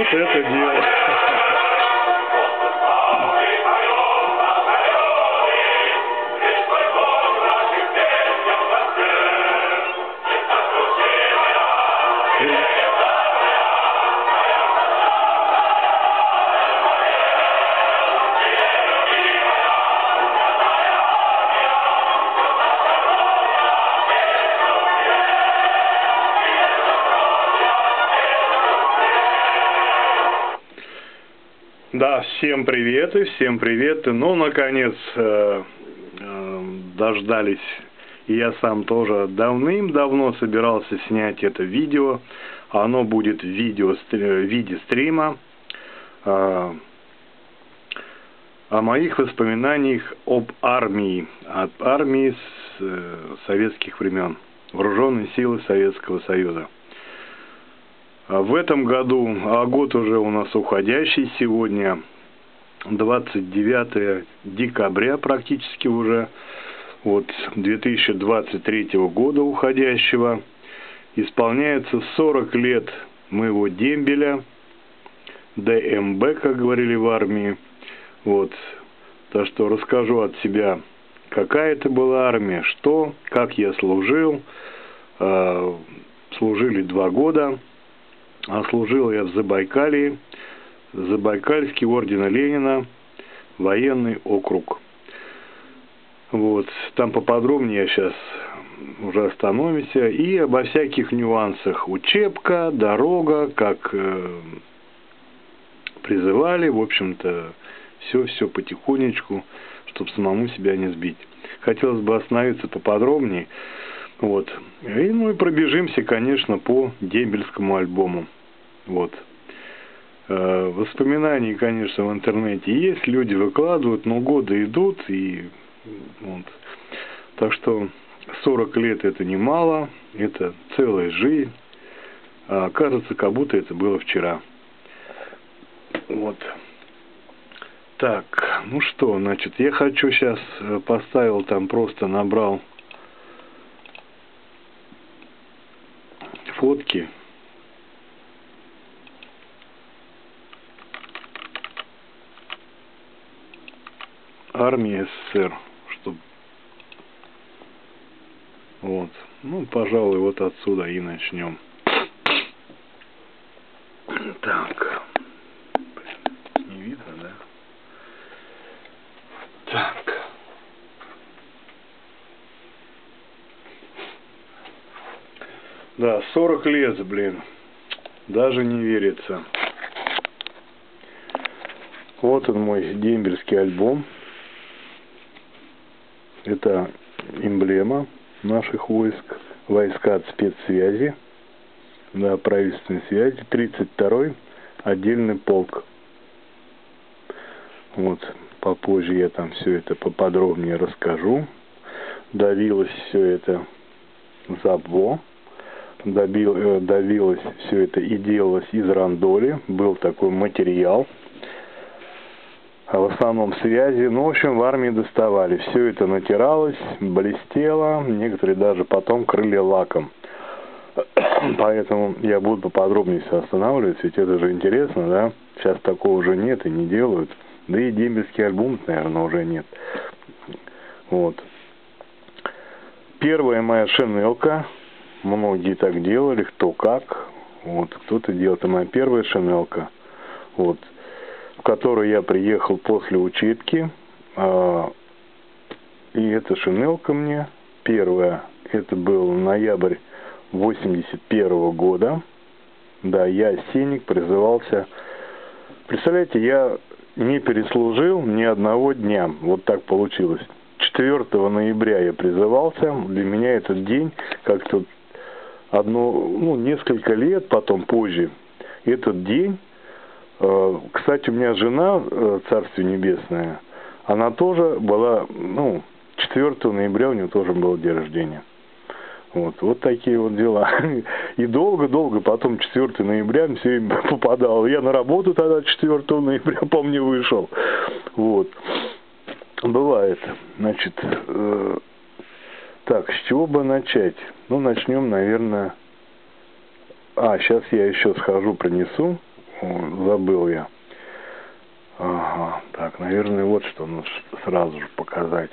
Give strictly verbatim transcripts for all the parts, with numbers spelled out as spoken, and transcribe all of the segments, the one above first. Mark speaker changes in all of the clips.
Speaker 1: Вот это дело. Да, всем привет и всем привет. Ну, наконец, э, э, дождались. И я сам тоже давным-давно собирался снять это видео. Оно будет в видео, в виде стрима э, о моих воспоминаниях об армии. Об армии с э, советских времен. Вооруженные силы Советского Союза. В этом году, а год уже у нас уходящий, сегодня двадцать девятое декабря практически уже, вот две тысячи двадцать третьего года уходящего, исполняется сорок лет моего дембеля, дэ эм бэ, как говорили в армии. Вот, так что расскажу от себя, какая это была армия, что, как я служил, служили два года. А служил я в Забайкалье, Забайкальский ордена Ленина, военный округ. Вот, там поподробнее я сейчас уже остановимся. И обо всяких нюансах. Учебка, дорога, как э, призывали, в общем-то, все-все потихонечку, чтобы самому себя не сбить. Хотелось бы остановиться поподробнее. Вот. И, ну и пробежимся, конечно, по дембельскому альбому. Вот. Э, воспоминаний, конечно, в интернете есть, люди выкладывают, но годы идут, и вот. Так что сорок лет это немало, это целая жизнь. А кажется, как будто это было вчера. Вот. Так, ну что, значит, я хочу сейчас поставил там, просто набрал фотки. Армия эс эс эс эр, чтобы вот, ну, пожалуй, вот отсюда и начнем. Так, блин, не видно, да? Так. Да, сорок лет, блин, даже не верится. Вот он, мой дембельский альбом. Это эмблема наших войск, войска спецсвязи, да, правительственной связи, тридцать второй отдельный полк. Вот, попозже я там все это поподробнее расскажу. Давилось все это забо, добил, давилось все это и делалось из рандоли, был такой материал. А в основном связи, ну, в общем, в армии доставали. Все это натиралось, блестело, некоторые даже потом крыли лаком. Поэтому я буду поподробнее все останавливаться, ведь это же интересно, да? Сейчас такого уже нет и не делают. Да и дембельский альбом, наверное, уже нет. Вот. Первая моя шинелка, многие так делали, кто как. Вот, кто-то делал, это моя первая шинелка. Вот. В которой я приехал после учебки, а, и эта шинелка мне первая, это был ноябрь восемьдесят первого года, да, я осенник, призывался, представляете, я не переслужил ни одного дня, вот так получилось, четвёртого ноября я призывался, для меня этот день как-то одно, ну, несколько лет, потом позже, этот день. Кстати, у меня жена, Царствие Небесное, она тоже была, ну, четвёртого ноября у нее тоже был день рождения. Вот, вот такие вот дела. И долго-долго потом четвёртого ноября все время попадал. Я на работу тогда четвёртого ноября, помню, вышел. Вот. Бывает. Значит, э, так, с чего бы начать? Ну, начнем, наверное... А, сейчас я еще схожу, принесу. О, забыл я. Ага, так, наверное, вот что нужно сразу же показать.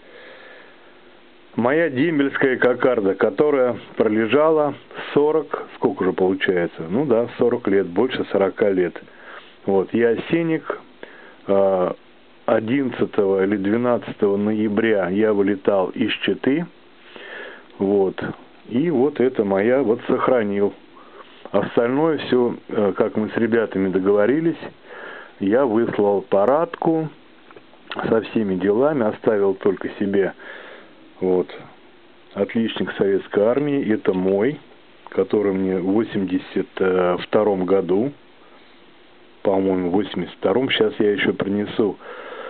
Speaker 1: Моя дембельская кокарда, которая пролежала сорок, сколько уже получается? Ну да, сорок лет, больше сорока лет. Вот, я осенник, одиннадцатого или двенадцатого ноября я вылетал из Читы. Вот, и вот это моя, вот сохранил. Остальное все, как мы с ребятами договорились, я выслал парадку со всеми делами, оставил только себе вот отличник советской армии. Это мой, который мне в восемьдесят втором году, по-моему, в восемьдесят втором, сейчас я еще принесу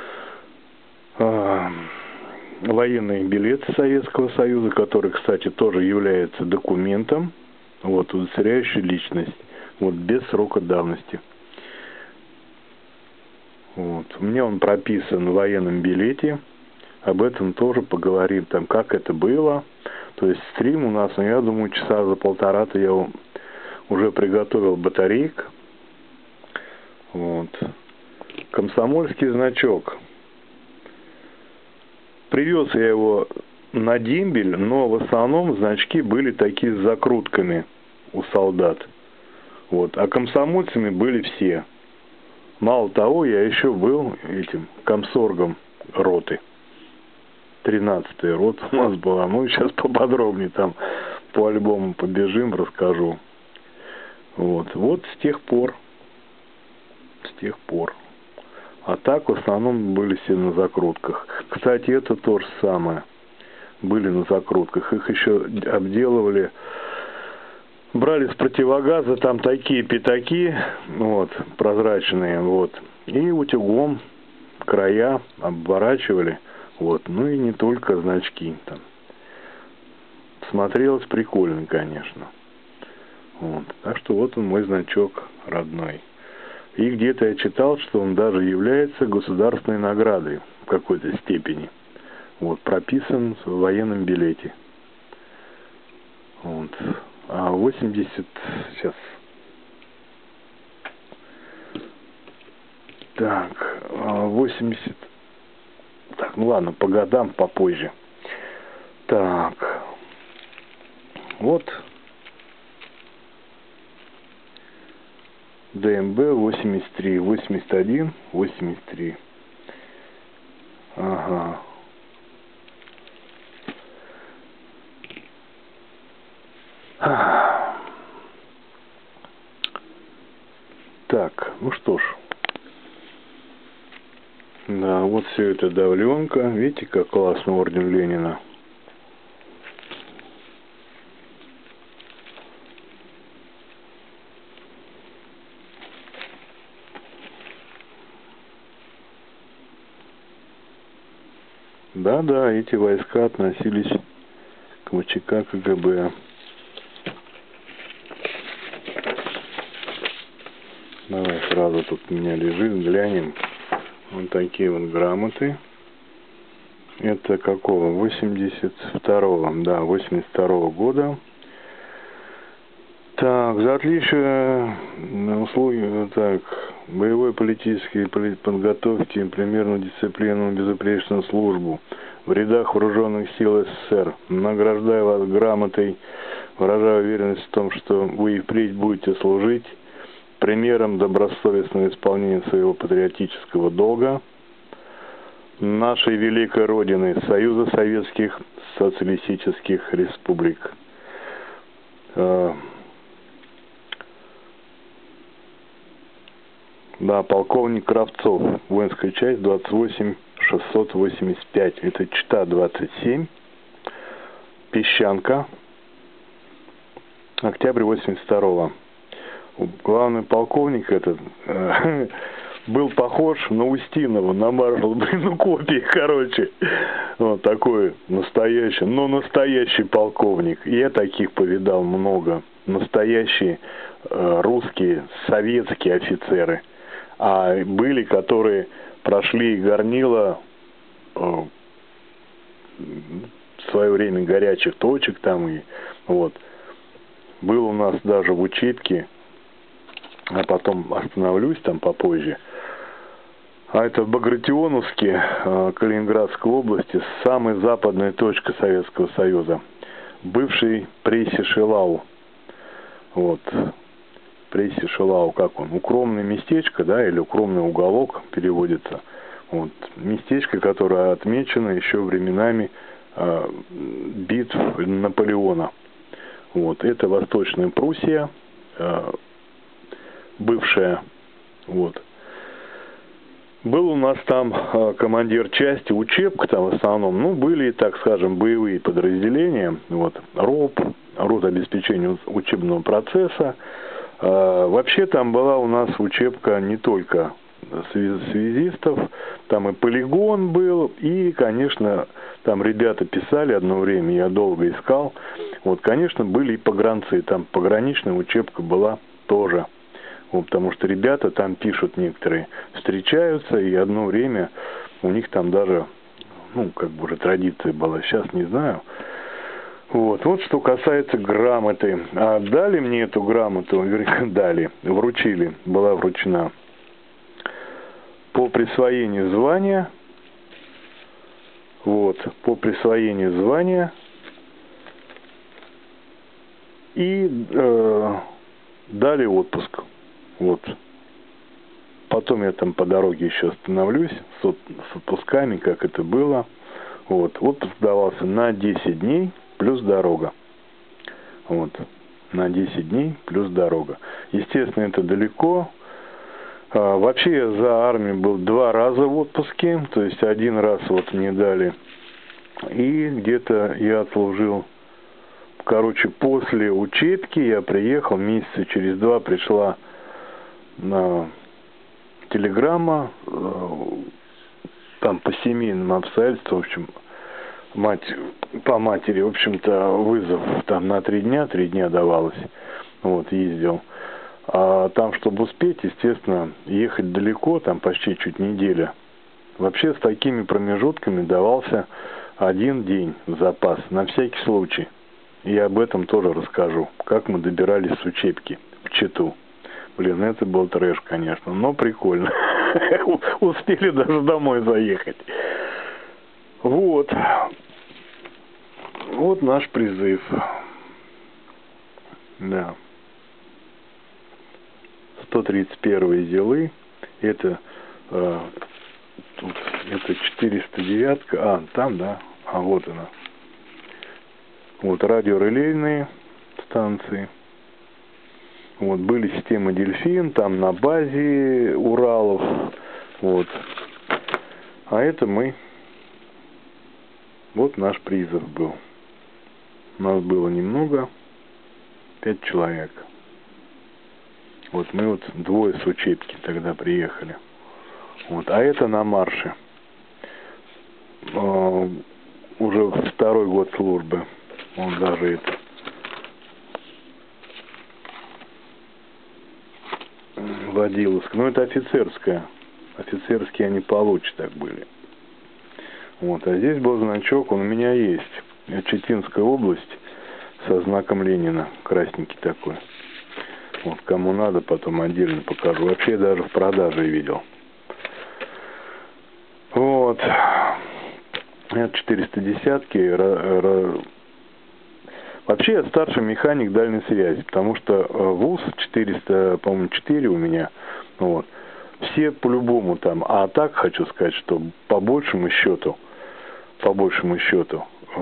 Speaker 1: э, военный билет Советского Союза, который, кстати, тоже является документом, вот, удостоверяющий личность, вот, без срока давности. Вот. У меня он прописан в военном билете. Об этом тоже поговорим, там, как это было. То есть стрим у нас, ну, я думаю, часа за полтора-то я уже приготовил батарейк. Вот. Комсомольский значок. Привез я его на дембель, но в основном значки были такие с закрутками у солдат. Вот. А комсомольцами были все. Мало того, я еще был этим комсоргом роты. тринадцатая рота у нас была. Ну, сейчас поподробнее там по альбому побежим, расскажу. Вот. Вот с тех пор. С тех пор. А так, в основном, были все на закрутках. Кстати, это то же самое. Были на закрутках. Их еще обделывали. Брали с противогаза там такие пятаки, вот, прозрачные, вот, и утюгом края обворачивали, вот, ну и не только значки там. Смотрелось прикольно, конечно. Вот, так что вот он, мой значок родной. И где-то я читал, что он даже является государственной наградой в какой-то степени. Вот, прописан в военном билете. Вот. А восемьдесят, сейчас, так, восемьдесят, так, ну ладно, по годам попозже. Так, вот, ДМБ восемьдесят три, восемьдесят один, восемьдесят три, ага. Так, ну что ж. Да, вот все это давленка. Видите, как классно орден Ленина. Да-да, эти войска относились к ВЧК КГБ. Давай сразу тут у меня лежит, глянем. Вот такие вот грамоты. Это какого? восемьдесят второго, да, восемьдесят второго года. Так, за отличие услуги, так, боевой политической подготовки, примерную дисциплину, безупречную службу в рядах вооруженных сил СССР. Награждаю вас грамотой, выражаю уверенность в том, что вы и впредь будете служить примером добросовестного исполнения своего патриотического долга нашей великой Родины, Союза Советских Социалистических Республик. Да, полковник Кравцов, воинская часть двадцать восемь шестьсот восемьдесят пять, это Чита двадцать семь, Песчанка, октябрь восемьдесят второго. Главный полковник этот э, был похож на Устинова, на маршала, блин, ну копии, короче. Вот такой настоящий, но настоящий полковник. И я таких повидал много. Настоящие э, русские, советские офицеры. А были, которые прошли горнило э, в свое время горячих точек там. И, вот. Был у нас даже в учитке а потом остановлюсь там попозже. А это в Багратионовске, Калининградской области, самая западная точка Советского Союза. Бывший Прейси-Шилау. Вот. Прейси-Шилау, как он? Укромное местечко, да, или укромный уголок переводится. Вот. Местечко, которое отмечено еще временами э, битв Наполеона. Вот. Это Восточная Пруссия, э, бывшая. Вот. Был у нас там э, командир части, учебка там в основном, ну, были, так скажем, боевые подразделения, вот, РОП, рота обеспечения учебного процесса. Э, вообще там была у нас учебка не только связистов, там и полигон был, и, конечно, там ребята писали одно время, я долго искал, вот, конечно, были и погранцы, там пограничная учебка была тоже. Вот, потому что ребята там пишут некоторые, встречаются, и одно время у них там даже, ну, как бы уже традиция была, сейчас не знаю. Вот, вот что касается грамоты. А дали мне эту грамоту, вернее, дали, вручили, была вручена по присвоению звания, вот, по присвоению звания, и э, дали отпуск. Вот. Потом я там по дороге еще остановлюсь с, от, с отпусками, как это было. Вот. Отпуск давался на десять дней плюс дорога. Вот. На десять дней плюс дорога. Естественно, это далеко. А, вообще я за армию был два раза в отпуске. То есть один раз вот мне дали. И где-то я отслужил. Короче, после учебки я приехал, месяца через два пришла на телеграмма, там по семейным обстоятельствам, в общем, мать, по матери, в общем-то, вызов там на три дня, три дня давалось, вот, ездил. А там, чтобы успеть, естественно, ехать далеко, там почти чуть неделя. Вообще с такими промежутками давался один день в запас, на всякий случай. И об этом тоже расскажу, как мы добирались с учебки в Читу. Блин, это был трэш, конечно, но прикольно. Успели даже домой заехать. Вот. Вот наш призыв. Да. сто тридцать первые Зилы. Это, э, тут, это четыреста девятка. А, там, да. А, вот она. Вот радиорелейные станции. Вот, были системы Дельфин, там на базе Уралов, вот. А это мы, вот наш призыв был. У нас было немного, пять человек. Вот мы вот двое с учебки тогда приехали. Вот, а это на марше. А, уже второй год службы, он даже это. Водиловская. Ну, это офицерская. Офицерские они получше так были. Вот. А здесь был значок, он у меня есть. Читинская область со знаком Ленина. Красненький такой. Вот. Кому надо, потом отдельно покажу. Вообще я даже в продаже видел. Вот. Это четыреста десятки. Вообще я старший механик дальней связи, потому что ВУЗ четыреста, по-моему, четыре у меня, вот, все по-любому там, а так хочу сказать, что по большему счету, по большему счету,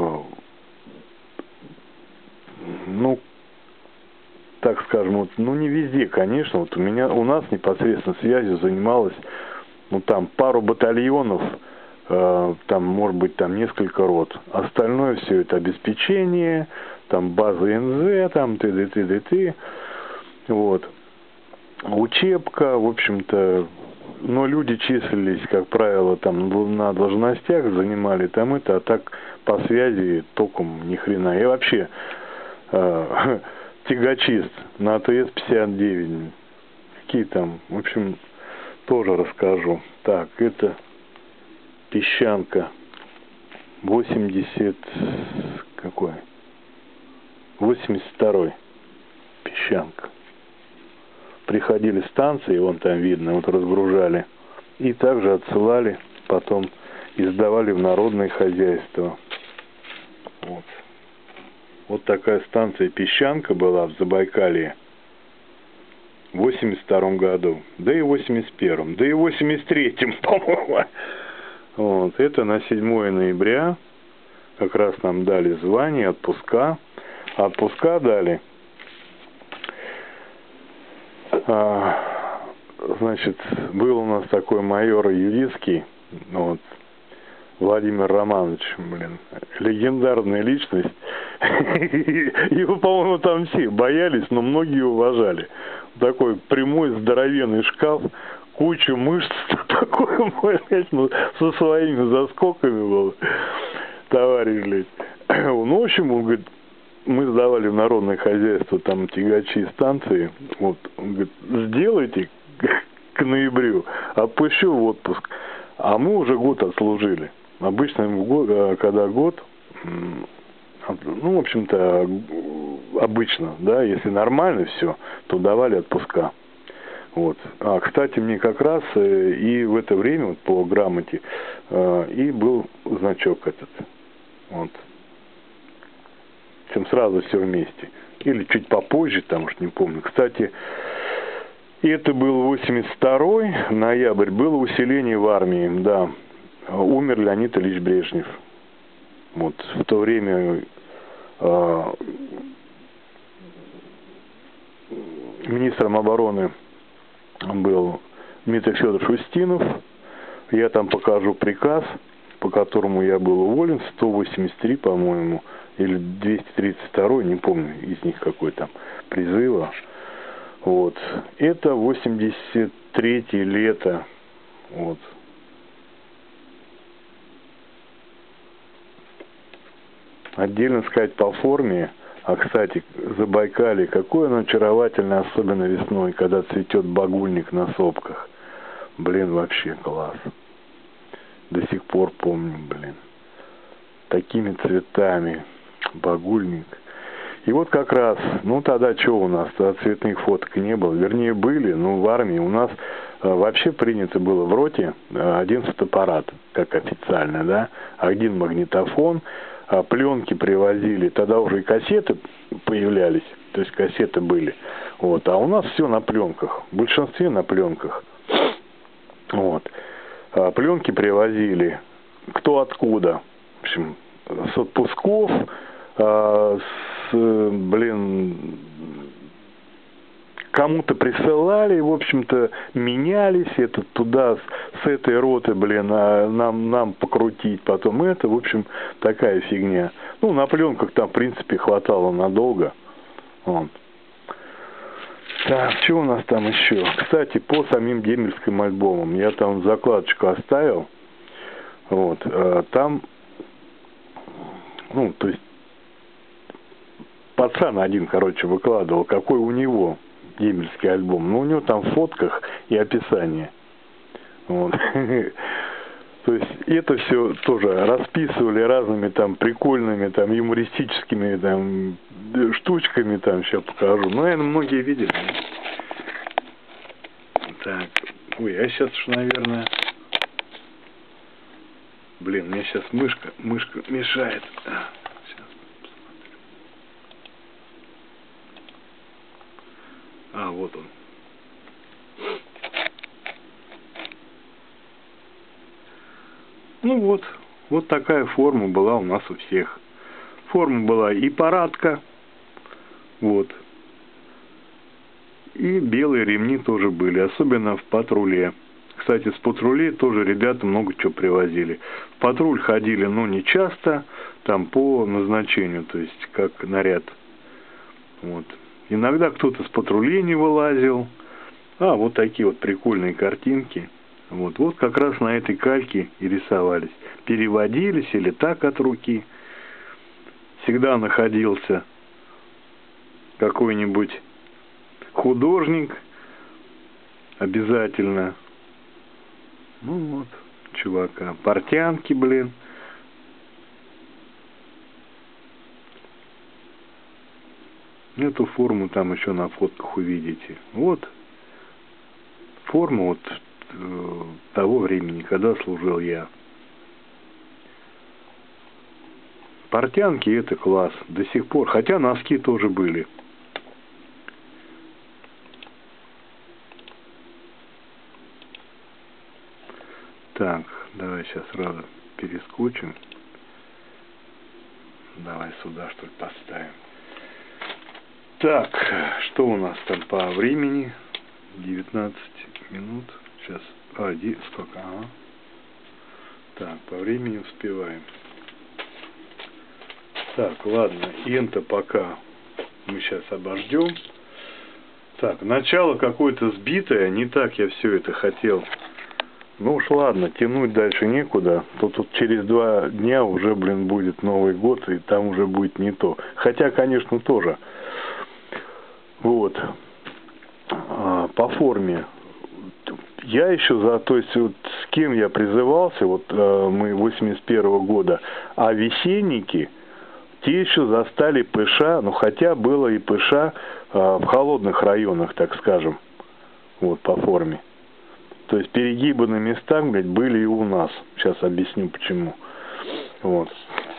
Speaker 1: ну, так скажем, вот, ну не везде, конечно, вот у меня, у нас непосредственно связью занималось, ну там пару батальонов, там, может быть, там несколько рот. Остальное все это обеспечение, там база эн зэ, там т.д. т.д. т. Вот. Учебка, в общем-то, но люди числились, как правило, там на должностях, занимали там это, а так по связи толком ни хрена. И вообще э, тягачист на тэ эс пятьдесят девять. Какие там, в общем, тоже расскажу. Так, это Песчанка. восемьдесят какой? восемьдесят второй. Песчанка. приходили станции, вон там видно, вот разгружали. И также отсылали, потом и сдавали в народное хозяйство. Вот. Вот такая станция «Песчанка» была в Забайкалье в восемьдесят втором году, да и в восемьдесят первом, да и в восемьдесят третьем, по-моему. Вот. Это на седьмое ноября как раз нам дали звание, отпуска. Отпуска дали. А, значит, был у нас такой майор Юрицкий, вот, Владимир Романович, блин, легендарная личность. Его, по-моему, там все боялись, но многие уважали. Такой прямой, здоровенный шкаф, куча мышц, такой, со своими заскоками был, товарищ, блядь. Ну, в общем, он говорит, мы сдавали в народное хозяйство там тягачи и станции. Вот, он говорит, сделайте к ноябрю, отпущу в отпуск. А мы уже год отслужили. Обычно, когда год, ну, в общем-то, обычно, да, если нормально все, то давали отпуска. Вот. А, кстати, мне как раз и в это время, вот, по грамоте, и был значок этот. Вот. Чем сразу все вместе. Или чуть попозже, там уж не помню. Кстати, это был восемьдесят второй, ноябрь, было усиление в армии, да. Умер Леонид Ильич Брежнев. Вот. В то время э, министром обороны был Дмитрий Федорович Устинов. Я там покажу приказ, по которому я был уволен, сто восемьдесят три, по-моему, или двести тридцать второй, не помню из них какой там призыва. Вот. Это восемьдесят третье лето. Вот. Отдельно сказать по форме, а, кстати, Забайкалье, какое оно очаровательное, особенно весной, когда цветет багульник на сопках. Блин, вообще класс. До сих пор помню, блин. Такими цветами. Багульник. И вот как раз, ну тогда что у нас? Тогда цветных фоток не было. Вернее, были, но в армии у нас э, вообще принято было в роте э, один фотоаппарат, как официально, да, один магнитофон, э, пленки привозили, тогда уже и кассеты появлялись, то есть кассеты были. Вот, а у нас все на пленках, в большинстве на пленках. Вот. А пленки привозили кто откуда. В общем, с отпусков, а, с, блин, кому-то присылали, в общем-то, менялись, это туда, с этой роты, блин, а нам, нам покрутить, потом это, в общем, такая фигня. Ну, на пленках там, в принципе, хватало надолго. Вот. Так, что у нас там еще? Кстати, по самим дембельским альбомам, я там закладочку оставил, вот, а, там, ну, то есть, пацан один, короче, выкладывал, какой у него дембельский альбом. Ну, у него там в фотках и описание. Вот. То есть, это все тоже расписывали разными там прикольными, там, юмористическими там штучками, там, сейчас покажу. Ну, наверное, многие видели. Так, ой, а сейчас уж, наверное... Блин, мне сейчас мышка, мышка мешает. А, сейчас посмотрю. А, вот он. Ну вот, вот такая форма была у нас у всех. Форма была и парадка, вот. И белые ремни тоже были, особенно в патруле. Кстати, с патрулей тоже ребята много чего привозили. В патруль ходили, но не часто, там по назначению, то есть как наряд. Вот. Иногда кто-то с патрулей не вылазил. А, вот такие вот прикольные картинки. Вот, вот как раз на этой кальке и рисовались. Переводились или так от руки. Всегда находился какой-нибудь художник. Обязательно. Ну вот, чувака. Портянки, блин. Эту форму там еще на фотках увидите. Вот форма вот э, того времени, когда служил я. Портянки это класс до сих пор, хотя носки тоже были. Так, давай сейчас сразу перескочим. Давай сюда что ли поставим. Так, что у нас там по времени? девятнадцать минут. Сейчас. А, столько. Ага. Так, по времени успеваем. Так, ладно. Инта пока мы сейчас обождем. Так, начало какое-то сбитое. Не так я все это хотел. Ну уж ладно, тянуть дальше некуда. Тут, тут через два дня уже, блин, будет Новый год, и там уже будет не то. Хотя, конечно, тоже. Вот. А, по форме. Я еще за, то есть, вот с кем я призывался, вот а, мы восемьдесят первого года, а весенники, те еще застали ПШ, ну хотя было и ПШ а, в холодных районах, так скажем, вот по форме. То есть перегибы на местах, блядь, были и у нас. Сейчас объясню почему. Вот.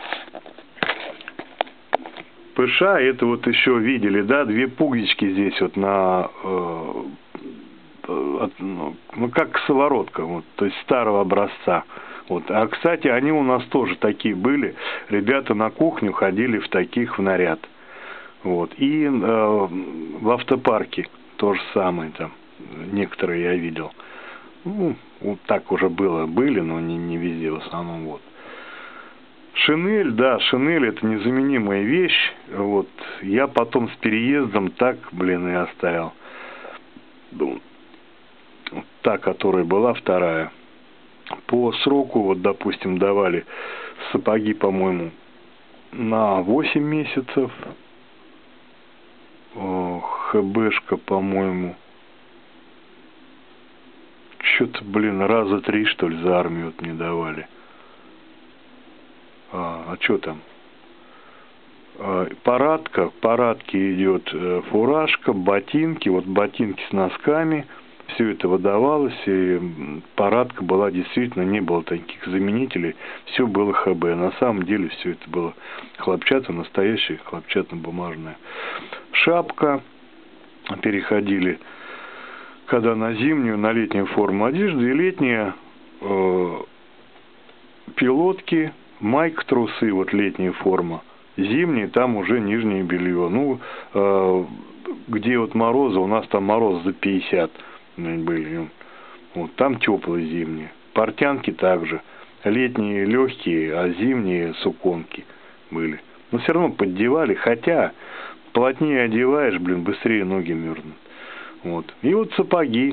Speaker 1: ПШ, это вот еще видели, да, две пуговички здесь вот на, э, от, ну, ну, как сковородка, вот, то есть старого образца. Вот. А, кстати, они у нас тоже такие были. Ребята на кухню ходили в таких в наряд. Вот. И э, в автопарке то же самое там. Некоторые я видел. Ну, вот так уже было, были, но не, не везде, в основном, вот. Шинель, да, шинель это незаменимая вещь, вот. Я потом с переездом так, блин, и оставил. Вот та, которая была, вторая. По сроку, вот, допустим, давали сапоги, по-моему, на восемь месяцев. О, ХБшка, по-моему, что-то, блин, раза три, что ли, за армию вот мне давали. А, а что там? А, парадка, парадке идет э, фуражка, ботинки, вот ботинки с носками. Все это выдавалось, и парадка была действительно, не было таких заменителей. Все было ХБ. На самом деле все это было хлопчата, настоящая хлопчатно-бумажная. Шапка. Переходили, когда на зимнюю, на летнюю форму одежды, и летние э, пилотки, майк, трусы, вот летняя форма. Зимние, там уже нижнее белье. Ну, э, где вот морозы, у нас там мороз за пятьдесят были. Вот, там теплые зимние. Портянки также. Летние легкие, а зимние суконки были. Но все равно поддевали, хотя плотнее одеваешь, блин, быстрее ноги мерзнут. Вот. И вот сапоги.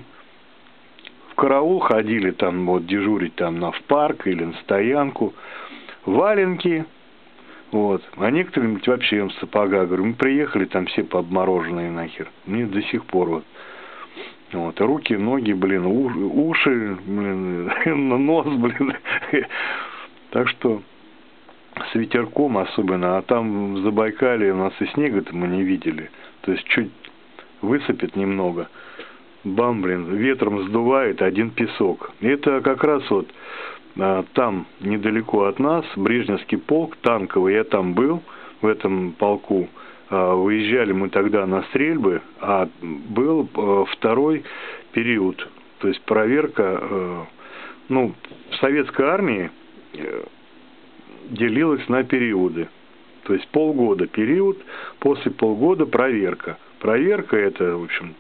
Speaker 1: В караул ходили там, вот, дежурить там на в парк или на стоянку. Валенки. Вот. А некоторым вообще в сапогах. Говорю, мы приехали, там все пообмороженные нахер. Мне до сих пор вот. Вот. Руки, ноги, блин, уши, уши блин, нос, блин. Так что с ветерком особенно. А там в Забайкалье у нас и снега-то мы не видели. То есть чуть высыпет немного. Бам, блин, ветром сдувает один песок. Это как раз вот а, там, недалеко от нас, Брежневский полк танковый, я там был, в этом полку. А, выезжали мы тогда на стрельбы, а был а, второй период. То есть проверка, а, ну, в советской армии а, делилась на периоды. То есть полгода период, после полгода проверка. Проверка это, в общем,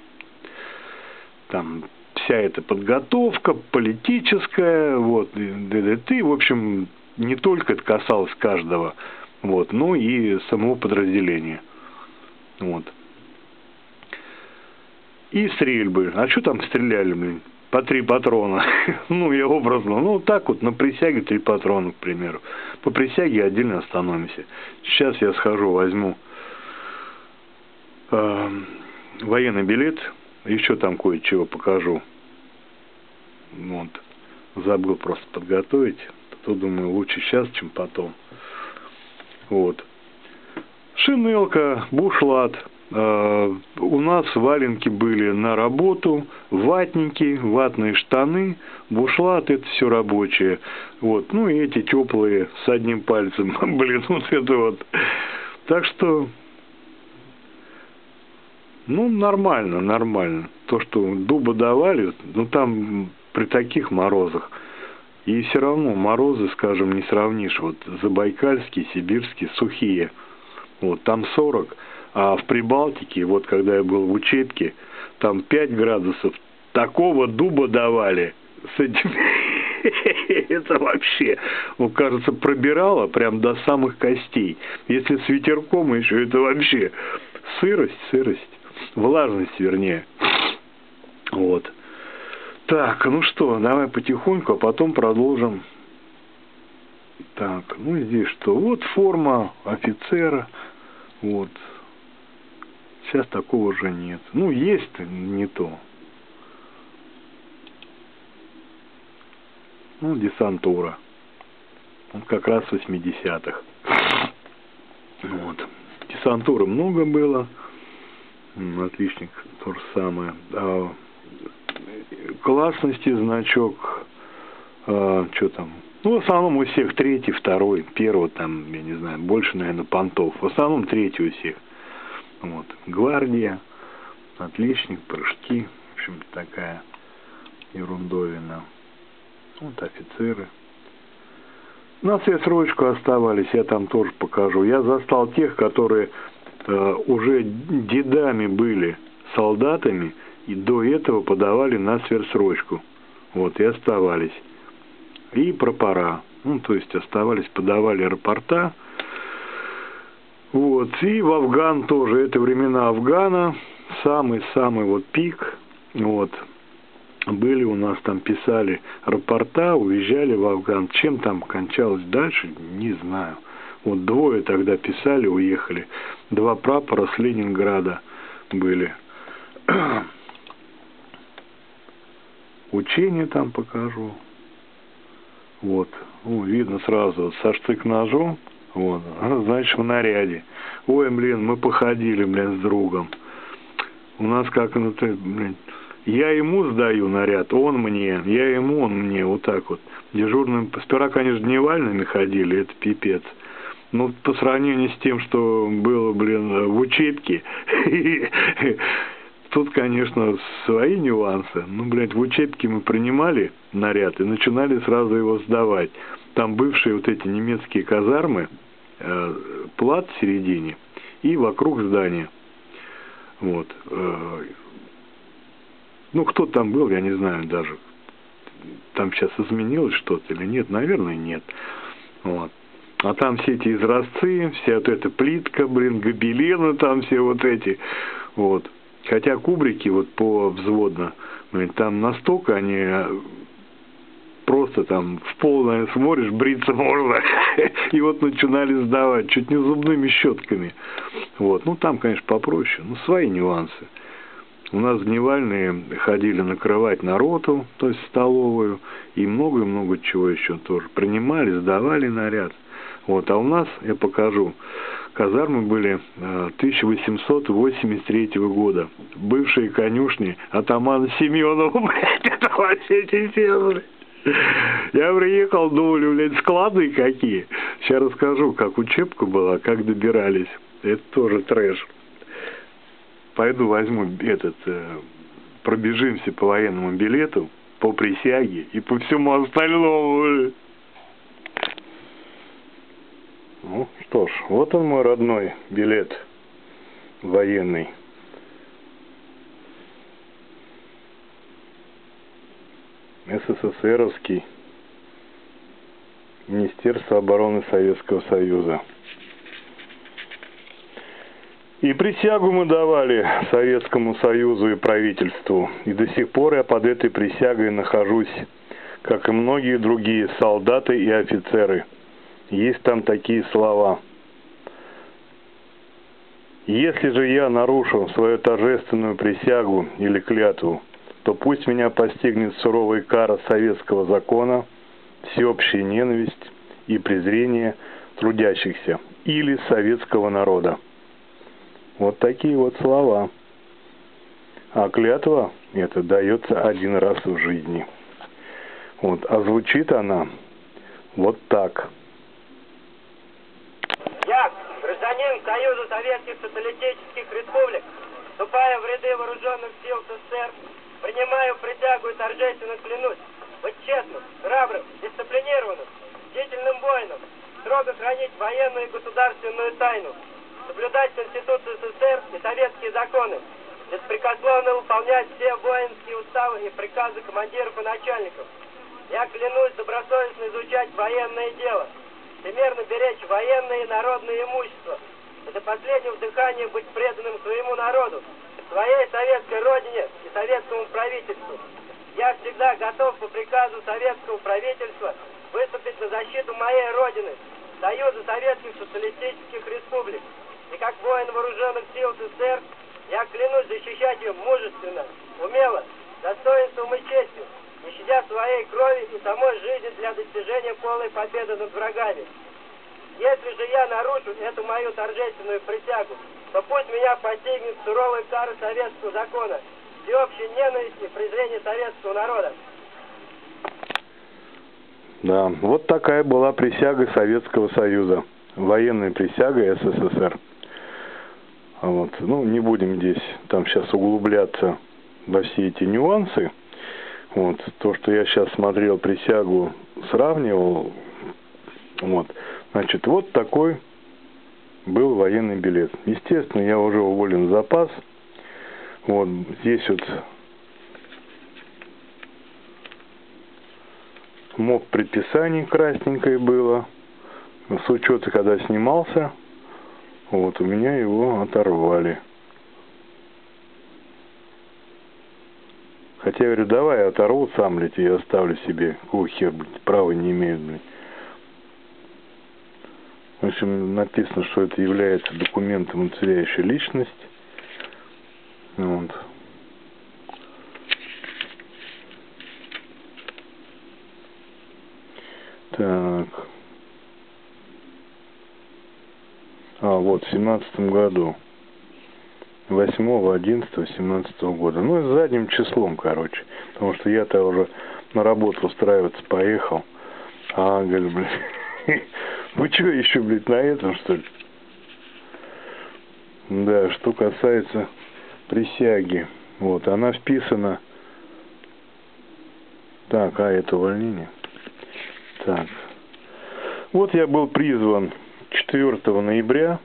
Speaker 1: там вся эта подготовка политическая, вот, ДДТ, в общем, не только это касалось каждого, вот, но и самого подразделения. Вот. И стрельбы. А что там стреляли, блин? По три патрона. Ну, я образно. Ну, так вот, на присяге три патрона, к примеру. По присяге отдельно остановимся. Сейчас я схожу, возьму э, военный билет. Еще там кое-чего покажу. Вот. Забыл просто подготовить. То, думаю, лучше сейчас, чем потом. Вот. Шинелка, бушлат. э, у нас валенки были на работу, ватники, ватные штаны, бушлат, это все рабочее. Вот, ну и эти теплые с одним пальцем, блин, вот это вот. Так что, ну, нормально, нормально. То, что дуба давали, ну, там при таких морозах. И все равно морозы, скажем, не сравнишь. Вот забайкальские, сибирские, сухие. Вот там сорок. А в Прибалтике, вот когда я был в учебке, там пять градусов. Такого дуба давали. С этим... Это вообще, ну, кажется, пробирало прям до самых костей. Если с ветерком еще, это вообще сырость, сырость. Влажность, вернее. Вот. Так, ну что, давай потихоньку, а потом продолжим. Так, ну здесь что? Вот форма офицера. Вот. Сейчас такого уже нет. Ну, есть не то. Ну, десантура. Вот как раз восьмидесятых. Вот. Десантуры много было. Отличник то же самое. А, классности значок. А, что там? Ну, в основном у всех третий, второй, первый, там, я не знаю, больше, наверное, понтов. В основном третий у всех. Вот. Гвардия, отличник, прыжки. В общем, такая ерундовина. Вот офицеры. На срочку оставались, я там тоже покажу. Я застал тех, которые э, уже дедами были солдатами и до этого подавали на сверхсрочку. Вот, и оставались. И прапора. Ну, то есть оставались, подавали рапорта. Вот, и в Афган тоже. Это времена Афгана. Самый-самый вот пик. Вот. Были у нас там, писали рапорта, уезжали в Афган. Чем там кончалось дальше, не знаю. Вот двое тогда писали, уехали. Два прапора с Ленинграда были. Учения там покажу. Вот. Ну, видно сразу, вот, со штык-ножом. Вот. Значит, в наряде. Ой, блин, мы походили, блин, с другом. У нас как, ну, ты, блин... Я ему сдаю наряд, он мне, я ему, он мне, вот так вот. Дежурным, сперва, конечно, дневальными ходили, это пипец. Но по сравнению с тем, что было, блин, в учебке, тут, конечно, свои нюансы. Ну, блядь, в учебке мы принимали наряд и начинали сразу его сдавать. Там бывшие вот эти немецкие казармы, плат в середине и вокруг здания. Вот. Ну, кто там был, я не знаю даже. Там сейчас изменилось что-то или нет? Наверное, нет. Вот. А там все эти изразцы, вся вот эта плитка, блин, гобелены там все вот эти. Вот. Хотя кубрики вот по взводно, блин, там настолько они просто там в полное смотришь, бриться можно. И вот начинали сдавать, чуть не зубными щетками. Вот. Ну, там, конечно, попроще. Ну, свои нюансы. У нас дневальные ходили накрывать народу, то есть столовую, и много-много чего еще тоже. Принимали, сдавали наряд. Вот, а у нас, я покажу, казармы были э, тысяча восемьсот восемьдесят третьего года. Бывшие конюшни атамана Семенова, блядь, это вообще пиздец, блядь. Я приехал, думали, блядь, склады какие. Сейчас расскажу, как учебка была, как добирались. Это тоже трэш. Пойду возьму этот, э, пробежимся по военному билету, по присяге и по всему остальному. Ну что ж, вот он мой родной билет военный. СССРовский. Министерство обороны Советского Союза. И присягу мы давали Советскому Союзу и правительству. И до сих пор я под этой присягой нахожусь, как и многие другие солдаты и офицеры. Есть там такие слова. Если же я нарушу свою торжественную присягу или клятву, то пусть меня постигнет суровая кара советского закона, всеобщая ненависть и презрение трудящихся или советского народа. Вот такие вот слова. А клятва это дается один раз в жизни. Вот. А звучит она вот так.
Speaker 2: Я, гражданин Союза Советских Социалистических Республик, вступая в ряды вооруженных сил СССР, принимаю присягу и торжественно клянусь быть честным, храбрым, дисциплинированным, бдительным воином, строго хранить военную и государственную тайну, соблюдать Конституцию СССР и советские законы, беспрекословно выполнять все воинские уставы и приказы командиров и начальников. Я клянусь добросовестно изучать военное дело, всемерно беречь военное и народное имущество, и до последнего дыхания быть преданным своему народу, своей советской родине и советскому правительству. Я всегда готов по приказу советского правительства выступить на защиту моей родины, Союза Советских Социалистических Республик. И как воин вооруженных сил СССР, я клянусь защищать ее мужественно, умело, достоинством и честью, не щадя своей крови и самой жизни для достижения полной победы над врагами. Если же я нарушу эту мою торжественную присягу, то пусть меня постигнет суровая кара советского закона, всеобщей ненависти и презрения советского народа.
Speaker 1: Да, вот такая была присяга Советского Союза, военная присяга СССР. Вот. Ну, не будем здесь там сейчас углубляться во все эти нюансы. Вот. То, что я сейчас смотрел присягу, сравнивал, вот. Значит, вот такой был военный билет. Естественно, я уже уволен в запас. Вот здесь вот МОП предписаний красненькое было. С учета, когда снимался, вот у меня его оторвали. Хотя я говорю, давай я оторву сам, блядь, и оставлю себе. Какого хер, блядь, права не имеют, блядь. В общем, написано, что это является документом, удостоверяющий личность. Вот. Так. А, вот, в семнадцатом году. восьмого одиннадцатого семнадцатого года. Ну, с задним числом, короче. Потому что я-то уже на работу устраиваться поехал. А, говорит, блядь, вы что, еще, блядь, на этом, что ли? Да, что касается присяги. Вот, она вписана. Так, а это увольнение. Так. Вот я был призван четвёртого ноября.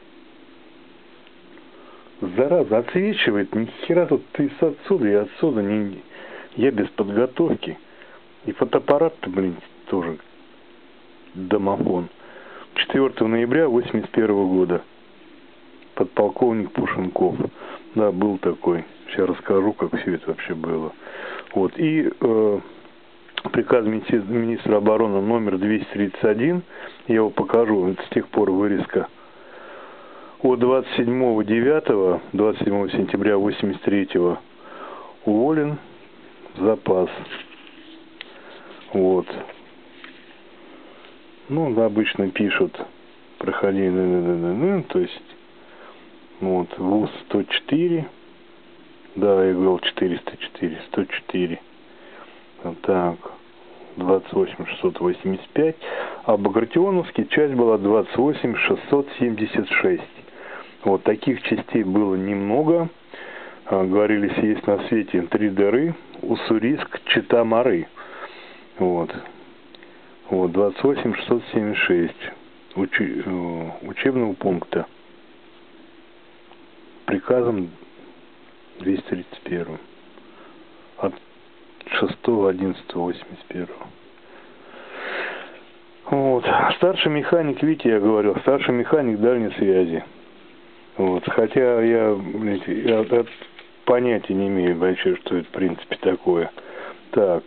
Speaker 1: Зараза, отсвечивает, ни хера тут ты с отсюда и отсюда. Не, я без подготовки. И фотоаппарат-то, блин, тоже домофон. четвёртого ноября восемьдесят первого года. Подполковник Пушенков. Да, был такой. Сейчас расскажу, как все это вообще было. Вот. И э, приказ министра обороны номер двести тридцать один. Я его покажу. Это с тех пор вырезка. От двадцать седьмого девятого, двадцать седьмого сентября восемьдесят третьего уволен в запас. Вот. Ну, обычно пишут, проходи, то есть, вот, ВУЗ сто четыре, да, я говорил четыреста четыре, сто четыре, так, двадцать восемь шестьсот восемьдесят пять, а Багратионовский часть была двадцать восемь шестьсот семьдесят шесть. Вот таких частей было немного. А, говорили, есть на свете три дыры, Уссурийск, Чита-Мары. Вот. Вот, двадцать восемь шестьсот семьдесят шесть Учи, э, учебного пункта. Приказом двести тридцать первым. От шестого одиннадцатого восемьдесят первого. Вот. Старший механик, видите, я говорил, старший механик дальней связи. Вот. Хотя я, блядь, я, я понятия не имею вообще, что это в принципе такое. Так.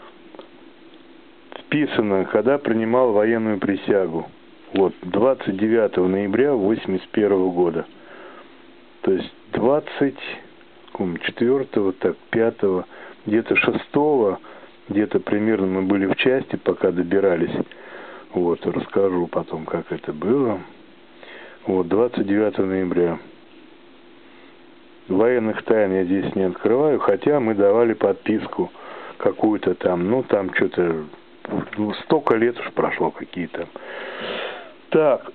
Speaker 1: Вписано, когда принимал военную присягу. Вот, двадцать девятого ноября восемьдесят первого года. То есть двадцать четвёртого, так, пятого, где-то шестого, где-то примерно мы были в части, пока добирались. Вот, расскажу потом, как это было. Вот, двадцать девятого ноября. военных тайн я здесь не открываю, хотя мы давали подписку какую-то там, ну там что-то, ну, столько лет уж прошло какие-то. Так.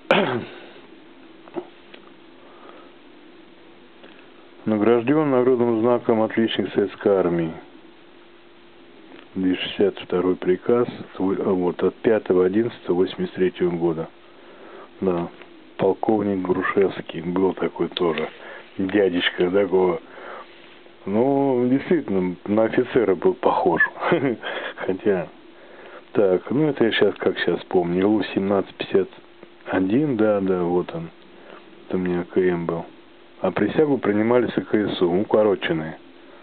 Speaker 1: Награжден наградным знаком отличник Советской Армии. двести шестьдесят второй приказ, вот, от пятого одиннадцатого восемьдесят третьего года. Да, полковник Грушевский, был такой тоже, дядечка такого. Ну, действительно, на офицера был похож. Хотя, так, ну это я сейчас, как сейчас помню, Лу семнадцать пятьдесят один, да, да, вот он. Это у меня КМ был. А присягу принимали с КСУ, укороченные.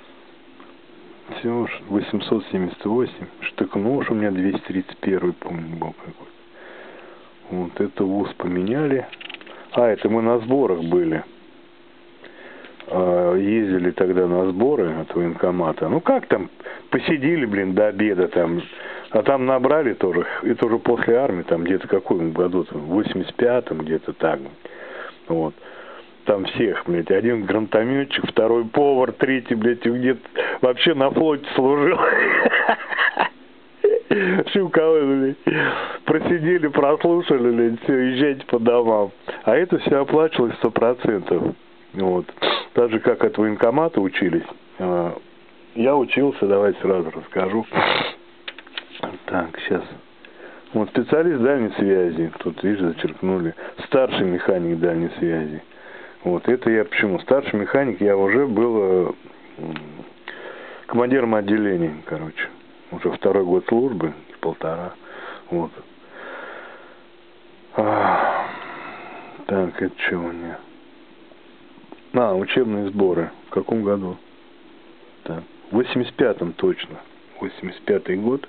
Speaker 1: Все, восемьсот семьдесят восемь. Штык-нож у меня двести тридцать первый, помню, был какой-то. Вот это вуз поменяли. А, это мы на сборах были. А, ездили тогда на сборы от военкомата. Ну как там, посидели, блин, до обеда там. А там набрали тоже. Это уже после армии, там где-то какой году-то, в восемьдесят пятом где-то так. Вот. Там всех, блядь, один гранатометчик, второй повар, третий, блядь, где-то вообще на флоте служил. Шуковой, блядь. Просидели, прослушали, блядь, все, езжайте по домам. А это все оплачивалось сто процентов. Вот. Так же, как от военкомата учились. Я учился, давайте сразу расскажу. Так, сейчас. Вот специалист дальней связи. Тут, видишь, зачеркнули. Старший механик дальней связи. Вот, это я почему? Старший механик, я уже был э, командиром отделения, короче. Уже второй год службы, полтора. Вот. А, так, это что у меня? А, учебные сборы. В каком году? Так, в восемьдесят пятом точно. восемьдесят пятый год.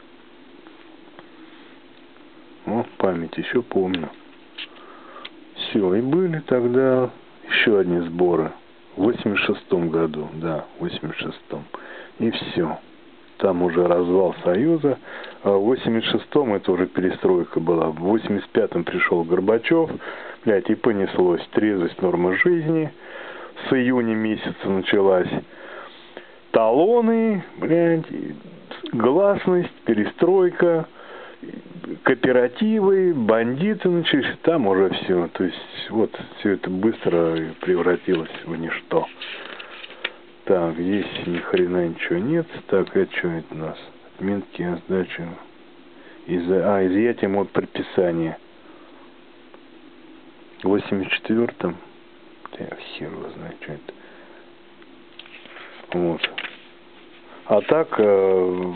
Speaker 1: О, память еще помню. Все, и были тогда еще одни сборы. В восемьдесят шестом году, да, в восемьдесят шестом. И все. Там уже развал Союза. А в восемьдесят шестом это уже перестройка была. В восемьдесят пятом пришел Горбачев. Блядь, и понеслось. Трезвость, норма жизни. С июня месяца началась. Талоны, блядь, гласность, перестройка, кооперативы, бандиты начались, там уже все. То есть вот все это быстро превратилось в ничто. Так, здесь ни хрена ничего нет. Так, это что это у нас? Отметки о сдаче. Из а, изъятие мод предписания. В восемьдесят четвёртом. Я хер его знаю, что это. Вот. А так э,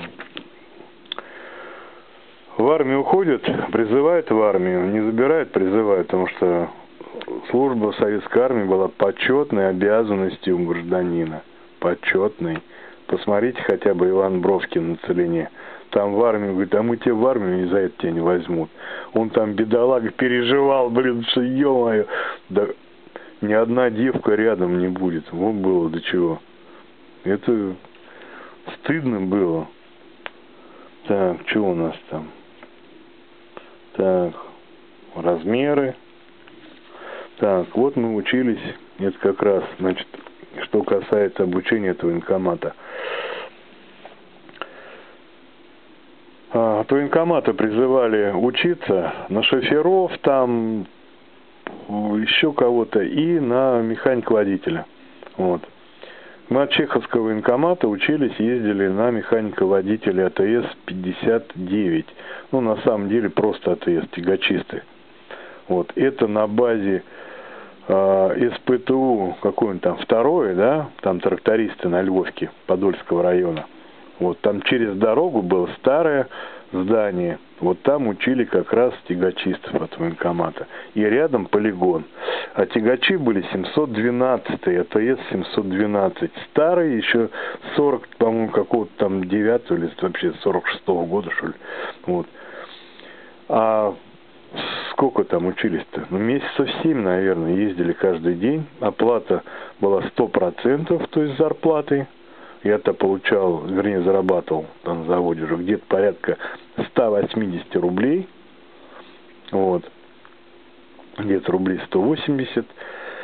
Speaker 1: в армию уходят, призывают в армию, не забирают, призывают, потому что служба в советской армии была почетной обязанностью гражданина. Почетной. Посмотрите хотя бы Иван Бровкин на Целине. Там в армию, говорит, а мы тебя в армию и за это тебя не возьмут. Он там, бедолага, переживал, блин, что ё-моё. Да ни одна девка рядом не будет. Вот было до чего. Это стыдно было. Так, что у нас там? Так, размеры. Так, вот мы учились, это как раз, значит, что касается обучения этого военкомата. А, от военкомата призывали учиться на шоферов, там, еще кого-то, и на механика-водителя. Вот. Мы от Чеховского военкомата учились, ездили на механика-водителя АТС пятьдесят девять. Ну, на самом деле, просто АТС, тягачисты. Вот. Это на базе э, СПТУ, какой-нибудь там, второе, да, там трактористы на Львовке, Подольского района. Вот. Там через дорогу было старое здание. Вот там учили как раз тягачистов от военкомата. И рядом полигон. А тягачи были семьсот двенадцать, АТС семьсот двенадцать. Старый, еще сорок, по-моему, какого-то там девятого или вообще сорок шестого года, что ли. Вот. А сколько там учились-то? Ну, месяцев семь, наверное, ездили каждый день. Оплата была сто процентов, то есть зарплаты. Я-то получал, вернее, зарабатывал там на заводе уже где-то порядка ста восьмидесяти рублей. Вот. Где-то рублей сто восемьдесят.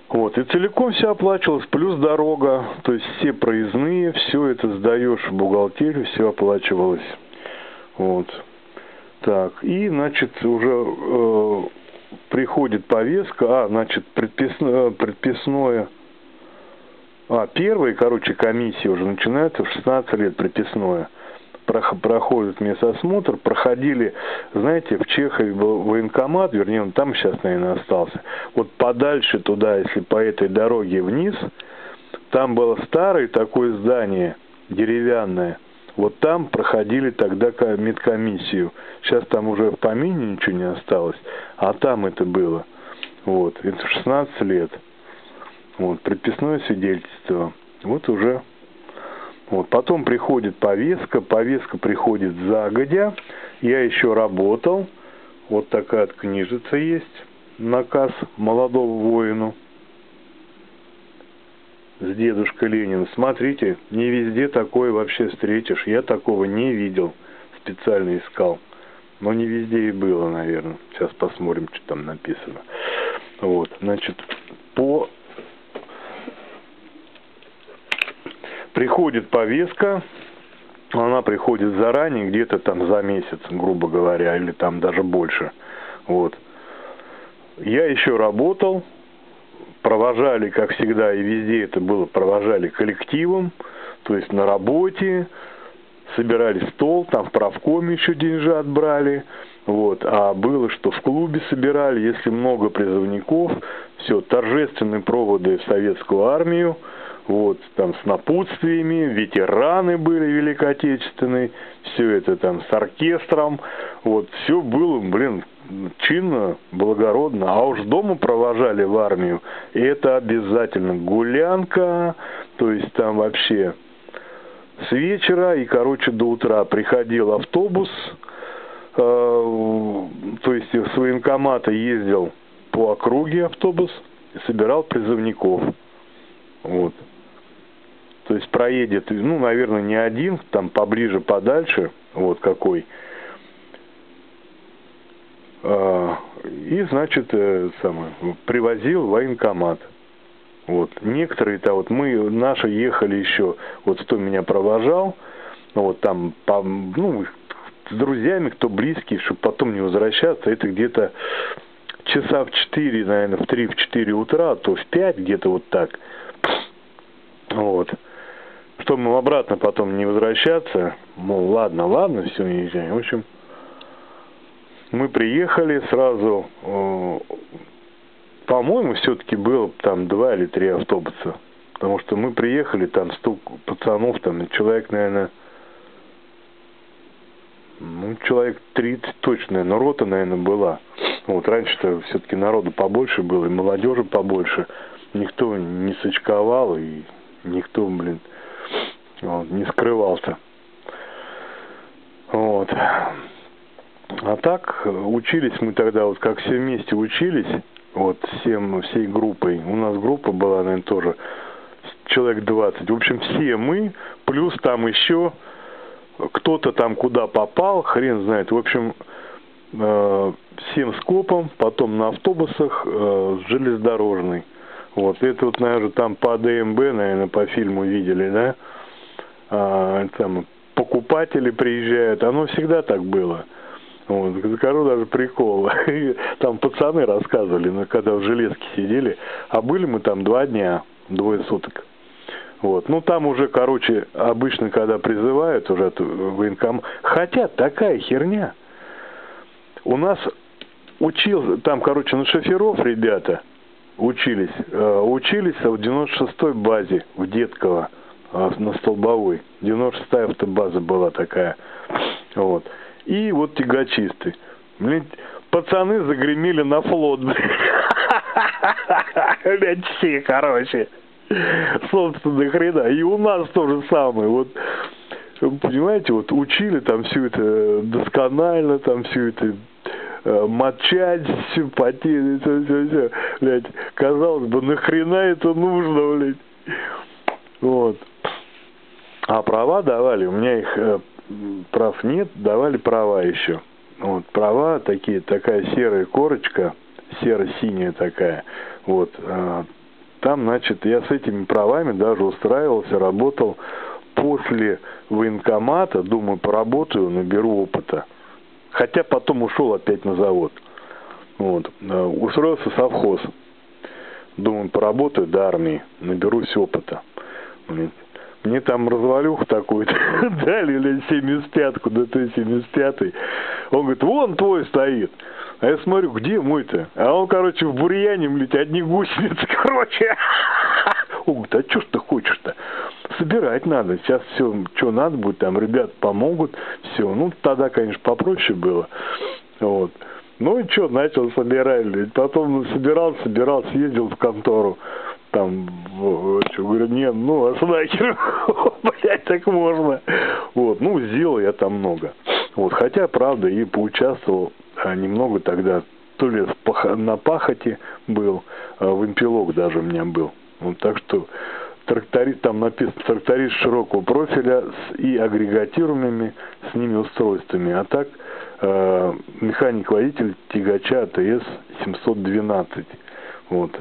Speaker 1: Вот, и целиком все оплачивалось, плюс дорога, то есть все проездные, все это сдаешь в бухгалтерию, все оплачивалось. Вот. Так, и, значит, уже э, приходит повестка, а, значит, предписное, предписное, а, первая, короче, комиссия уже начинается в шестнадцать лет, предписное. Проходит медосмотр, проходили, знаете, в Чехове был военкомат, вернее, он там сейчас, наверное, остался. Вот подальше туда, если по этой дороге вниз, там было старое такое здание, деревянное. Вот там проходили тогда медкомиссию. Сейчас там уже в помине ничего не осталось, а там это было. Вот, это шестнадцать лет. Вот, предписное свидетельство. Вот уже. Вот, потом приходит повестка, повестка приходит загодя. Я еще работал. Вот такая вот книжица есть. Наказ молодого воину. С дедушкой Ленина. Смотрите, не везде такое вообще встретишь. Я такого не видел. Специально искал. Но не везде и было, наверное. Сейчас посмотрим, что там написано. Вот, значит, по... Приходит повестка, она приходит заранее, где-то там за месяц, грубо говоря, или там даже больше. Вот. Я еще работал, провожали, как всегда, и везде это было, провожали коллективом, то есть на работе, собирали стол, там в правкоме еще деньжат брали. Вот. А было, что в клубе собирали, если много призывников, все, торжественные проводы в советскую армию. Вот, там с напутствиями, ветераны были Великой Отечественной, все это там с оркестром, вот, все было, блин, чинно, благородно, а уж дома провожали в армию, и это обязательно гулянка, то есть там вообще с вечера и, короче, до утра приходил автобус, э, то есть с военкомата ездил по округе автобус и собирал призывников, вот. То есть проедет, ну, наверное, не один, там поближе, подальше, вот какой. И, значит, самое, привозил военкомат. Вот. Некоторые-то, вот мы, наши ехали еще, вот кто меня провожал, вот там, по, ну, с друзьями, кто близкий, чтобы потом не возвращаться, это где-то часа в четыре, наверное, в три, в четыре утра, а то в пять, где-то вот так. Вот. Чтобы обратно потом не возвращаться, мол, ладно, ладно, все, не езжай. В общем, мы приехали сразу, э, по-моему, все-таки было там два или три автобуса. Потому что мы приехали, там стук пацанов, там человек, наверное, ну, человек тридцать точно, но рота, наверное, была. Вот, раньше-то все-таки народу побольше было, и молодежи побольше. Никто не сочковал, и никто, блин, вот, не скрывался. Вот. А так, учились мы тогда, вот как все вместе учились, вот всем, всей группой. У нас группа была, наверное, тоже человек двадцать. В общем, все мы, плюс там еще кто-то там куда попал, хрен знает. В общем, э, всем скопом, потом на автобусах э, железнодорожный. Вот, это вот, наверное, там по ДМБ, наверное, по фильму видели, да? А, там покупатели приезжают, оно всегда так было. Вот, скажу даже прикол. Там пацаны рассказывали, ну, когда в железке сидели, а были мы там два дня, двое суток. Вот, ну там уже, короче, обычно, когда призывают уже военком, хотя такая херня. У нас учил, там, короче, на шоферов ребята учились, э, учились в девяносто шестой базе в Детково, э, на Столбовой. девяносто шестая автобаза была такая. Вот. И вот тягачисты. Блин, пацаны загремели на флот. Блять, все, короче. Собственно, хрена. И у нас то же самое. Вот, понимаете, вот учили там все это досконально, там все это э, мочать, все потеть, все, все, все. Блять, казалось бы, нахрена это нужно, блять. Вот. А права давали, у меня их э, прав нет, давали права еще. Вот, права такие, такая серая корочка, серо-синяя такая, вот, э, там, значит, я с этими правами даже устраивался, работал после военкомата, думаю, поработаю, наберу опыта. Хотя потом ушел опять на завод. Вот. Устроился в совхоз. Думаю, поработаю до армии, наберусь опыта. Мне там развалюху такую дали, или семьдесят пятку, да ты семьдесят пятый. Он говорит, вон твой стоит. А я смотрю, где мой-то? А он, короче, в бурьяне, блядь, одни гусеницы, короче. Он говорит, а что ж ты хочешь-то? Собирать надо. Сейчас все, что надо будет, там ребят помогут. Все. Ну, тогда, конечно, попроще было. Вот. Ну и что, начал собирать. Потом собирал, собирал, съездил в контору. Там, что, говорю, нет, ну, а нахер, блядь, так можно. Вот, ну, сделал я там много. Вот, хотя, правда, и поучаствовал а, немного тогда, то ли на пахоте был, а, в импелок даже у меня был. Вот, так что тракторист, там написано, тракторист широкого профиля с и агрегатируемыми с ними устройствами. А так, э, механик-водитель тягача АТС семьсот двенадцать. Вот.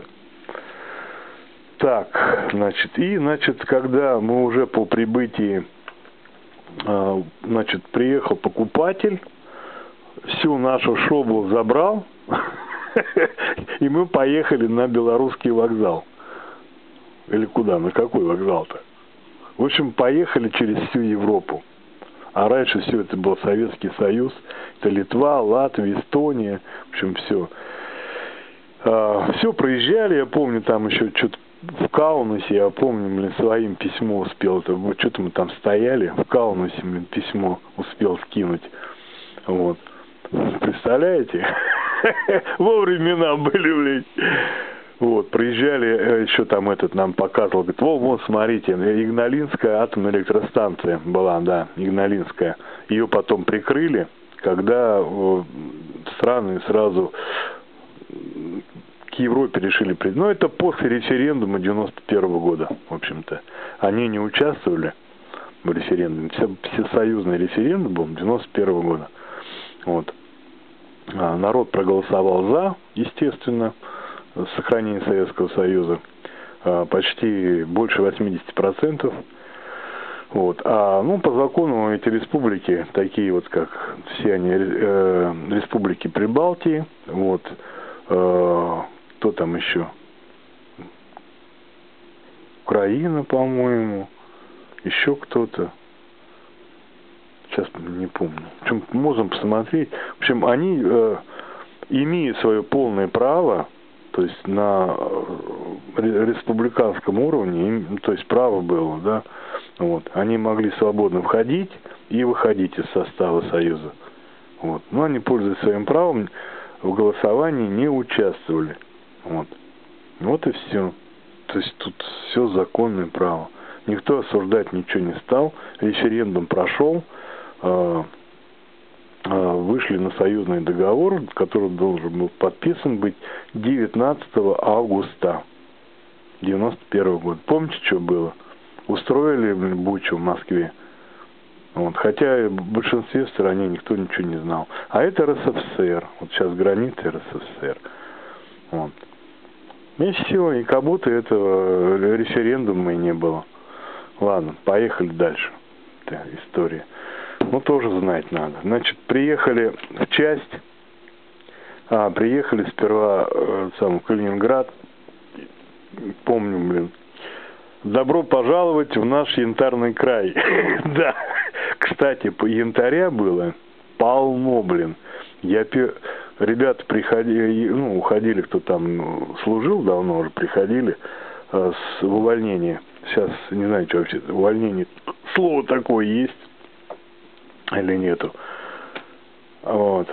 Speaker 1: Так, значит, и, значит, когда мы уже по прибытии, э, значит, приехал покупатель, всю нашу шоблу забрал, и мы поехали на Белорусский вокзал. Или куда? На какой вокзал-то? В общем, поехали через всю Европу. А раньше все это был Советский Союз. Это Литва, Латвия, Эстония. В общем, все. А, все проезжали. Я помню, там еще что-то в Каунасе, я помню, блин, своим письмо успел. Что-то мы там стояли. В Каунасе, блин, письмо успел скинуть. Вот. Представляете? Во времена были, блин. Вот, проезжали, еще там этот нам показывал, говорит, во, вот, смотрите, Игналинская атомная электростанция была, да, Игналинская. Ее потом прикрыли, когда страны сразу к Европе решили прийти. Но это после референдума девяносто первого года, в общем-то. Они не участвовали в референдуме. Всесоюзный референдум был девяносто первого года. Вот. А народ проголосовал за, естественно, сохранение Советского Союза, почти больше восьмидесяти процентов. Вот. А ну, по закону эти республики, такие вот как все они э, республики Прибалтии, вот, э, кто там еще? Украина, по-моему, еще кто-то. Сейчас не помню. В общем, можем посмотреть. В общем, они, э, имея свое полное право, то есть на республиканском уровне, то есть право было, да, вот, они могли свободно входить и выходить из состава Союза. Вот. Но они, пользуясь своим правом, в голосовании не участвовали. Вот. Вот и все. То есть тут все законное право. Никто осуждать ничего не стал. Референдум прошел. Вышли на союзный договор, который должен был подписан быть девятнадцатого августа девяносто первого года. Помните, что было? Устроили бучу в Москве. Вот. Хотя в большинстве стран никто ничего не знал. А это РСФСР. Вот сейчас границы РСФСР. Вот. И все. И как будто этого референдума и не было. Ладно, поехали дальше. Это история. Ну, тоже знать надо. Значит, приехали в часть, а, приехали сперва э, сам, в Калининград, помню, блин, добро пожаловать в наш янтарный край. Да, кстати, по янтаря было полно, блин. Я, ребята приходили, ну, уходили, кто там служил давно уже, приходили э, с увольнения. Сейчас, не знаю, что вообще, увольнение, слово такое есть. Или нету. Вот.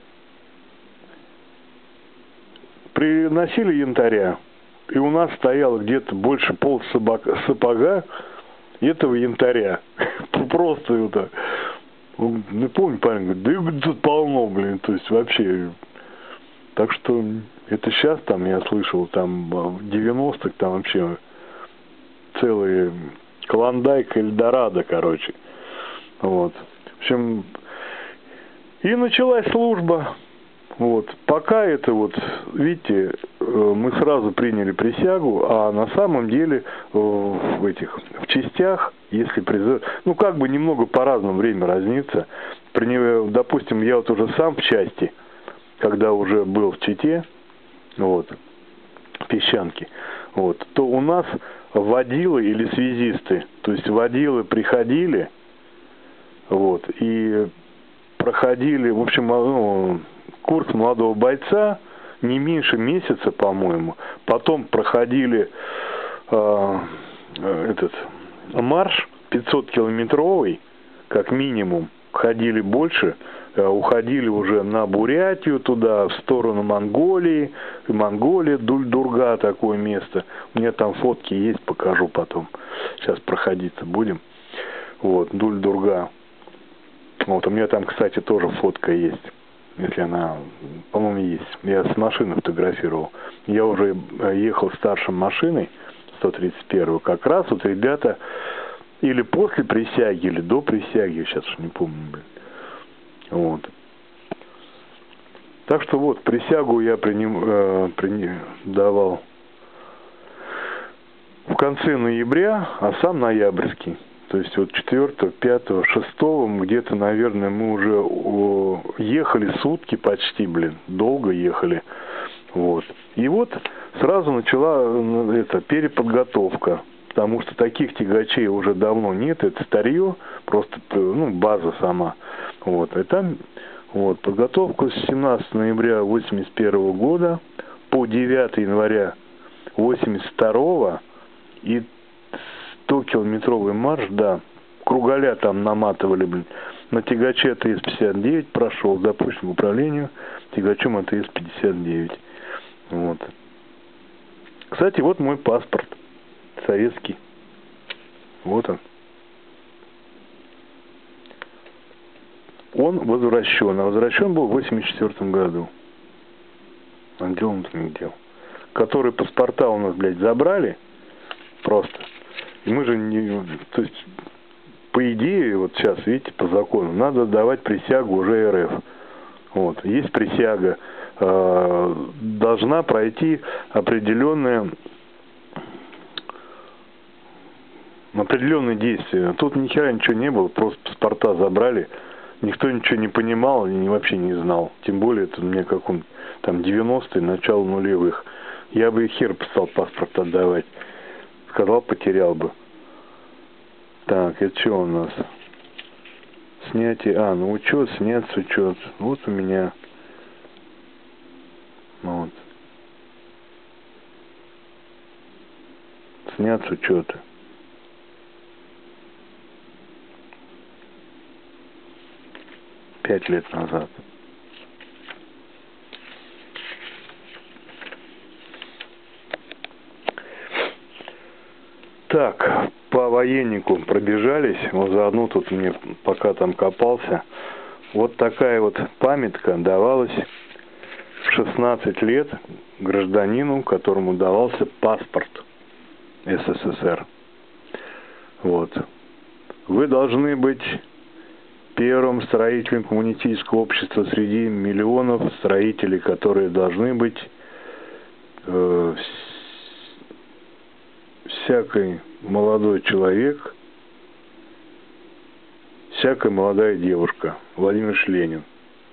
Speaker 1: Приносили янтаря, и у нас стояло где-то больше пол сапога этого янтаря. Просто это. Не помню, парень говорит, да тут полно, блин, то есть вообще. Так что это сейчас там я слышал, там в девяностых там вообще целый Клондайк, Эльдорадо, короче. Вот. В общем, и началась служба. Вот. Пока это вот, видите, мы сразу приняли присягу, а на самом деле в этих, в частях, если призыв, ну как бы немного по-разному время разнится. Допустим, я вот уже сам в части, когда уже был в Чите, вот, Песчанки, вот, то у нас водилы или связисты, то есть водилы приходили, вот, и проходили, в общем, ну, курс молодого бойца не меньше месяца, по-моему. Потом проходили э, этот марш пятисоткилометровый, как минимум. Ходили больше, э, уходили уже на Бурятию, туда, в сторону Монголии. Монголия, Дуль-Дурга, такое место. У меня там фотки есть, покажу потом. Сейчас проходиться будем. Вот, Дуль-Дурга. Вот, у меня там, кстати, тоже фотка есть. Если она, по-моему, есть. Я с машины фотографировал. Я уже ехал старшим машиной, сто тридцать первую. Как раз вот ребята или после присяги, или до присяги, сейчас уж не помню, блин. Вот. Так что вот, присягу я приним, э, приним, давал в конце ноября, а сам ноябрьский. То есть вот четвёртого, пятого, шестого где-то, наверное, мы уже о, ехали сутки почти, блин, долго ехали. Вот. И вот сразу начала эта переподготовка, потому что таких тягачей уже давно нет, это старье, просто, ну, база сама. Вот. И там вот, подготовка с семнадцатого ноября восемьдесят первого года по девятого января восемьдесят второго и стокилометровый марш, да, кругаля там наматывали, блин. На тягаче АТС пятьдесят девять прошел, запущен к управлению тягачом АТС пятьдесят девять. Вот. Кстати, вот мой паспорт советский. Вот он. Он возвращен. А возвращен был в восемьдесят четвёртом году. Отдел внутренних дел. Которые паспорта у нас, блядь, забрали. Просто. И мы же не... То есть, по идее, вот сейчас, видите, по закону, надо давать присягу уже РФ. Вот. Есть присяга. Э, должна пройти определенная... определенные действия. Тут ни хера ничего не было, просто паспорта забрали. Никто ничего не понимал и вообще не знал. Тем более, это мне как он, там, девяностые, начало нулевых. Я бы и хер стал паспорт отдавать. Сказал, потерял бы. Так, это что у нас? Снятие. А, ну учет, снят с учет. Вот у меня. Вот. Снят с учета. Пять лет назад. Так, по военнику пробежались, вот заодно тут мне, пока там копался, вот такая вот памятка давалась в шестнадцать лет гражданину, которому давался паспорт СССР. Вот. Вы должны быть первым строителем коммунистического общества среди миллионов строителей, которые должны быть э, всякий молодой человек, всякая молодая девушка. Владимир Ильич Ленин.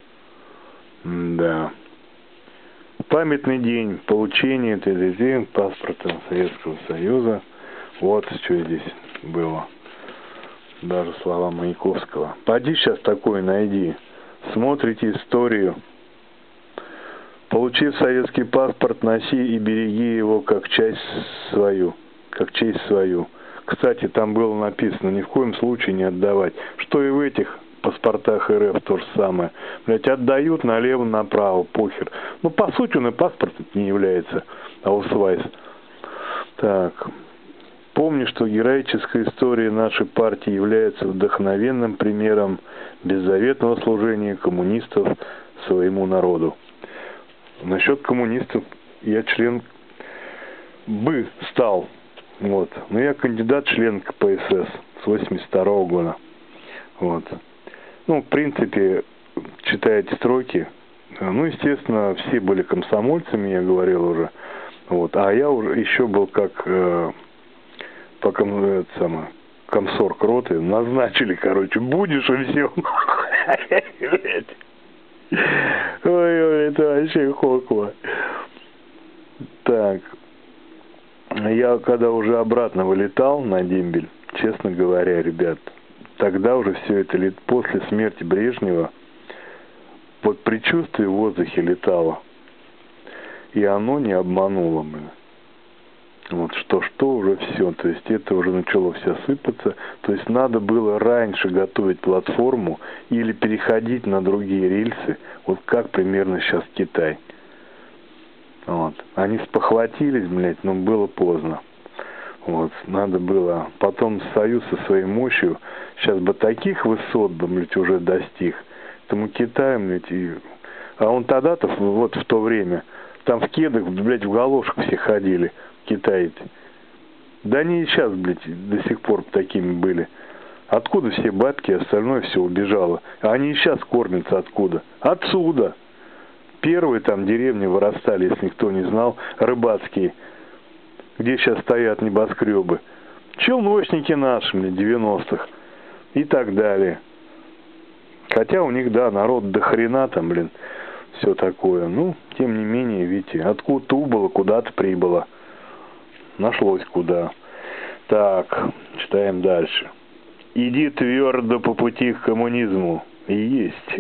Speaker 1: Да. Памятный день получения ТДТ, паспорта Советского Союза. Вот что здесь было. Даже слова Маяковского. Пойди сейчас такое найди. Смотрите историю. Получив советский паспорт, носи и береги его как часть свою. Как честь свою. Кстати, там было написано, ни в коем случае не отдавать. Что и в этих паспортах РФ то же самое. Блять, отдают налево-направо, похер. Ну, по сути, он и паспорт не является, аусвайс. Так. Помни, что героическая история нашей партии является вдохновенным примером беззаветного служения коммунистов своему народу. Насчет коммунистов я член бы стал. Вот. Но я кандидат член КПСС с восемьдесят второго года. Вот. Ну, в принципе, читая эти строки, Ну, естественно, все были комсомольцами, я говорил уже. Вот. А я уже еще был как э, по ком, это самое, комсорг роты. Назначили, короче, будешь и все. Ой, это вообще хоква. Так. Я когда уже обратно вылетал на дембель, честно говоря, ребят, тогда уже все это, после смерти Брежнева, вот предчувствие в воздухе летало. И оно не обмануло меня. Вот что-что уже все. То есть это уже начало все сыпаться. То есть надо было раньше готовить платформу или переходить на другие рельсы. Вот как примерно сейчас Китай. Вот. Они спохватились, блядь, но было поздно. Вот. Надо было. Потом Союз со своей мощью сейчас бы таких высот бы, блядь, уже достиг. Этому Китаю, блядь, и... А он тогда-то, вот в то время, там в кедах, блядь, в галошах все ходили, китайцы. Да они и сейчас, блядь, до сих пор такими были. Откуда все бабки, остальное все убежало? А они и сейчас кормятся откуда? Отсюда. Первые там деревни вырастали, если никто не знал, рыбацкие, где сейчас стоят небоскребы. Челночники наши, блядь, девяностых и так далее. Хотя у них, да, народ до хрена там, блин, все такое. Ну, тем не менее, видите, откуда-то убыло, куда-то прибыло. Нашлось куда. Так, читаем дальше. Иди твердо по пути к коммунизму. Есть.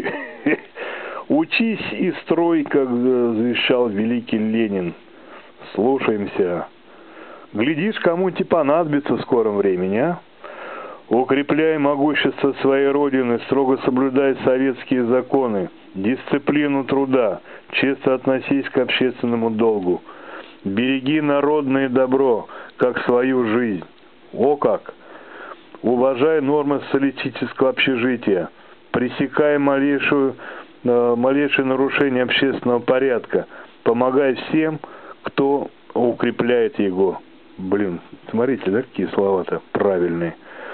Speaker 1: Учись и строй, как завещал великий Ленин. Слушаемся. Глядишь, кому-то понадобится в скором времени, а? Укрепляй могущество своей Родины, строго соблюдай советские законы, дисциплину труда, честно относись к общественному долгу. Береги народное добро, как свою жизнь. О как! Уважай нормы социалистического общежития, пресекай малейшую малейшее нарушение общественного порядка. Помогай всем, кто укрепляет его. Блин, смотрите, да, какие слова-то правильные.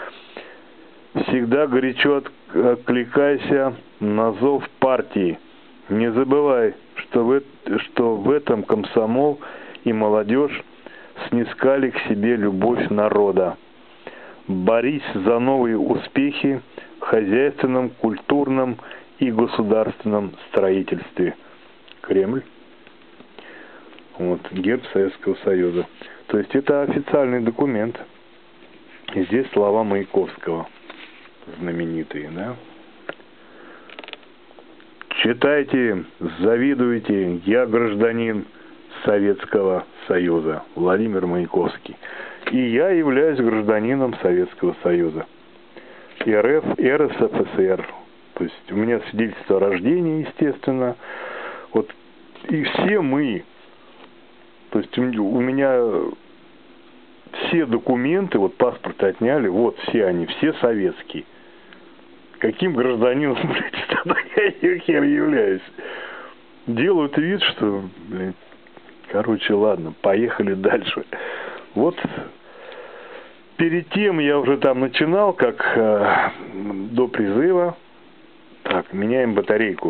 Speaker 1: Всегда горячо откликайся на зов партии. Не забывай, что в, что в этом комсомол и молодежь снискали к себе любовь народа. Борись за новые успехи в хозяйственном, культурном и государственном строительстве. Кремль. Вот, герб Советского Союза. То есть это официальный документ. И здесь слова Маяковского. Знаменитые, да? Читайте, завидуйте, я гражданин Советского Союза. Владимир Маяковский. И я являюсь гражданином Советского Союза. РФ, РСФСР. То есть у меня свидетельство о рождении, естественно. Вот. И все мы. То есть у меня все документы, вот паспорт отняли, вот все они, все советские. Каким гражданином, блядь, тогда я хер являюсь? Делают вид, что, блядь, короче, ладно, поехали дальше. Вот перед тем я уже там начинал, как э, до призыва. Так, меняем батарейку.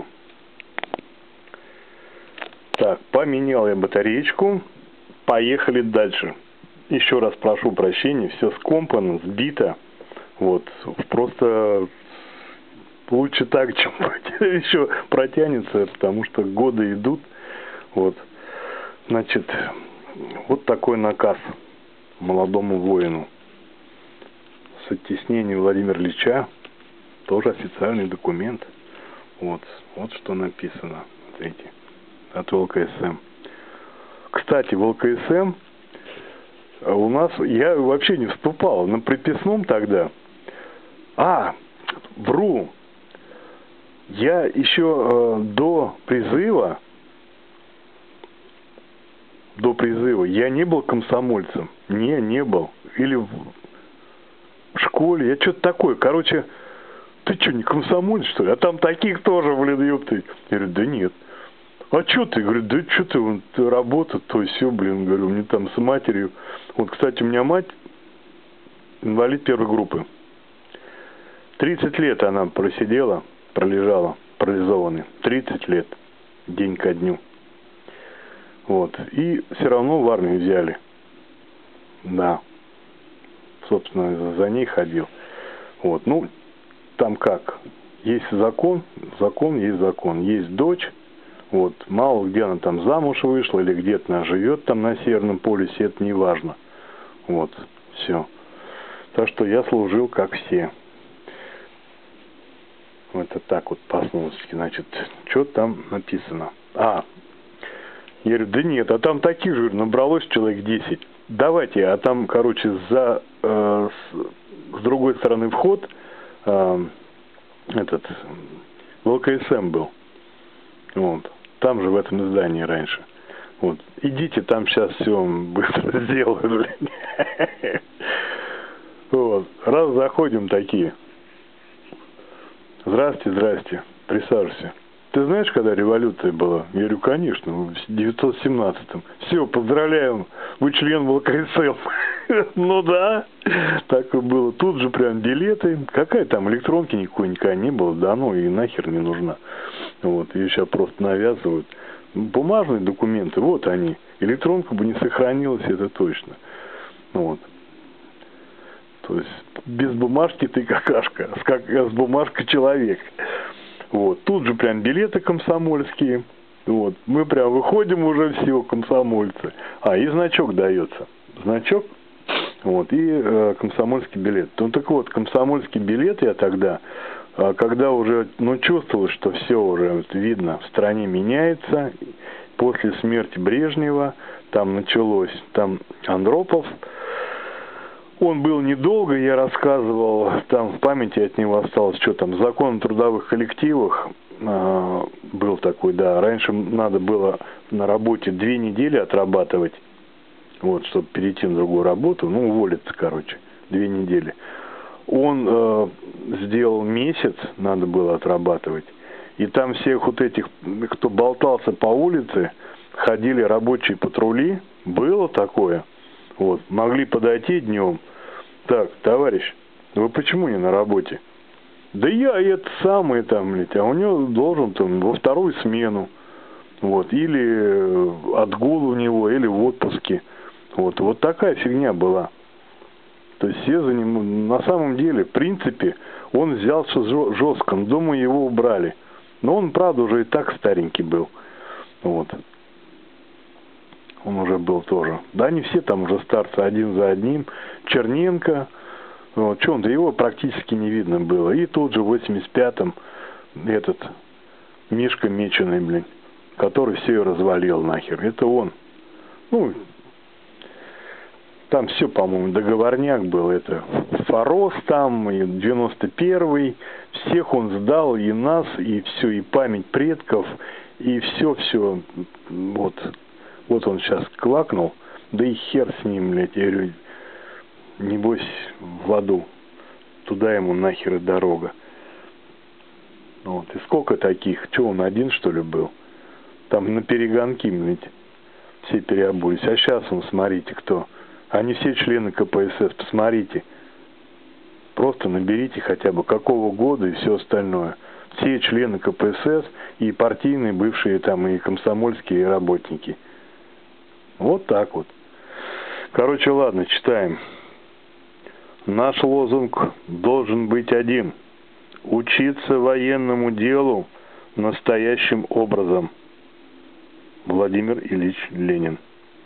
Speaker 1: Так, поменял я батареечку. Поехали дальше. Еще раз прошу прощения, все скомпано, сбито. Вот, просто лучше так, чем еще протянется, потому что годы идут. Вот, значит, вот такой наказ молодому воину. С оттеснением Владимира Ильича. Тоже официальный документ. Вот, вот что написано. Смотрите, от ВЛКСМ. Кстати, ВЛКСМ у нас, я вообще не вступал на приписном тогда. А, вру. Я еще э, до призыва, до призыва, я не был комсомольцем. Не, не был. Или в школе, я что-то такое. Короче, ты что, не комсомолец, что ли? А там таких тоже, блин, ёпты. Я говорю, да нет. А что ты? Говорю, да что ты, вон, ты работа, то и все, блин, говорю, мне там с матерью. Вот, кстати, у меня мать инвалид первой группы. тридцать лет она просидела, пролежала, парализованной. тридцать лет. день ко дню. Вот. И все равно в армию взяли. Да. Собственно, за ней ходил. Вот. Ну, там как? Есть закон, закон есть закон. Есть дочь. Вот. Мало где она там замуж вышла, или где-то она живет там на Северном полюсе, это не важно. Вот. Все. Так что я служил как все. Это так вот по-основски. Значит, что там написано? А, я говорю, да нет, а там таких же набралось человек десять. Давайте, а там, короче, за э, с, с другой стороны вход э, этот ВЛКСМ был. Вот. Там же в этом здании раньше. Вот. Идите, там сейчас все быстро сделают. Вот. Раз заходим такие. Здрасте, здрасте. Присаживайся. Ты знаешь, когда революция была? Я говорю, конечно, в девятьсот семнадцатом. Все, поздравляем, вы член ВЛКСМ. Ну да, так и было. Тут же прям билеты. Какая там электронки никакой никогда не было. Да ну и нахер не нужна. Вот, ее сейчас просто навязывают. Бумажные документы, вот они. Электронка бы не сохранилась, это точно. Вот. То есть без бумажки ты какашка, с, как, с бумажкой человек. Вот. Тут же прям билеты комсомольские. Вот. Мы прям выходим уже все комсомольцы. А, и значок дается. Значок. Вот. И э, комсомольский билет. Ну так вот, комсомольский билет я тогда, э, когда уже, ну, чувствовал, что все уже вот, видно, в стране меняется. После смерти Брежнева там началось, там Андропов. Он был недолго, я рассказывал, там в памяти от него осталось, что там, закон о трудовых коллективах э, был такой, да. Раньше надо было на работе две недели отрабатывать, вот, чтобы перейти на другую работу, ну, уволиться, короче, две недели. Он э, сделал месяц, надо было отрабатывать, и там всех вот этих, кто болтался по улице, ходили рабочие патрули, было такое. Вот, могли подойти днем. Так, товарищ, вы почему не на работе? Да я это самое там, блядь, а у него должен там во вторую смену. Вот, или отгул у него, или в отпуске. Вот, вот такая фигня была. То есть все за ним, на самом деле, в принципе, он взялся жестко, думаю, его убрали. Но он, правда, уже и так старенький был. Вот. Он уже был тоже. Да, они все там уже старцы один за одним. Черненко, вот, что он-то, его практически не видно было. И тут же в восемьдесят пятом этот Мишка Меченый, блин, который все и развалил нахер. Это он. Ну, там все, по-моему, договорняк был. Это Форос там, и девяносто первый. Всех он сдал, и нас, и все, и память предков, и все-все. Вот. Вот он сейчас клакнул, да и хер с ним, блядь, я говорю, небось в аду, туда ему нахер и дорога. Вот, и сколько таких, что он один, что ли, был? Там на перегонки, блядь, все переобулись, а сейчас он, смотрите, кто, они все члены ка пэ эс эс, посмотрите, просто наберите хотя бы какого года и все остальное. Все члены ка пэ эс эс и партийные бывшие там и комсомольские работники. Вот так вот. Короче, ладно, читаем. Наш лозунг должен быть один. Учиться военному делу настоящим образом. Владимир Ильич Ленин.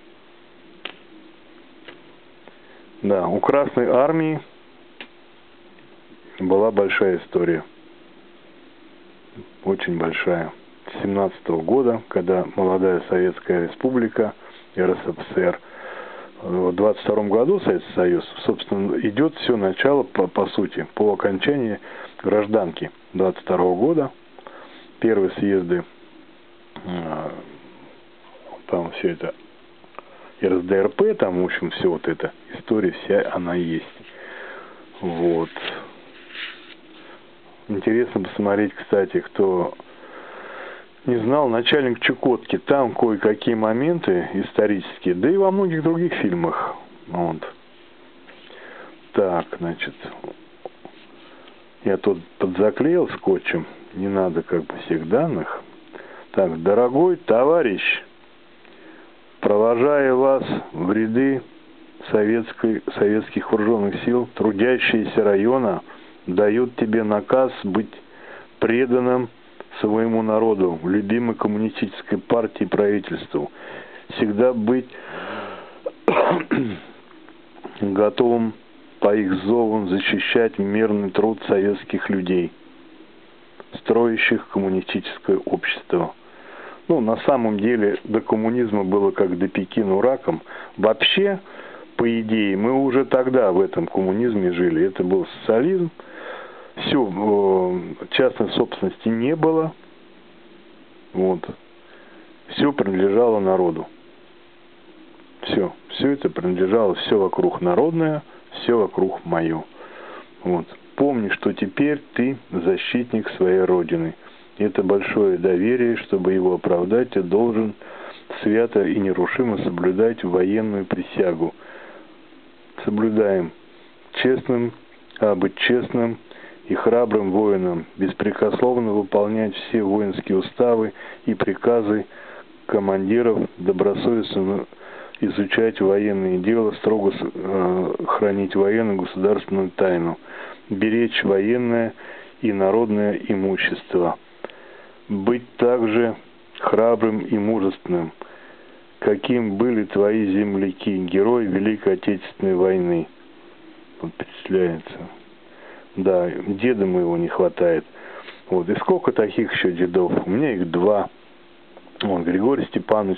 Speaker 1: Да, у Красной Армии была большая история. Очень большая. С семнадцатого года, когда молодая Советская Республика, эр эс эф эс эр, в двадцать втором году Советский Союз, собственно, идет все начало, по, по сути, по окончании гражданки двадцать второго года. Первые съезды, там все это, эр эс дэ эр пэ, там, в общем, все вот эта история, вся она есть. Вот. Интересно посмотреть, кстати, кто не знал, начальник Чукотки, там кое-какие моменты исторические, да и во многих других фильмах. Вот. Так, значит, я тут подзаклеил скотчем, не надо как бы всех данных. Так, дорогой товарищ, провожая вас в ряды советской, советских вооруженных сил, трудящиеся района дают тебе наказ быть преданным своему народу, любимой коммунистической партии и правительству, всегда быть готовым по их зовам защищать мирный труд советских людей, строящих коммунистическое общество. Ну, на самом деле, до коммунизма было как до Пекину раком. Вообще, по идее, мы уже тогда в этом коммунизме жили. Это был социализм. Все, частной собственности не было. Вот. Все принадлежало народу. Все. Все это принадлежало, все вокруг народное, все вокруг мое. Вот. Помни, что теперь ты защитник своей Родины. Это большое доверие, чтобы его оправдать, ты должен свято и нерушимо соблюдать военную присягу. Соблюдаем честным, а быть честным и храбрым воином, беспрекословно выполнять все воинские уставы и приказы командиров, добросовестно изучать военные дела, строго э, хранить военную государственную тайну, беречь военное и народное имущество, быть также храбрым и мужественным, каким были твои земляки, герои Великой Отечественной войны. Вот перечисляется. Да, деда моего не хватает. Вот. И сколько таких еще дедов? У меня их два. Вот, Григорий Степанович,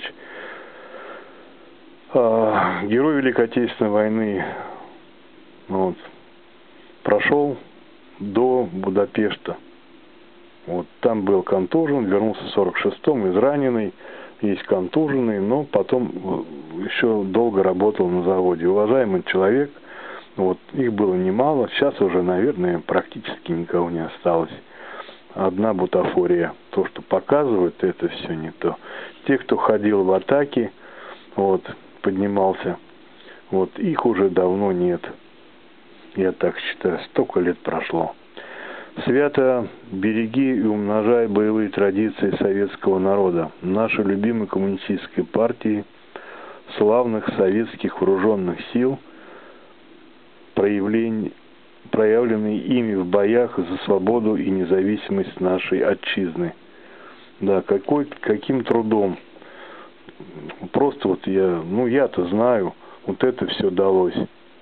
Speaker 1: э, герой Великой Отечественной войны, вот, прошел до Будапешта. Вот, там был контужен, вернулся в сорок шестом, израненный, есть контуженный, но потом еще долго работал на заводе. Уважаемый человек, вот, их было немало, сейчас уже, наверное, практически никого не осталось. Одна бутафория. То, что показывают, это все не то. Те, кто ходил в атаке, вот, поднимался, вот, их уже давно нет. Я так считаю, столько лет прошло. Свято береги и умножай боевые традиции советского народа, нашей любимой коммунистической партии, славных советских вооруженных сил, проявлений, проявленные ими в боях за свободу и независимость нашей отчизны. Да, какой, каким трудом. Просто вот я, ну я-то знаю, вот это все далось.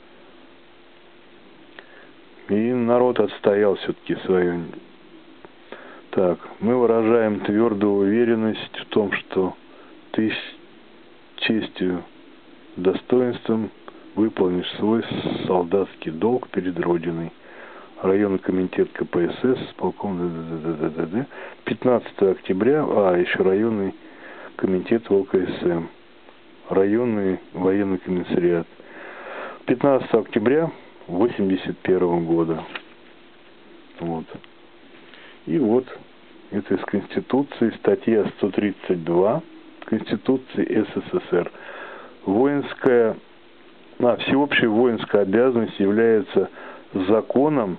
Speaker 1: И народ отстоял все-таки свою. Так, мы выражаем твердую уверенность в том, что ты с честью, достоинством выполнишь свой солдатский долг перед Родиной. Районный комитет ка пэ эс эс, полком ДДДДД, пятнадцатого октября, а еще районный комитет вэ эл ка эс эм, районный военный комиссариат. пятнадцатого октября восемьдесят первого года. Вот. И вот это из Конституции, статья сто тридцать два Конституции эс эс эс эр. Воинская, а, всеобщая воинская обязанность является законом.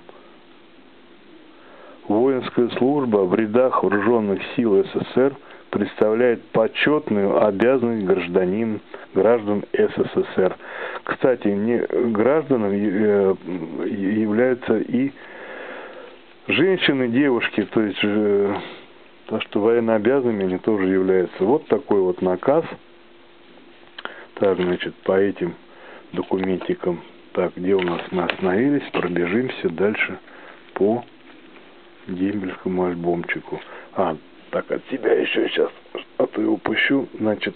Speaker 1: Воинская служба в рядах вооруженных сил эс эс эс эр представляет почетную обязанность гражданин, граждан эс эс эс эр. Кстати, не гражданами являются и женщины, девушки, то есть то, что военнообязанными они тоже являются. Вот такой вот наказ. Так, значит, по этим документикам. Так, где у нас мы остановились, пробежимся дальше по дембельскому альбомчику. А, так, от себя еще сейчас, а то я упущу, значит,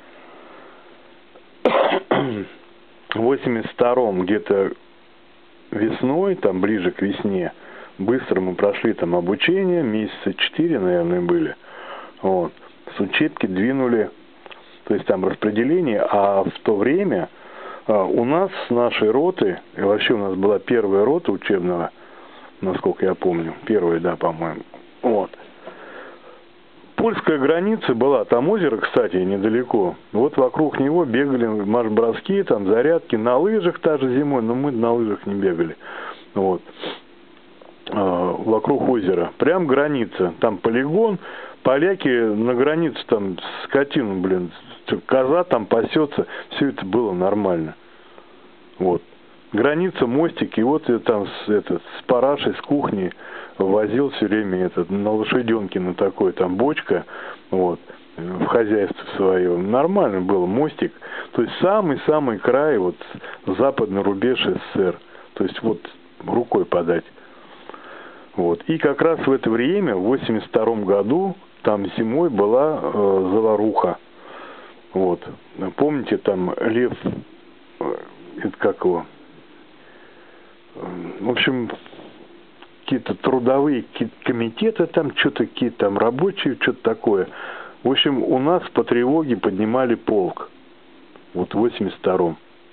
Speaker 1: в восемьдесят втором где-то весной, там ближе к весне, быстро мы прошли там обучение, месяца четыре, наверное, были, вот, с учебки двинули, то есть там распределение, а в то время а, у нас с нашей роты, и вообще у нас была первая рота учебного, насколько я помню, первая, да, по-моему, вот, польская граница была, там озеро, кстати, недалеко. Вот вокруг него бегали марш-броски, там зарядки, на лыжах даже зимой, но мы на лыжах не бегали. Вот. А, вокруг озера. Прям граница. Там полигон, поляки на границе там скотину, блин, коза там пасется, все это было нормально. Вот. Граница, мостик, и вот я там с, этот, с парашей, с кухни возил все время этот, на лошаденке, на такой, там бочка, вот, в хозяйстве своем. Нормально было, мостик. То есть самый-самый край, вот, западный рубеж СССР. То есть вот рукой подать. Вот. И как раз в это время, в восемьдесят втором году, там зимой была э, заваруха. Вот. Помните, там Лев, э, это как его, э, в общем, какие-то трудовые какие-то комитеты там, что-то какие-то там рабочие, что-то такое. В общем, у нас по тревоге поднимали полк. Вот в восемьдесят втором.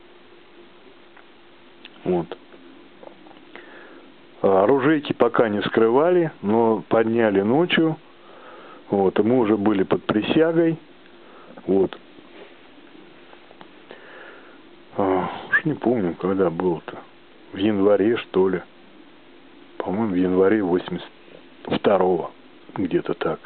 Speaker 1: Вот. Оружейки пока не скрывали, но подняли ночью. Вот, и мы уже были под присягой. Вот. А, уж не помню, когда было-то. В январе, что ли. По-моему, в январе восемьдесят второго. Где-то так.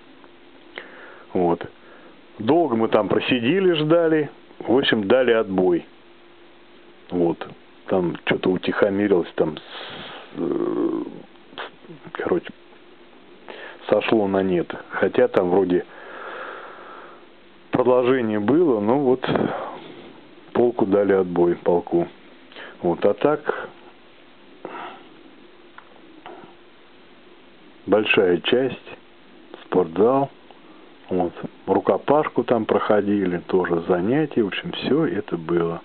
Speaker 1: Вот. Долго мы там просидели, ждали. В общем, дали отбой. Вот. Там что-то утихомирилось, там, э, короче, сошло на нет. Хотя там вроде продолжение было, но вот полку дали отбой, полку. Вот, а так большая часть, спортзал, вот, рукопашку там проходили, тоже занятия, в общем, все это было.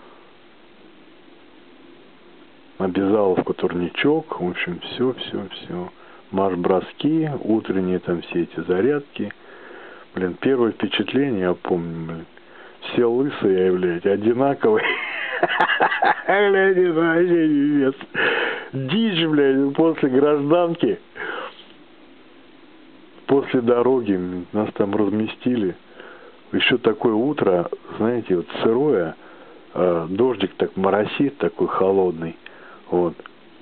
Speaker 1: Обязаловка, турничок, в общем, все, все, все. Марш-броски, утренние там все эти зарядки. Блин, первое впечатление, я помню, блин, все лысые, блядь, одинаковые. Блядь, это вообще пиздец. Дичь, блядь, после гражданки, после дороги нас там разместили. Еще такое утро, знаете, вот сырое, дождик так моросит, такой холодный. Вот.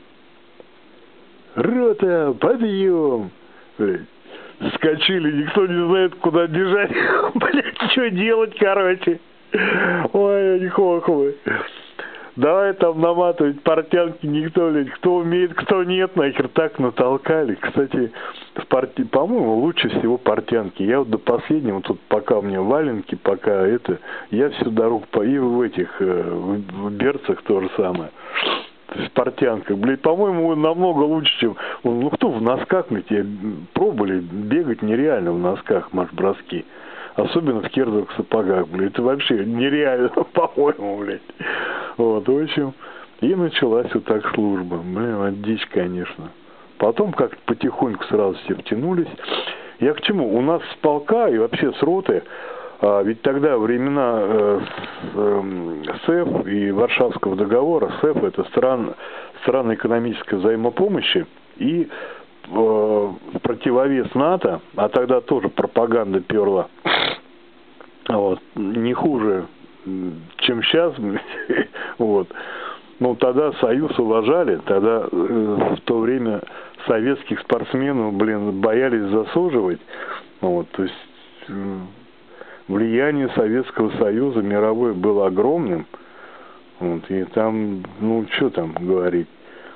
Speaker 1: Рота, подъем! Блядь. Скочили, никто не знает, куда бежать. Блядь, что делать, короче? Ой, не хохлы. Давай там наматывать портянки, никто, блядь, кто умеет, кто нет, нахер так натолкали. Кстати, в порти... по-моему, лучше всего портянки. Я вот до последнего, тут пока у меня валенки, пока это, я всю дорогу по... и в этих, в берцах то же самое. В портянках, блядь, по-моему, намного лучше, чем... Ну, кто в носках, блядь, пробовали бегать нереально в носках, марш-броски. Особенно в кирзовых сапогах, блядь. Это вообще нереально, по-моему, блядь. Вот, в общем, и началась вот так служба. Блин, вот дичь, конечно. Потом как-то потихоньку сразу все втянулись. Я к чему? У нас с полка и вообще с роты, а, ведь тогда времена э, с, э, СЭФ и Варшавского договора, СЭФ это стран, страны экономической взаимопомощи, и э, в противовес НАТО, а тогда тоже пропаганда перла, вот, не хуже, чем сейчас, вот. Ну, тогда Союз уважали, тогда э, в то время советских спортсменов, блин, боялись засуживать, вот, то есть э, влияние Советского Союза мировое было огромным, вот, и там, ну, что там говорить,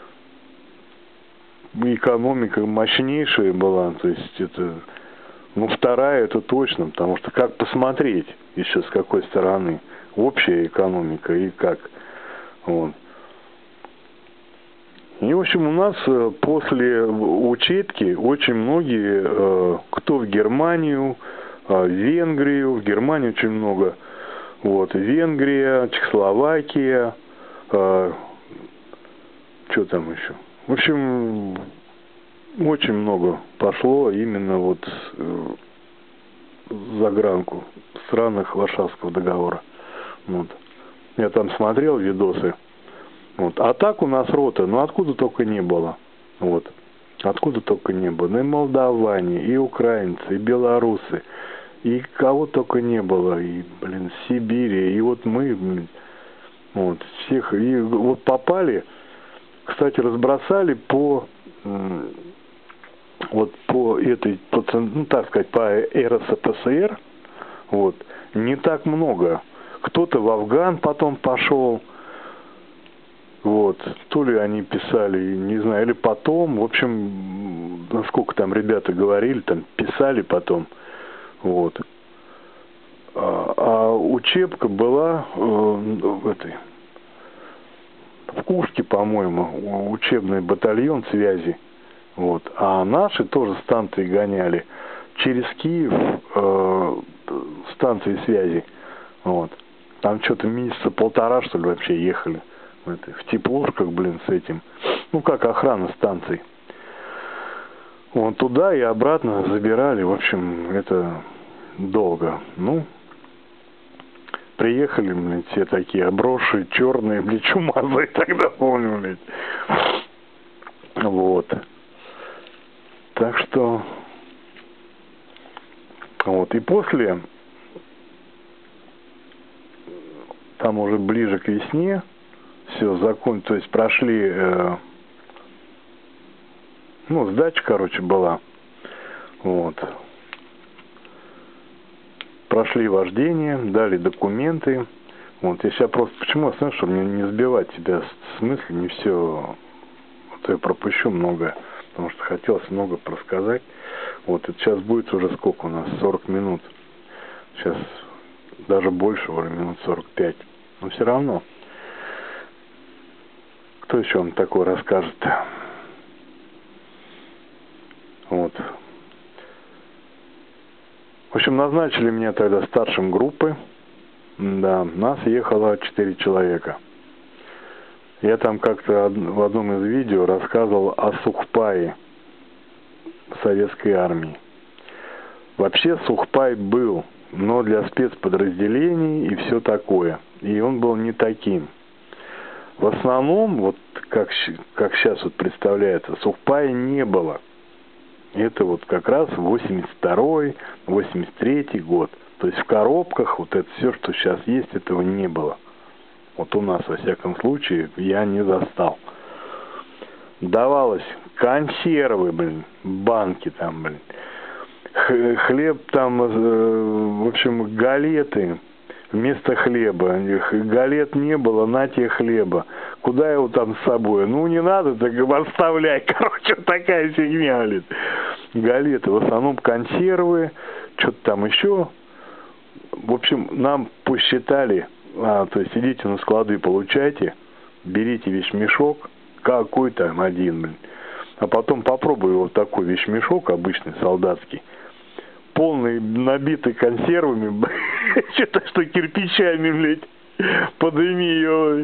Speaker 1: экономика мощнейшая была, то есть это, ну, вторая это точно, потому что как посмотреть еще с какой стороны, общая экономика и как, вот. И, в общем, у нас после учебки очень многие, кто в Германию, в Венгрию, в Германии очень много, вот, Венгрия, Чехословакия, что там еще, в общем, очень много пошло именно вот в загранку в странах Варшавского договора, вот. Я там смотрел видосы. Вот. А так у нас рота, ну откуда только не было. Вот. Откуда только не было. Ну и молдаване, и украинцы, и белорусы, и кого только не было. И, блин, Сибири, и вот мы, блин, вот, всех, и вот попали, кстати, разбросали по, вот по этой, по, ну, так сказать, по эр эс эф эс эр, вот, не так много. Кто-то в Афган потом пошел, вот, то ли они писали, не знаю, или потом, в общем, насколько там ребята говорили, там писали потом, вот. А, а учебка была э, в этой, в Курске, по-моему, учебный батальон связи, вот, а наши тоже станции гоняли через Киев, э, станции связи, вот. Там что-то месяца полтора, что ли, вообще ехали. В, это, в теплушках, блин, с этим. Ну, как охрана станций. Вот туда и обратно забирали. В общем, это долго. Ну, приехали, блин, все такие обросшие, черные, блин, чумазые тогда, помню, блин. Вот. Так что... Вот. И после... Там уже ближе к весне все закон, то есть прошли, э, ну, сдача, короче, была, вот, прошли вождение, дали документы, вот, я сейчас просто, почему остановился, чтобы не, не сбивать тебя с мысли, не все, вот я пропущу много, потому что хотелось много рассказать, вот, это сейчас будет уже сколько у нас, сорок минут, сейчас даже больше, уже минут сорок пять. Но все равно. Кто еще вам такое расскажет? Вот. В общем, назначили меня тогда старшим группы. Да, нас ехало четыре человека. Я там как-то в одном из видео рассказывал о сухпае советской армии. Вообще сухпай был, но для спецподразделений и все такое. И он был не таким. В основном, вот как, как сейчас вот представляется, сухпая не было. Это вот как раз восемьдесят второй, восемьдесят третий год. То есть в коробках вот это все, что сейчас есть, этого не было. Вот у нас, во всяком случае, я не застал. Давалось консервы, блин, банки там, блин. Хлеб там, в общем, галеты вместо хлеба. Галет не было, на тебе хлеба. Куда его там с собой? Ну, не надо, так оставляй. Короче, такая фигня, блин. Галеты, в основном консервы, что-то там еще. В общем, нам посчитали, а, то есть идите на склады, получайте, берите вещмешок, какой там один, блин. А потом попробуй вот такой вещмешок, обычный, солдатский, полный, набитый консервами, что-то, что кирпичами, блядь, подыми ее.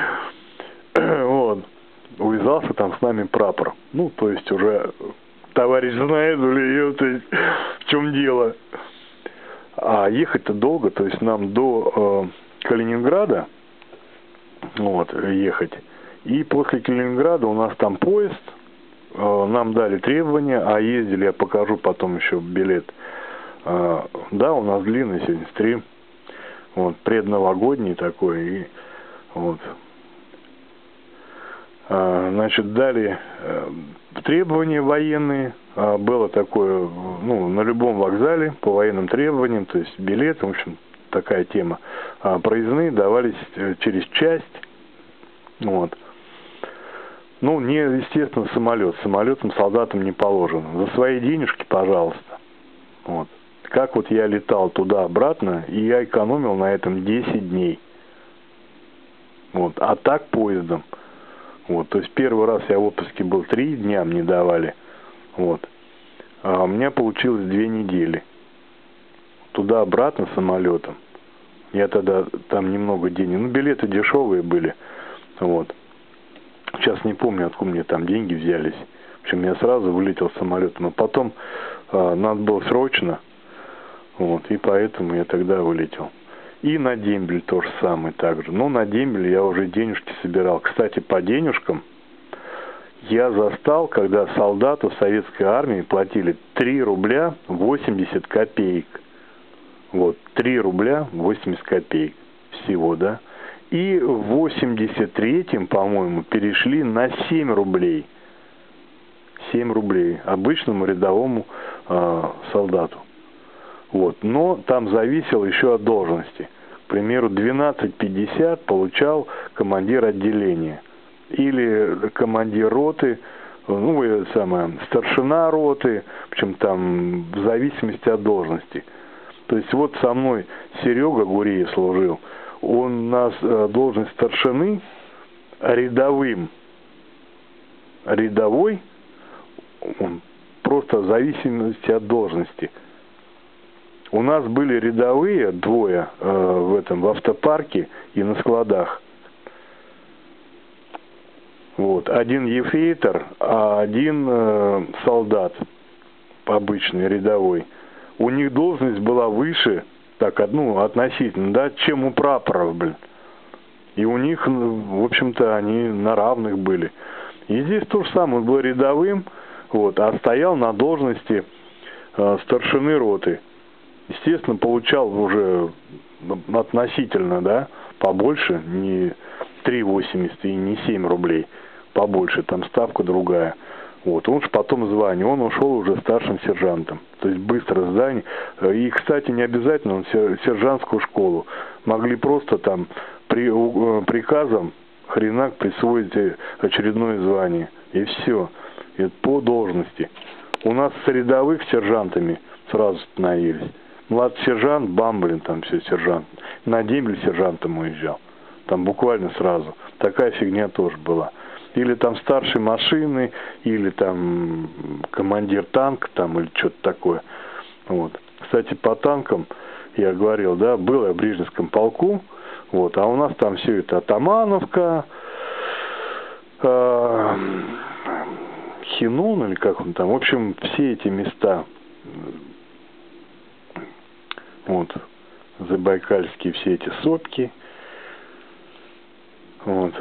Speaker 1: Вот. Увязался там с нами прапор. Ну, то есть уже товарищ знает, блядь, то есть в чем дело. А ехать-то долго, то есть нам до э, Калининграда, вот, ехать. И после Калининграда у нас там поезд, э, нам дали требования, а ездили, я покажу потом еще билет. Э, да, у нас длинный сегодня стрим, вот, предновогодний такой, и вот. Э, значит, дали э, требования военные. Было такое, ну, на любом вокзале по военным требованиям, то есть билеты, в общем, такая тема. А проездные давались через часть, вот. Ну, не, естественно, самолет. Самолетом солдатам не положено. За свои денежки, пожалуйста. Вот. Как вот я летал туда-обратно, и я экономил на этом десять дней. Вот. А так поездом. Вот. То есть первый раз я в отпуске был три дня, мне давали. Вот. А у меня получилось две недели. Туда-обратно самолетом. Я тогда там немного денег. Ну, билеты дешевые были. Вот. Сейчас не помню, откуда мне там деньги взялись. В общем, я сразу вылетел самолетом. Но потом а, надо было срочно. Вот. И поэтому я тогда вылетел. И на дембель то же самое также. Но на дембель я уже денежки собирал. Кстати, по денежкам я застал, когда солдату советской армии платили три рубля восемьдесят копеек. Вот, три рубля восемьдесят копеек всего, да. И в восемьдесят третьем, по-моему, перешли на семь рублей. семь рублей обычному рядовому э, солдату. Вот. Но там зависело еще от должности. К примеру, двенадцать пятьдесят получал командир отделения. Или командир роты, ну, самое, старшина роты, причем там в зависимости от должности. То есть вот со мной Серега Гуреев служил. Он у нас э, должность старшины рядовым. Рядовой, он просто в зависимости от должности. У нас были рядовые двое э, в этом, в автопарке и на складах. Вот. Один ефрейтор, а один э, солдат, обычный, рядовой. У них должность была выше, так, ну, относительно, да, чем у прапоров, блин. И у них, в общем-то, они на равных были. И здесь то же самое, он был рядовым, вот, а стоял на должности э, старшины роты. Естественно, получал уже относительно, да, побольше, не три восемьдесят и не семь рублей, побольше, там ставка другая. Вот, он же потом звание, он ушел уже старшим сержантом, то есть быстро здание. И, кстати, не обязательно он сержантскую школу, могли просто там при, приказом хренак присвоить очередное звание, и все, это по должности. У нас с рядовых сержантами сразу становились. Младший сержант, бам, блин, там все, сержант. На дембель сержантом уезжал. Там буквально сразу. Такая фигня тоже была. Или там старший машины, или там командир танка, там, или что-то такое. Вот. Кстати, по танкам, я говорил, да, был я в Брижневском полку, вот, а у нас там все это Атамановка, э, Хинон, или как он там, в общем, все эти места, вот, забайкальские все эти сопки, вот.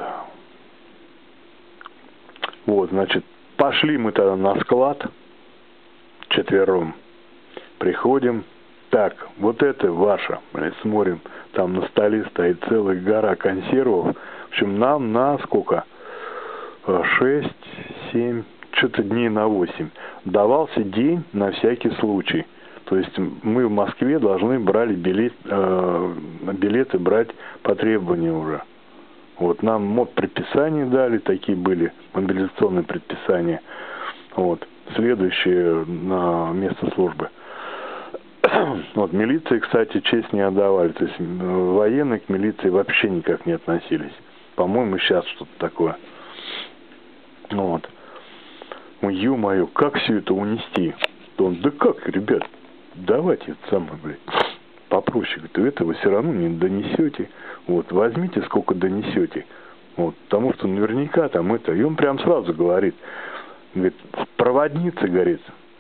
Speaker 1: Вот, значит, пошли мы тогда на склад четвером. Приходим. Так, вот это ваше. Блин, смотрим, там на столе стоит целая гора консервов. В общем, нам на сколько? Шесть, семь, что-то дней на восемь. Давался день на всякий случай. То есть мы в Москве должны брали билет, э, билеты брать по требованию уже. Вот, нам мод предписания дали, такие были мобилизационные предписания. Вот, следующие на место службы. Вот, милиции, кстати, честь не отдавали. То есть военные к милиции вообще никак не относились. По-моему, сейчас что-то такое. Вот. Ё-моё, как все это унести? Он, да как, ребят, давайте это самое, блядь, попроще. Говорит, вы этого все равно не донесете. Вот, возьмите, сколько донесете. Вот, потому что наверняка там это... И он прям сразу говорит, говорит, проводница, говорит,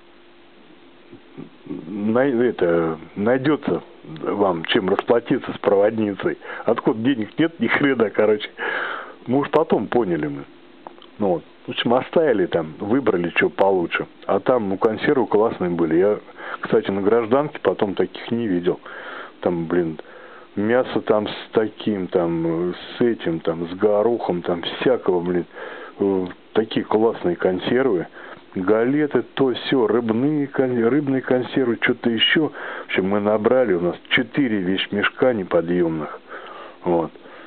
Speaker 1: на, это, найдется вам чем расплатиться с проводницей. Откуда денег нет, ни хрена, короче. Мы уж потом поняли мы. Ну вот. В общем, оставили там, выбрали, что получше. А там, ну, консервы классные были. Я, кстати, на гражданке потом таких не видел. Там, блин, мясо там с таким, там, с этим, там, с горохом, там, всякого, блин. Такие классные консервы. Галеты, то все, рыбные, рыбные консервы, что-то еще. В общем, мы набрали, у нас четыре вещмешка неподъемных. Вот.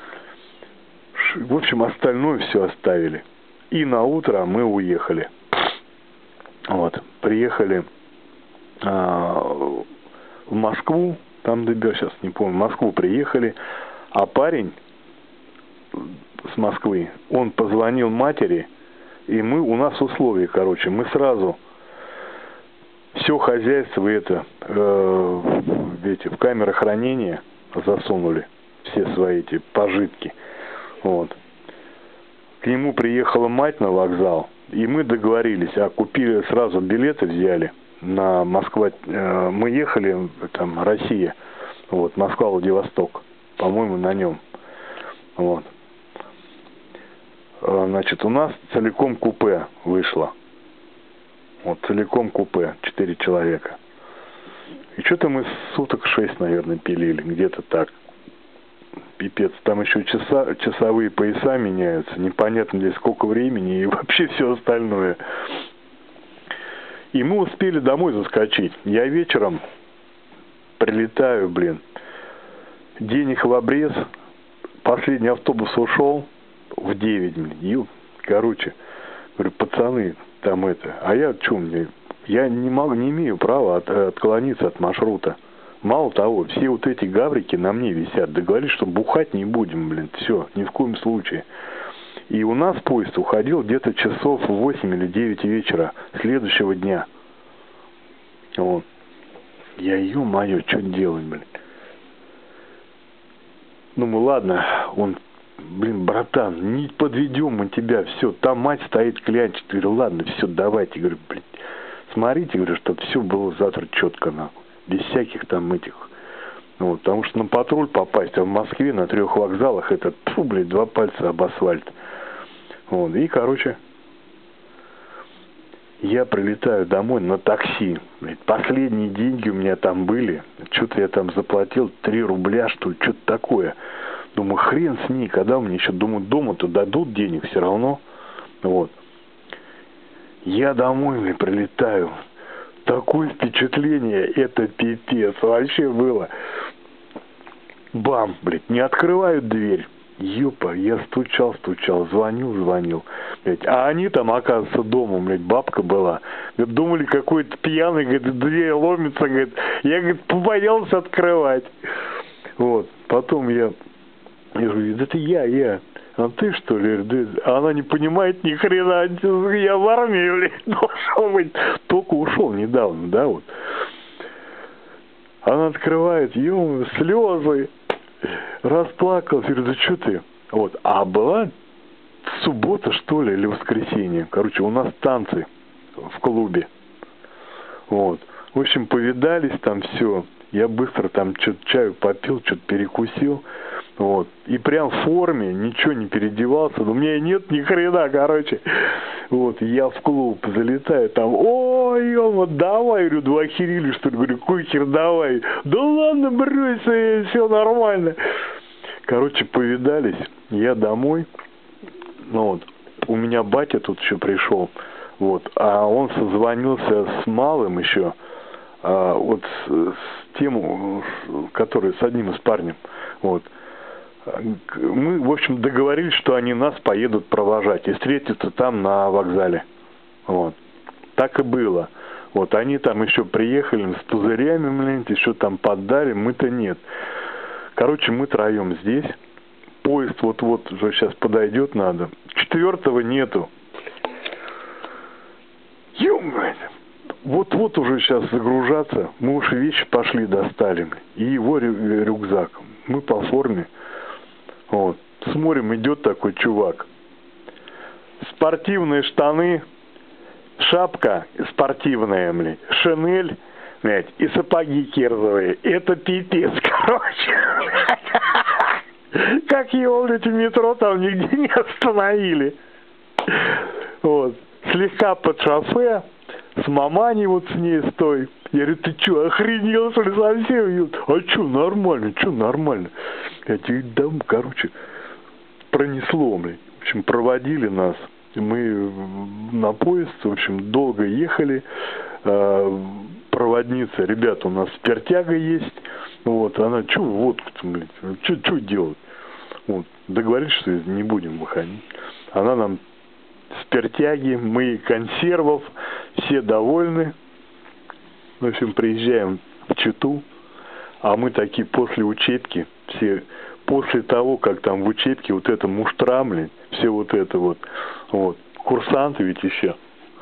Speaker 1: В общем, остальное все оставили. И на утро мы уехали. Вот. Приехали а, в Москву, там добер, сейчас не помню, в Москву приехали, а парень с Москвы, он позвонил матери, и мы, у нас условия, короче, мы сразу все хозяйство это, э, эти, в камеры хранения засунули, все свои эти пожитки. Вот. К нему приехала мать на вокзал, и мы договорились, а купили сразу билеты, взяли на Москва. Э, мы ехали, там, Россия, вот, Москва-Владивосток, по-моему, на нем. Вот. Значит, у нас целиком купе вышло. Вот, целиком купе, четыре человека. И что-то мы суток шесть, наверное, пилили, где-то так. Пипец, там еще часа, часовые пояса меняются, непонятно здесь сколько времени и вообще все остальное. И мы успели домой заскочить. Я вечером прилетаю, блин. Денег в обрез. Последний автобус ушел в девять. Ю, короче, говорю, пацаны, там это. А я что мне? Я не могу, не имею права от, отклониться от маршрута. Мало того, все вот эти гаврики на мне висят. Договорились, что бухать не будем, блин. Все, ни в коем случае. И у нас поезд уходил где-то часов в восемь или девять вечера следующего дня. Вот. Я, ё-моё, что делать, блин? Ну, мы, ладно, он, блин, братан, не подведем мы тебя, все, там мать стоит, клянчит. Я говорю, ладно, все, давайте, говорю, блин, смотрите, говорю, чтобы все было завтра четко, нахуй, без всяких там этих, вот, потому что на патруль попасть, а в Москве на трех вокзалах, это, фу, блин, два пальца об асфальт. Вот, и, короче, я прилетаю домой на такси. Блин, последние деньги у меня там были. Что-то я там заплатил три рубля, что ли, что-то такое. Думаю, хрен с ней, когда мне еще, думаю, дома-то дадут денег все равно. Вот. Я домой, блин, прилетаю. Такое впечатление, это пипец вообще было. Бам, блядь, не открывают дверь. Ёпа, я стучал, стучал, звонил, звонил. Блядь. А они там, оказывается, дома, блядь, бабка была. Говорит, думали, какой-то пьяный, говорит, дверь ломится, говорит. Я, говорит, побоялся открывать. Вот. Потом я, я говорю, это я, я. А ты что ли? А она не понимает ни хрена. Я в армии, блядь, должен быть. Только ушел недавно, да, вот. Она открывает, ё, слезы. Расплакался, говорю, да что ты? Вот. А была суббота, что ли, или воскресенье. Короче, у нас танцы в клубе. Вот. В общем, повидались там все. Я быстро там что-то чаю попил, что-то перекусил. Вот. И прям в форме, ничего не переодевался. Но у меня нет ни хрена, короче. Вот. Я в клуб залетаю, там, ой, ё, давай, говорю, два охерели, что ли? Говорю, какой хер давай? Да ладно, брось, все нормально. Короче, повидались. Я домой. Ну вот. У меня батя тут еще пришел. Вот. А он созвонился с малым еще. А, вот с, с тем, который с одним из парнем. Вот. Мы, в общем, договорились, что они нас поедут провожать и встретятся там на вокзале. Вот. Так и было. Вот. Они там еще приехали с пузырями, блин, еще там поддали, мы-то нет. Короче, мы троем здесь. Поезд вот-вот уже сейчас подойдет надо. Четвертого нету. Ё-моё. Вот-вот уже сейчас загружаться. Мы уж вещи пошли достали. И его рю рюкзак. Мы по форме. Вот. Смотрим, идет такой чувак. Спортивные штаны, шапка спортивная, блядь, шинель, блядь, и сапоги кирзовые. Это пипец, короче. Как его, блядь, в метро там нигде не остановили. Вот. Слегка под шофе, с маманей вот с ней стой. Я говорю, ты что, охренел, что ли, совсем? А что, нормально, что нормально? Я тебе дам, короче, пронесло, блядь. В общем, проводили нас. Мы на поезд, в общем, долго ехали. Проводница, ребята, у нас спиртяга есть. Вот, она, что водку-то, блядь, что делать? Вот, договорились, что не будем выходить. Она нам спиртяги, мы консервов, все довольны. В общем, приезжаем в Читу, а мы такие после учебки, все, после того, как там в учебке вот это муштра, блин, все вот это вот, вот, курсанты ведь еще.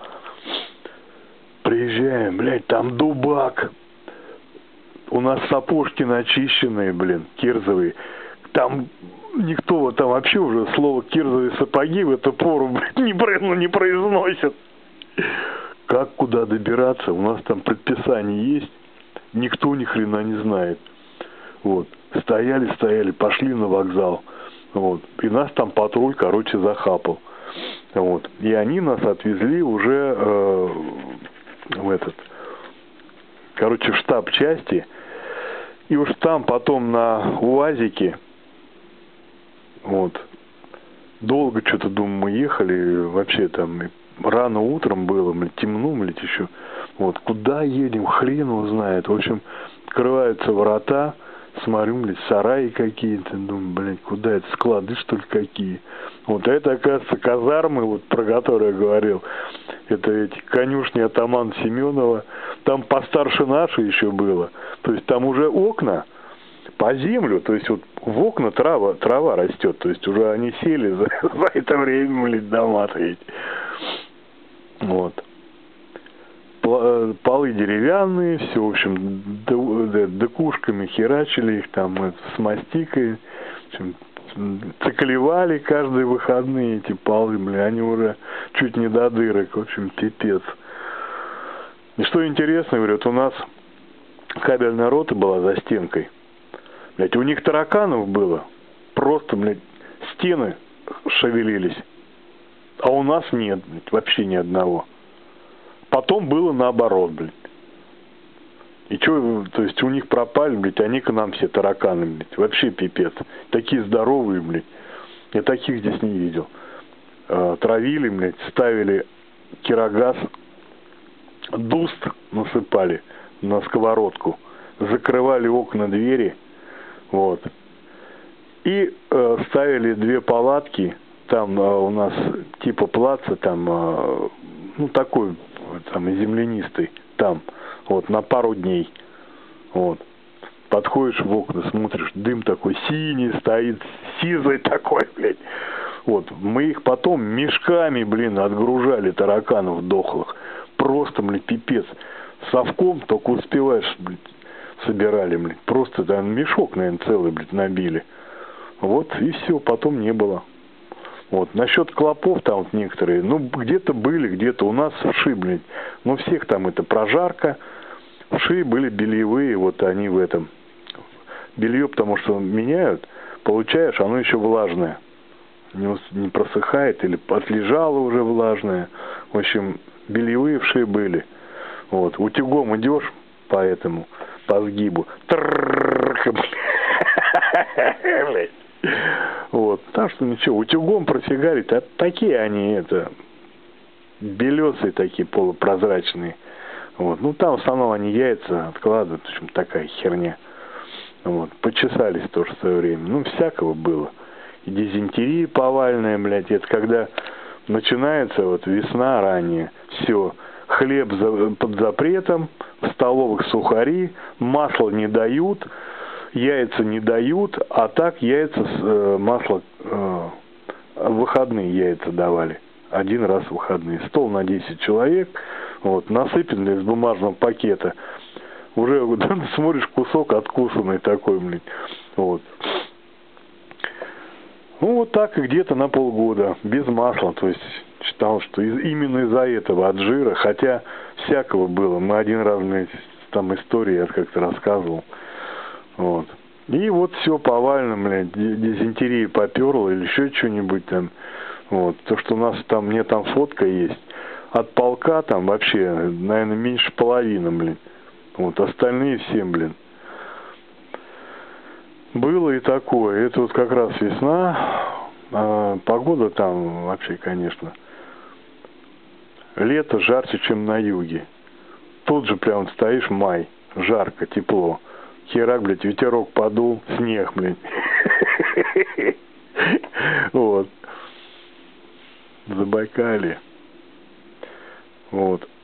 Speaker 1: Приезжаем, блядь, там дубак. У нас сапожки начищенные, блин, кирзовые. Там никто вот там вообще уже слово кирзовые сапоги в эту пору, блядь, не, ну, не произносит. Как куда добираться? У нас там предписание есть. Никто ни хрена не знает. Вот. Стояли, стояли, пошли на вокзал. Вот. И нас там патруль, короче, захапал. Вот. И они нас отвезли уже э, в этот, короче, в штаб части. И уж там потом на УАЗике, вот, долго что-то, думаю, мы ехали, вообще там рано утром было, блядь, темно, блядь, еще. Вот, куда едем, хрен его знает. В общем, открываются врата, смотрю, блядь, сараи какие-то, думаю, блядь, куда это, склады, что ли, какие? Вот, а это, оказывается, казармы, вот, про которые я говорил. Это эти конюшни атамана Семенова. Там постарше наши еще было. То есть там уже окна по землю, то есть вот в окна трава, трава растет. То есть уже они сели за, за это время, блядь, дома-то эти. Вот. Полы деревянные, все, в общем, декушками херачили их там с мастикой, в общем, циклевали каждые выходные эти полы, бля, они уже чуть не до дырок, в общем, пипец. И что интересно, говорят, у нас кабельная рота была за стенкой, блядь, у них тараканов было, просто, блядь, стены шевелились, а у нас нет, блядь, вообще ни одного. Потом было наоборот, блядь. И что, то есть у них пропали, блядь, они к нам все тараканы, блядь. Вообще пипец. Такие здоровые, блядь. Я таких здесь не видел. А, травили, блядь, ставили кирогаз, дуст насыпали на сковородку, закрывали окна, двери, вот. И э, ставили две палатки, там э, у нас типа плаца, там, э, ну такой, там, землянистый, там, вот, на пару дней, вот. Подходишь в окна, смотришь, дым такой синий стоит, сизый такой, блядь. Вот, мы их потом мешками, блин, отгружали, тараканов дохлых. Просто, блядь, пипец. Совком только успеваешь, блядь, собирали, блядь. Просто, да, мешок, наверное, целый, блядь, набили. Вот, и все, потом не было. Вот, насчет клопов там вот некоторые, ну, где-то были, где-то у нас вши, блядь. Но всех там это прожарка. Вши были бельевые, вот они в этом. Белье, потому что меняют, получаешь, оно еще влажное. Не, не просыхает или отлежало уже влажное. В общем, бельевые вши были. Вот, утюгом идешь по этому, по сгибу. Вот, так что ничего, утюгом просигарить, а такие они, это, белесые такие, полупрозрачные. Вот, ну там в основном они яйца откладывают, в общем, такая херня. Вот, почесались тоже в свое время, ну всякого было. И дизентерия повальная, блядь, это когда начинается вот весна ранняя, все, хлеб за, под запретом, в столовых сухари, масло не дают, яйца не дают, а так яйца, э, масло, э, выходные яйца давали, один раз в выходные, стол на десять человек, вот, насыпанный из бумажного пакета, уже смотришь, кусок откусанный такой, блин, вот. Ну, вот так и где-то на полгода, без масла, то есть, считал, что из, именно из-за этого, от жира, хотя всякого было, мы один раз, блядь, там истории я как-то рассказывал, вот. И вот все повально, блядь, дизентерия поперла или еще что-нибудь там, вот. То, что у нас там, мне там фотка есть, от полка там вообще, наверное, меньше половины, блин, вот, остальные все, блин. Было и такое. Это вот как раз весна. А погода там вообще, конечно. Лето жарче, чем на юге. Тут же прям стоишь, май. Жарко, тепло. Херак, блядь, ветерок подул, снег, блядь. Вот. Забайкалье. Вот.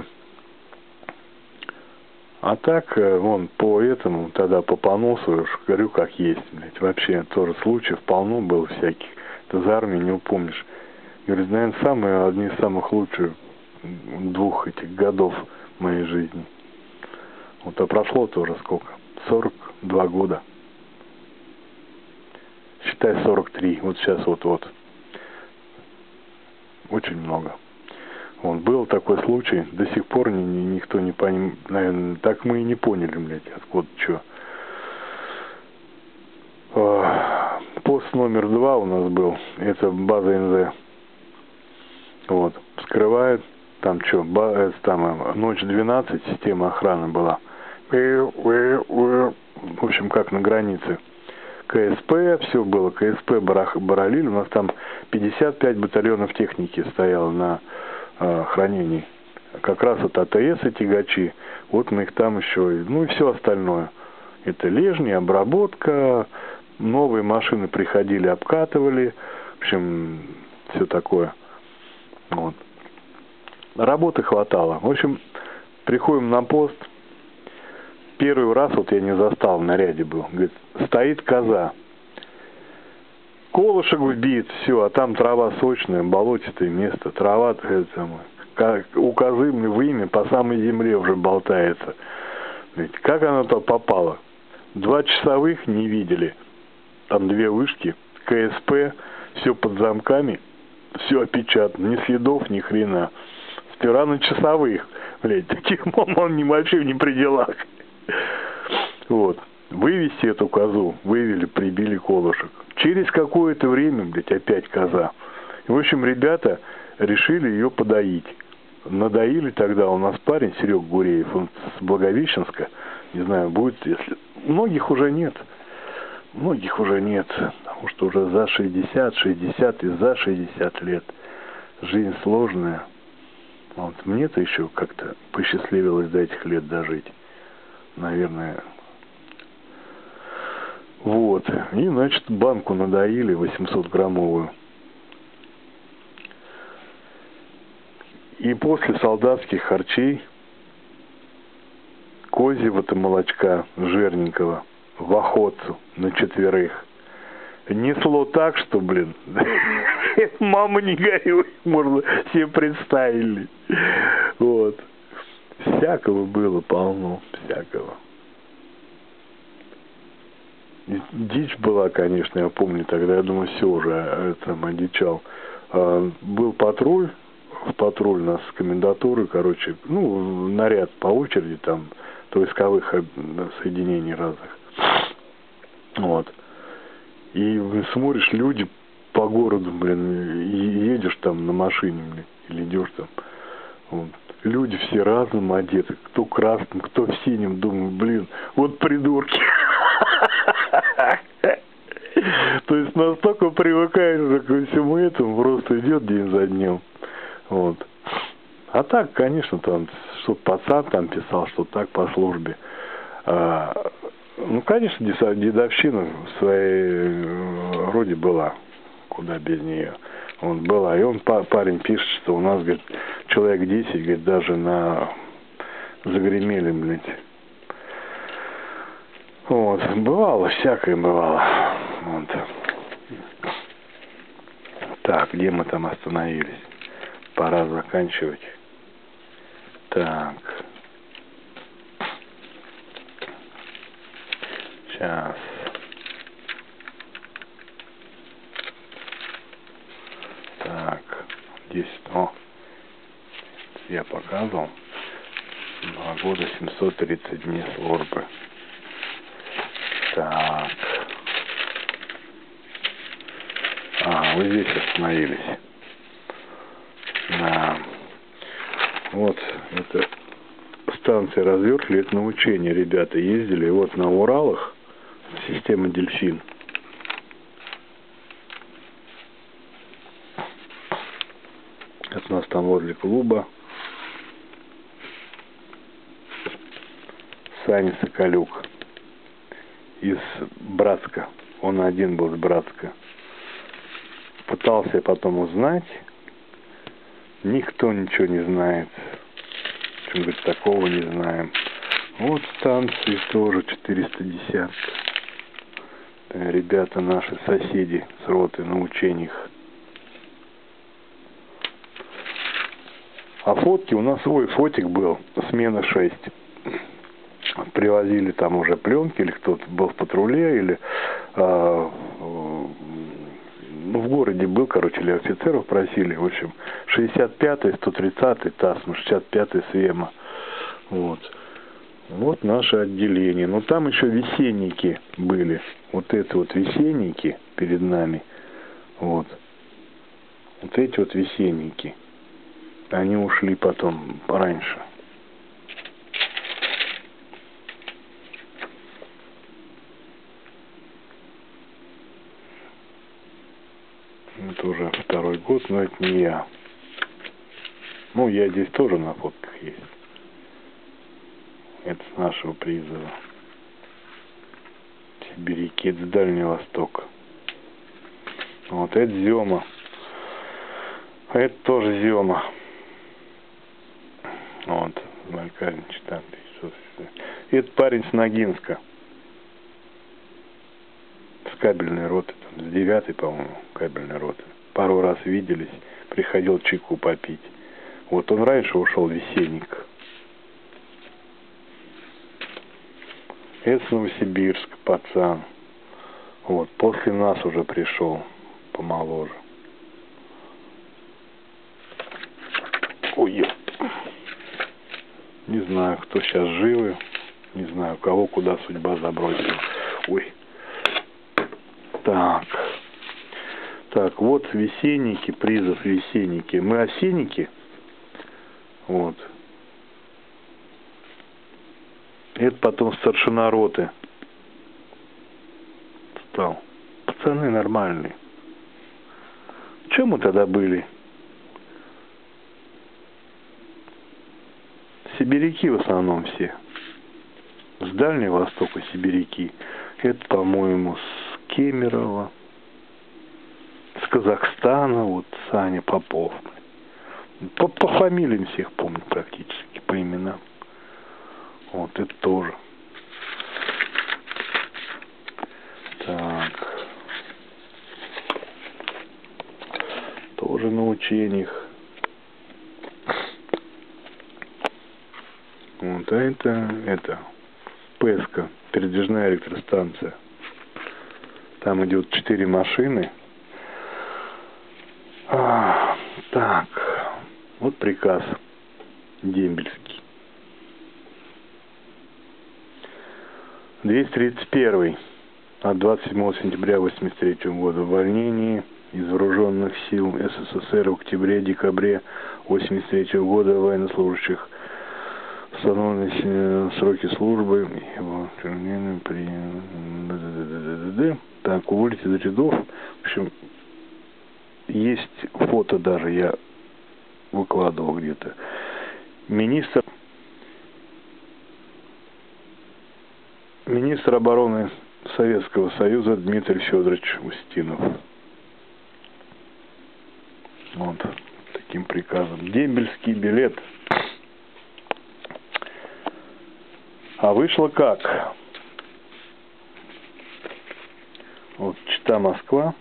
Speaker 1: А так, вон, по этому, тогда по поносу, говорю, как есть, блядь, вообще тоже случаев полно было всяких. Ты за армию не упомнишь. Говорит, наверное, самые, одни из самых лучших двух этих годов моей жизни. Вот, а прошло тоже сколько? сорок два года. Считай, сорок три. Вот сейчас вот-вот. Очень много. Вот, был такой случай, до сих пор ни, ни, никто не понимает, наверное, так мы и не поняли, блядь, откуда, что. Пост номер два у нас был, это база эн зэ. Вот, вскрывают, там что, там ночь двенадцать, система охраны была. В общем, как на границе. ка эс пэ, все было, ка эс пэ баралили, у нас там пятьдесят пять батальонов техники стояло на хранении как раз вот АТС и тягачи, вот мы их там еще, ну и все остальное. Это лежни, обработка, новые машины приходили, обкатывали, в общем, все такое. Вот. Работы хватало. В общем, приходим на пост. Первый раз вот я не застал, в наряде был. Говорит, стоит коза. Колышек вбит, все, а там трава сочная, болотистое место, трава, это самое, как у козы вымя по самой земле уже болтается. Ведь как она туда попала? Два часовых не видели. Там две вышки, КСП, все под замками, все опечатано, ни следов, ни хрена. Сперва на часовых, блядь, таких мамон небольших не при делах. Вот. Вывести эту козу, вывели, прибили колышек. Через какое-то время, блядь, опять коза. И, в общем, ребята решили ее подоить. Надоили тогда, у нас парень, Серега Гуреев, он с Благовещенска, не знаю, будет, если... Многих уже нет. Многих уже нет, потому что уже за шестьдесят, шестьдесят и за шестьдесят лет. Жизнь сложная. Вот. Мне-то еще как-то посчастливилось до этих лет дожить. Наверное... Вот. И, значит, банку надоили восьмисотграммовую. И после солдатских харчей козьего-то молочка жирненького в охотцу на четверых несло так, что, блин, мама не горюй, можно себе представили. Вот. Всякого было полно, всякого. Дичь была, конечно, я помню тогда, я думаю, все уже, это, одичал. А, был патруль, в патруль нас с комендатуры, короче, ну, наряд по очереди, там, войсковых соединений разных. Вот. И смотришь, люди по городу, блин, едешь там на машине, блин, или идешь там, вот. Люди все разным одеты, кто красным, кто в синем, думаю, блин, вот придурки. То есть настолько привыкаешь уже ко всему этому, просто идет день за днем. Вот. А так, конечно, там, что пацан там писал, что так по службе. А, ну, конечно, дедовщина в своей роде была, куда без нее. Вот, была. И он, парень пишет, что у нас, говорит, человек десять, говорит, даже на загремели, блядь. Вот, бывало, всякое бывало. Вот. Так, где мы там остановились? Пора заканчивать. Так. Сейчас. Так. Здесь, о, я показывал. Два года, семьсот тридцать дней службы. Так. А, вы здесь остановились. Да. Вот, это станция развертки, это на учение ребята ездили. Вот на Уралах система «Дельфин». Это у нас там возле клуба. Саня Соколюк из Братска. Он один был с Братска. Пытался потом узнать. Никто ничего не знает. Чем говорит, такого не знаем. Вот станции тоже четыреста десять. Ребята наши, соседи с роты на учениях. А фотки у нас свой фотик был. Смена шесть. Привозили там уже пленки, или кто-то был в патруле, или а, ну, в городе был, короче, или офицеров просили. В общем, шестьдесят пятый, сто тридцатый ТАСС, шестьдесят пятый СВЕМа. Вот. Вот наше отделение. Но там еще весенники были. Вот это вот весенники перед нами. Вот. Вот эти вот весенники. Они ушли потом раньше. Это уже второй год, но это не я. Ну, я здесь тоже на фотках есть. Это с нашего призыва. Сибиряки, это Дальний Восток. Вот это Зема. А это тоже Зема. Вот, Малькарнич там. Это парень с Ногинска. С кабельной роты, там, с девятой, по-моему, кабельной роты. Пару раз виделись, приходил чайку попить. Вот он раньше ушел в Весенник. Это с Новосибирска, пацан. Вот, после нас уже пришел, помоложе. Ой, не знаю, кто сейчас живы, не знаю, кого куда судьба забросила. Ой. Так. Так, вот Весенники, призов Весенники. Мы осенники. Вот. Это потом старшина роты стал. Пацаны нормальные. Чем мы тогда были? Сибиряки в основном все. С Дальнего Востока сибиряки. Это, по-моему, с Кемерово. С Казахстана, вот Саня Попов. По, по фамилиям всех помню практически, по именам. Вот это тоже. Так. Тоже на учениях. Вот, а это, это, ПЭСКа, передвижная электростанция. Там идет четыре машины. А, так, вот приказ дембельский. двести тридцать первый от двадцать седьмого сентября восемьдесят третьего года. Увольнение из вооруженных сил СССР в октябре-декабре восемьдесят третьего года военнослужащих. Установлены сроки службы. При... Так, уволить из рядов. В общем, есть фото даже, я выкладывал где-то. Министр Министр обороны Советского Союза Дмитрий Федорович Устинов. Вот таким приказом. Дембельский билет. А вышло как? Вот Чита, Москва.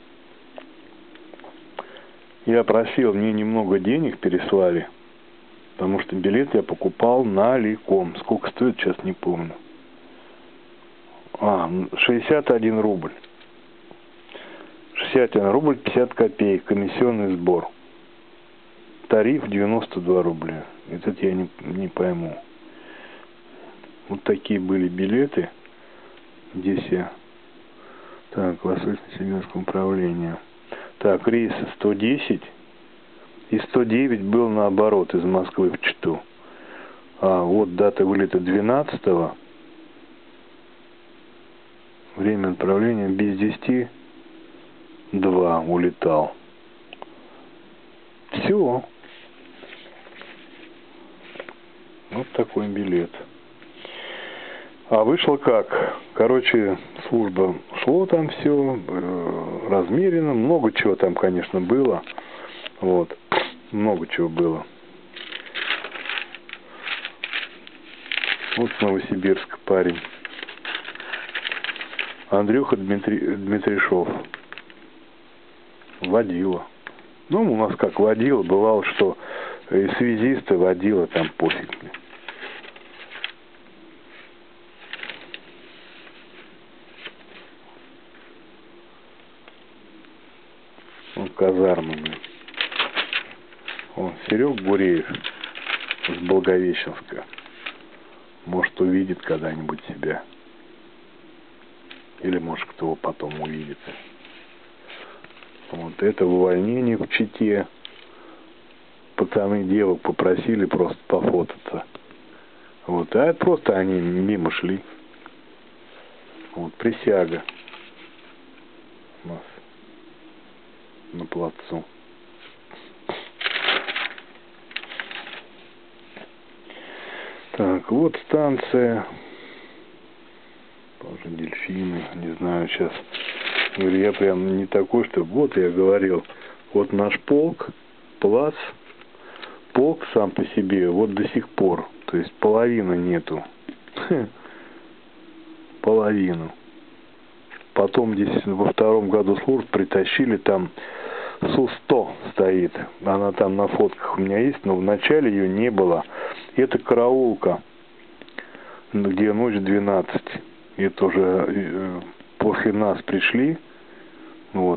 Speaker 1: Я просил, мне немного денег переслали, потому что билет я покупал наликом. Сколько стоит, сейчас не помню. А, шестьдесят один рубль. шестьдесят один рубль пятьдесят копеек. Комиссионный сбор. Тариф девяносто два рубля. Этот я не, не пойму. Вот такие были билеты. Здесь я... Так, Восточно-Сибирское управление. Так, рейсы сто десять. И сто девять был наоборот, из Москвы в Читу. А, вот дата вылета двенадцатого. Время отправления без десяти два улетал. Все. Вот такой билет. А вышло как? Короче, служба шло там все э, размеренно. Много чего там, конечно, было. Вот. Много чего было. Вот с Новосибирска парень. Андрюха Дмитри... Дмитришов. Водила. Ну, у нас как водила. Бывало, что и связисты водила, там пофиг. Вот казармы, блин. Вон, Серег Буреев с Благовещенска. Может, увидит когда-нибудь себя. Или, может, кто его потом увидит. Вот это в увольнении в Чите. Пацаны девок попросили просто пофотаться. Вот, а просто они мимо шли. Вот, присяга у нас на плацу. Так, вот станция. Тоже дельфины, не знаю, сейчас. Говорю, я прям не такой, что вот я говорил, вот наш полк, плац, полк сам по себе, вот до сих пор, то есть половины нету. Половину. Потом здесь во втором году службы притащили, там Су сто стоит. Она там на фотках у меня есть, но вначале ее не было. Это караулка, где ночь двенадцать. Это уже э, после нас пришли. Вот.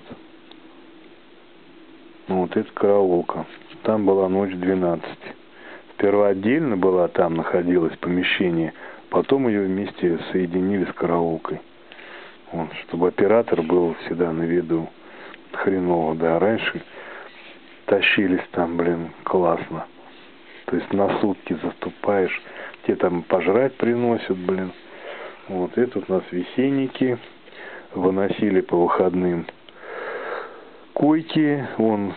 Speaker 1: Вот это караулка. Там была ночь двенадцать. Сперва отдельно была, там находилось помещение. Потом ее вместе соединили с караулкой. Вот, чтобы оператор был всегда на виду. Хреново, да. Раньше тащились там, блин, классно. То есть на сутки заступаешь, тебе там пожрать приносят, блин. Вот, это у нас весенники. Выносили по выходным койки. Вон.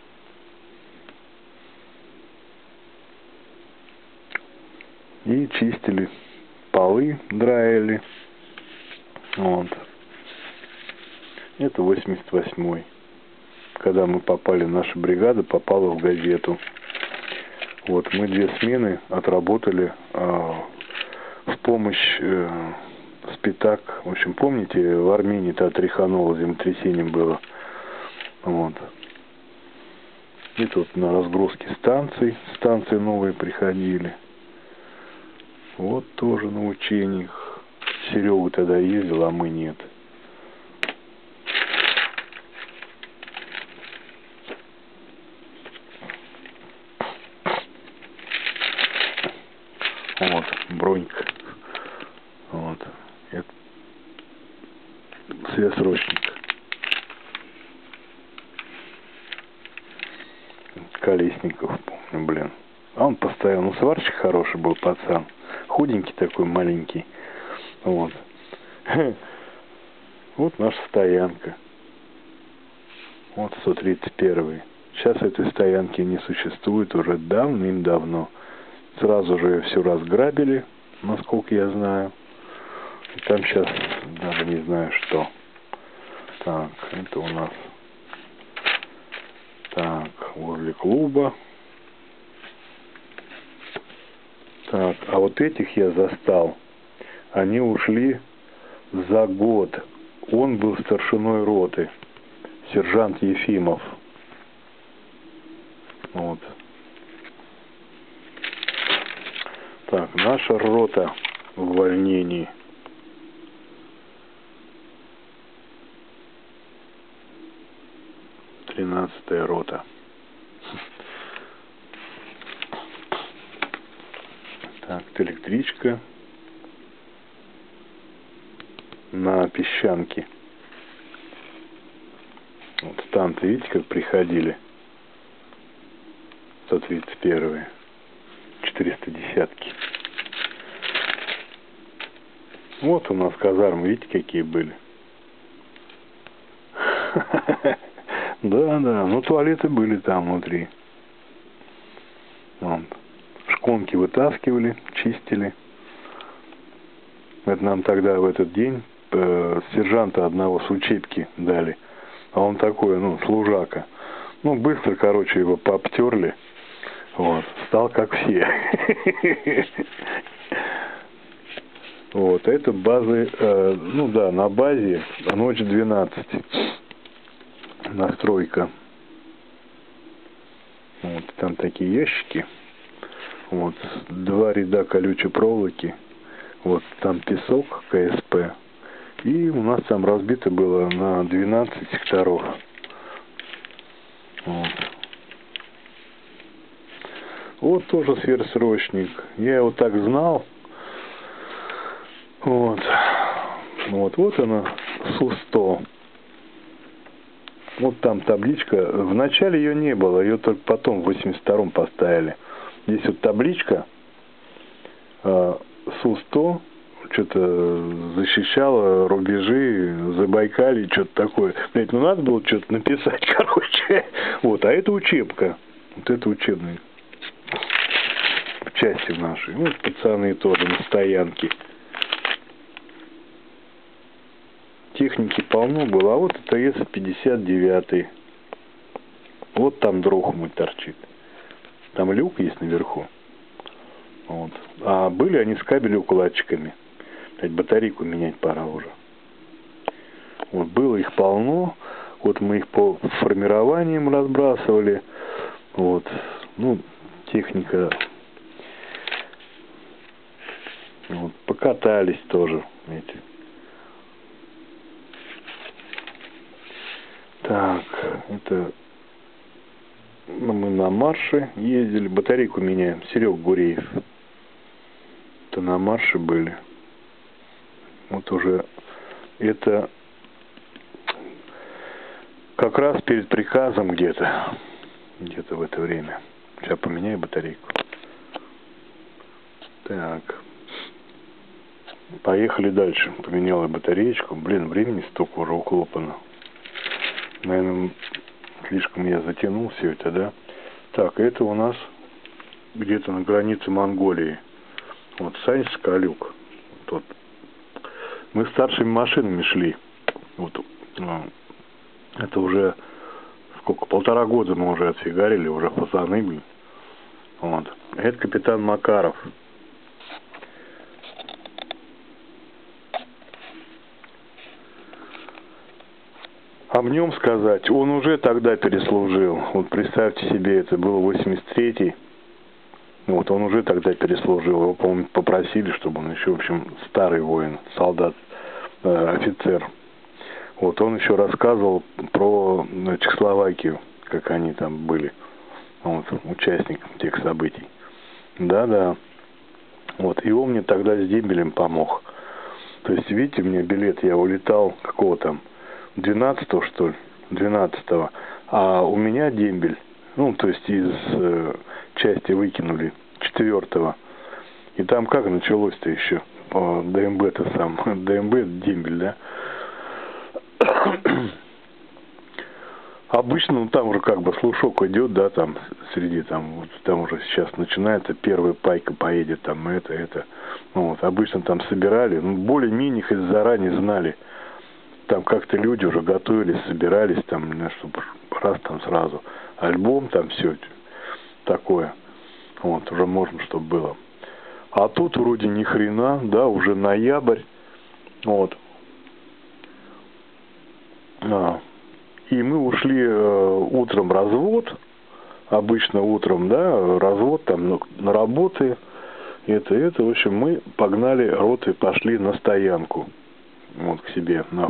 Speaker 1: И чистили полы, драили. Вот. Это восемьдесят восьмой. Когда мы попали, наша бригада попала в газету. Вот, мы две смены отработали э, в помощь э, Спитак. В общем, помните, в Армении-то тряхануло, землетрясением было. Вот. И тут на разгрузке станций, станции новые приходили. Вот тоже на учениях. Серега тогда ездил, а мы нет. Вот, бронька. Вот. Это связрочник. Колесников, помню, блин. А он постоянно, ну, сварщик хороший был, пацан. Худенький такой, маленький. Вот. Вот наша стоянка. Вот сто тридцать первый. Сейчас этой стоянки не существует уже давным-давно. Сразу же все разграбили, насколько я знаю. И там сейчас даже не знаю что. Так, это у нас. Так, возле клуба. Так, а вот этих я застал. Они ушли за год. Он был старшиной роты. Сержант Ефимов. Вот. Так, наша рота в увольнении. Тринадцатая рота. Так, электричка на Песчанке. Вот станции, видите, как приходили? сто тридцать первые. четыреста десятки. Вот у нас казармы, видите, какие были. Да, да, ну туалеты были там внутри. Вот. Шконки вытаскивали, чистили. Это нам тогда в этот день э, сержанта одного с учебки дали. А он такой, ну, служака. Ну, быстро, короче, его пообтерли. Вот, стал как все. Вот, это базы, э, ну да, на базе ночь двенадцать. Настройка. Вот, там такие ящики. Вот, два ряда колючей проволоки. Вот, там песок, КСП. И у нас там разбито было на двенадцать секторов. Вот. Вот тоже сверхсрочник. Я его так знал. Вот. Вот, вот она, Су сто. Вот там табличка. Вначале ее не было, ее только потом в восемьдесят втором поставили. Здесь вот табличка э, Су сто что-то защищала рубежи Забайкалья, что-то такое. Блять, ну надо было что-то написать, короче. Вот, а это учебка. Вот это учебный. части нашей. Ну, пацаны тоже на стоянке. Техники полно было. А вот это эс пятьдесят девять. Вот там дрох мой торчит. Там люк есть наверху. Вот. А были они с кабелеукладчиками. Опять батарейку менять пора уже. Вот было их полно. Вот мы их по формированиям разбрасывали. Вот. Ну, техника. Вот. Покатались тоже. Эти. Так, это мы на марше ездили, батарейку меняем. Серег Гуреев. Это на марше были. Вот уже это как раз перед приказом где-то. Где-то в это время. Сейчас поменяю батарейку. Так. Поехали дальше. Поменял я батареечку. Блин, времени столько уже уклопано. Наверное, слишком я затянул все это, да? Так, это у нас где-то на границе Монголии. Вот Сань Скалюк. Тут. Мы старшими машинами шли. Вот. Это уже сколько? Полтора года мы уже отфигарили, уже пацаны были. Вот. Это капитан Макаров. Об нем сказать, он уже тогда переслужил. Вот представьте себе, это было восемьдесят третий. Вот, он уже тогда переслужил. Его, по-моему, попросили, чтобы он еще, в общем, старый воин, солдат, э, офицер. Вот, он еще рассказывал про Чехословакию, как они там были. Вот, участник тех событий. Да-да. Вот, и он мне тогда с дембелем помог. То есть, видите, у меня билет, я улетал, какого там, двенадцатого, что ли, двенадцатого, а у меня дембель, ну, то есть из э, части выкинули четвертого. И там как началось-то еще? ДМБ-то сам, ДМБ, дембель, да? Обычно, ну, там уже как бы слушок идет, да, там, среди, там, вот, там уже сейчас начинается, первая пайка поедет, там, это, это. Ну, вот, обычно там собирали, ну, более-менее их заранее знали. Там как-то люди уже готовились, собирались, там, ну, чтобы раз там сразу альбом, там все такое. Вот, уже можно, чтобы было. А тут вроде ни хрена, да, уже ноябрь. Вот. А. И мы ушли э, утром развод. Обычно утром, да, развод там ну, на работы. Это, это, в общем, мы погнали роты, пошли на стоянку. Вот к себе на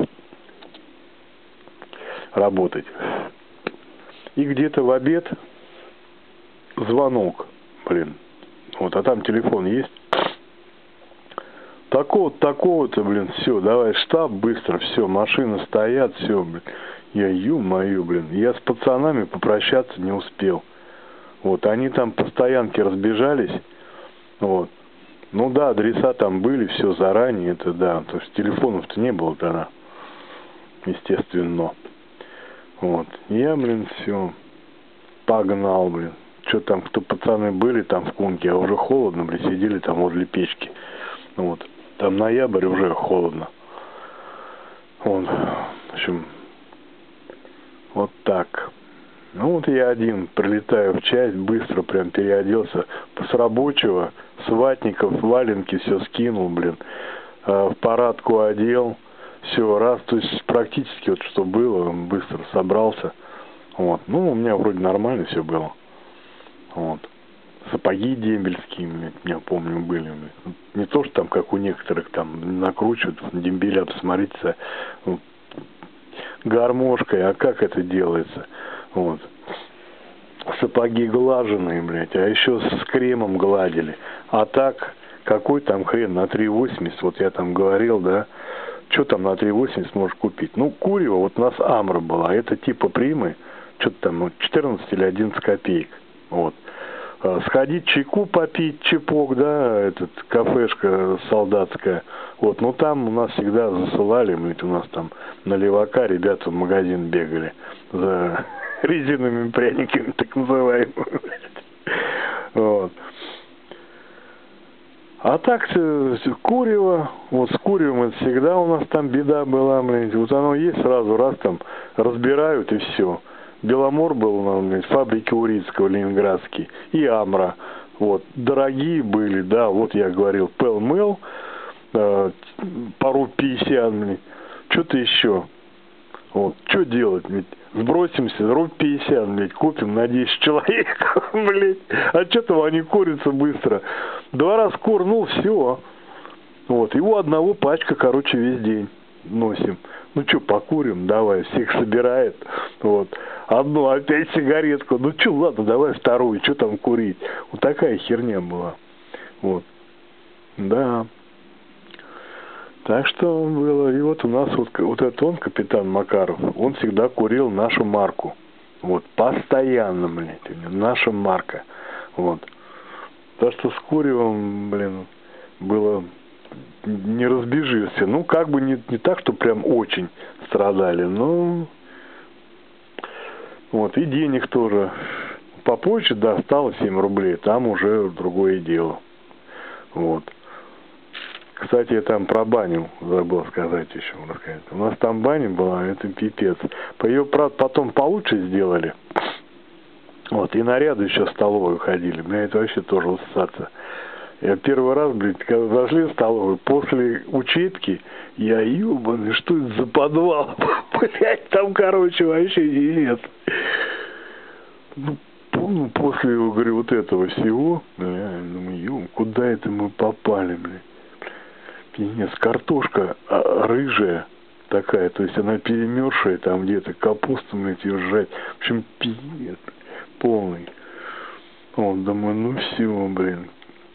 Speaker 1: работать. И где-то в обед звонок, блин. Вот, а там телефон есть. Такого-то, такого-то, блин, все, давай штаб, быстро, все, машины стоят, все, блин. Я, ё-моё, блин, я с пацанами попрощаться не успел. Вот, они там по стоянке разбежались, вот. Ну да, адреса там были, все заранее, это да, то есть телефонов-то не было тогда, естественно. Вот, я, блин, все, погнал, блин. Что там, кто пацаны были там в Кунке, а уже холодно, блин, сидели там возле печки. Вот, там ноябрь, уже холодно. Вот, в общем, вот так. Ну вот я один прилетаю в часть, быстро прям переоделся с рабочего, с ватников, валенки все скинул, блин, в парадку одел, все, раз, то есть практически вот что было, быстро собрался. Вот, ну у меня вроде нормально все было. Вот. Сапоги дембельские, я помню, были. Не то, что там, как у некоторых, там, накручивают дембеля, посмотрите, гармошкой, а как это делается? Вот. Сапоги глаженные, блядь, а еще с кремом гладили. А так, какой там хрен на три восемьдесят, вот я там говорил, да, что там на три восемьдесят можешь купить? Ну, курево, вот у нас Амра была, это типа примы, что-то там четырнадцать или одиннадцать копеек, вот. Сходить чайку попить, чепок, да, этот, кафешка солдатская, вот, ну там у нас всегда засылали, мы у нас там на левака ребята в магазин бегали за резиновыми пряниками, так называемыми, вот. А так, курево, вот с куревом это всегда у нас там беда была, блин. Вот оно есть сразу, раз там разбирают и все. Беломор был у нас, блин, фабрики Урицкого, ленинградские, и Амра. Вот, дорогие были, да, вот я говорил, Пэл-Мэл, э, пару пятьдесят, блин, что-то еще. Вот, что делать, ведь сбросимся, рубль пятьдесят, блядь, купим на десять человек, блядь, а что-то они курятся быстро. Два раза курнул, все. Вот, его одного пачка, короче, весь день носим. Ну что, покурим, давай, всех собирает. Вот, одну опять сигаретку, ну что, ладно, давай вторую, что там курить. Вот такая херня была. Вот, да. Так что было, и вот у нас вот, вот этот он, капитан Макаров, он всегда курил нашу марку. Вот, постоянно, блин, наша марка. Вот. Так что с куревом, блин, было, не разбежишься. Ну, как бы не, не так, что прям очень страдали, но вот, и денег тоже. Попозже, да, стало семь рублей, там уже другое дело. Вот. Кстати, я там про баню забыл сказать еще. Рассказать. У нас там баня была, это пипец. Ее, правда, потом получше сделали. Вот, и наряды еще в столовую ходили. Меня это вообще тоже усаться. Я первый раз, блядь, когда зашли в столовую, после учебки, я ебаный, что это за подвал? Блядь, там, короче, вообще нет. Ну, помню, после, говорю, вот этого всего, бля, думаю, ё, куда это мы попали, блядь? Пиздец, картошка а, рыжая такая, то есть она перемерзшая, там где-то капусту, блядь, ее сжать. В общем, пиздец полный. Вот, думаю, ну все, блин.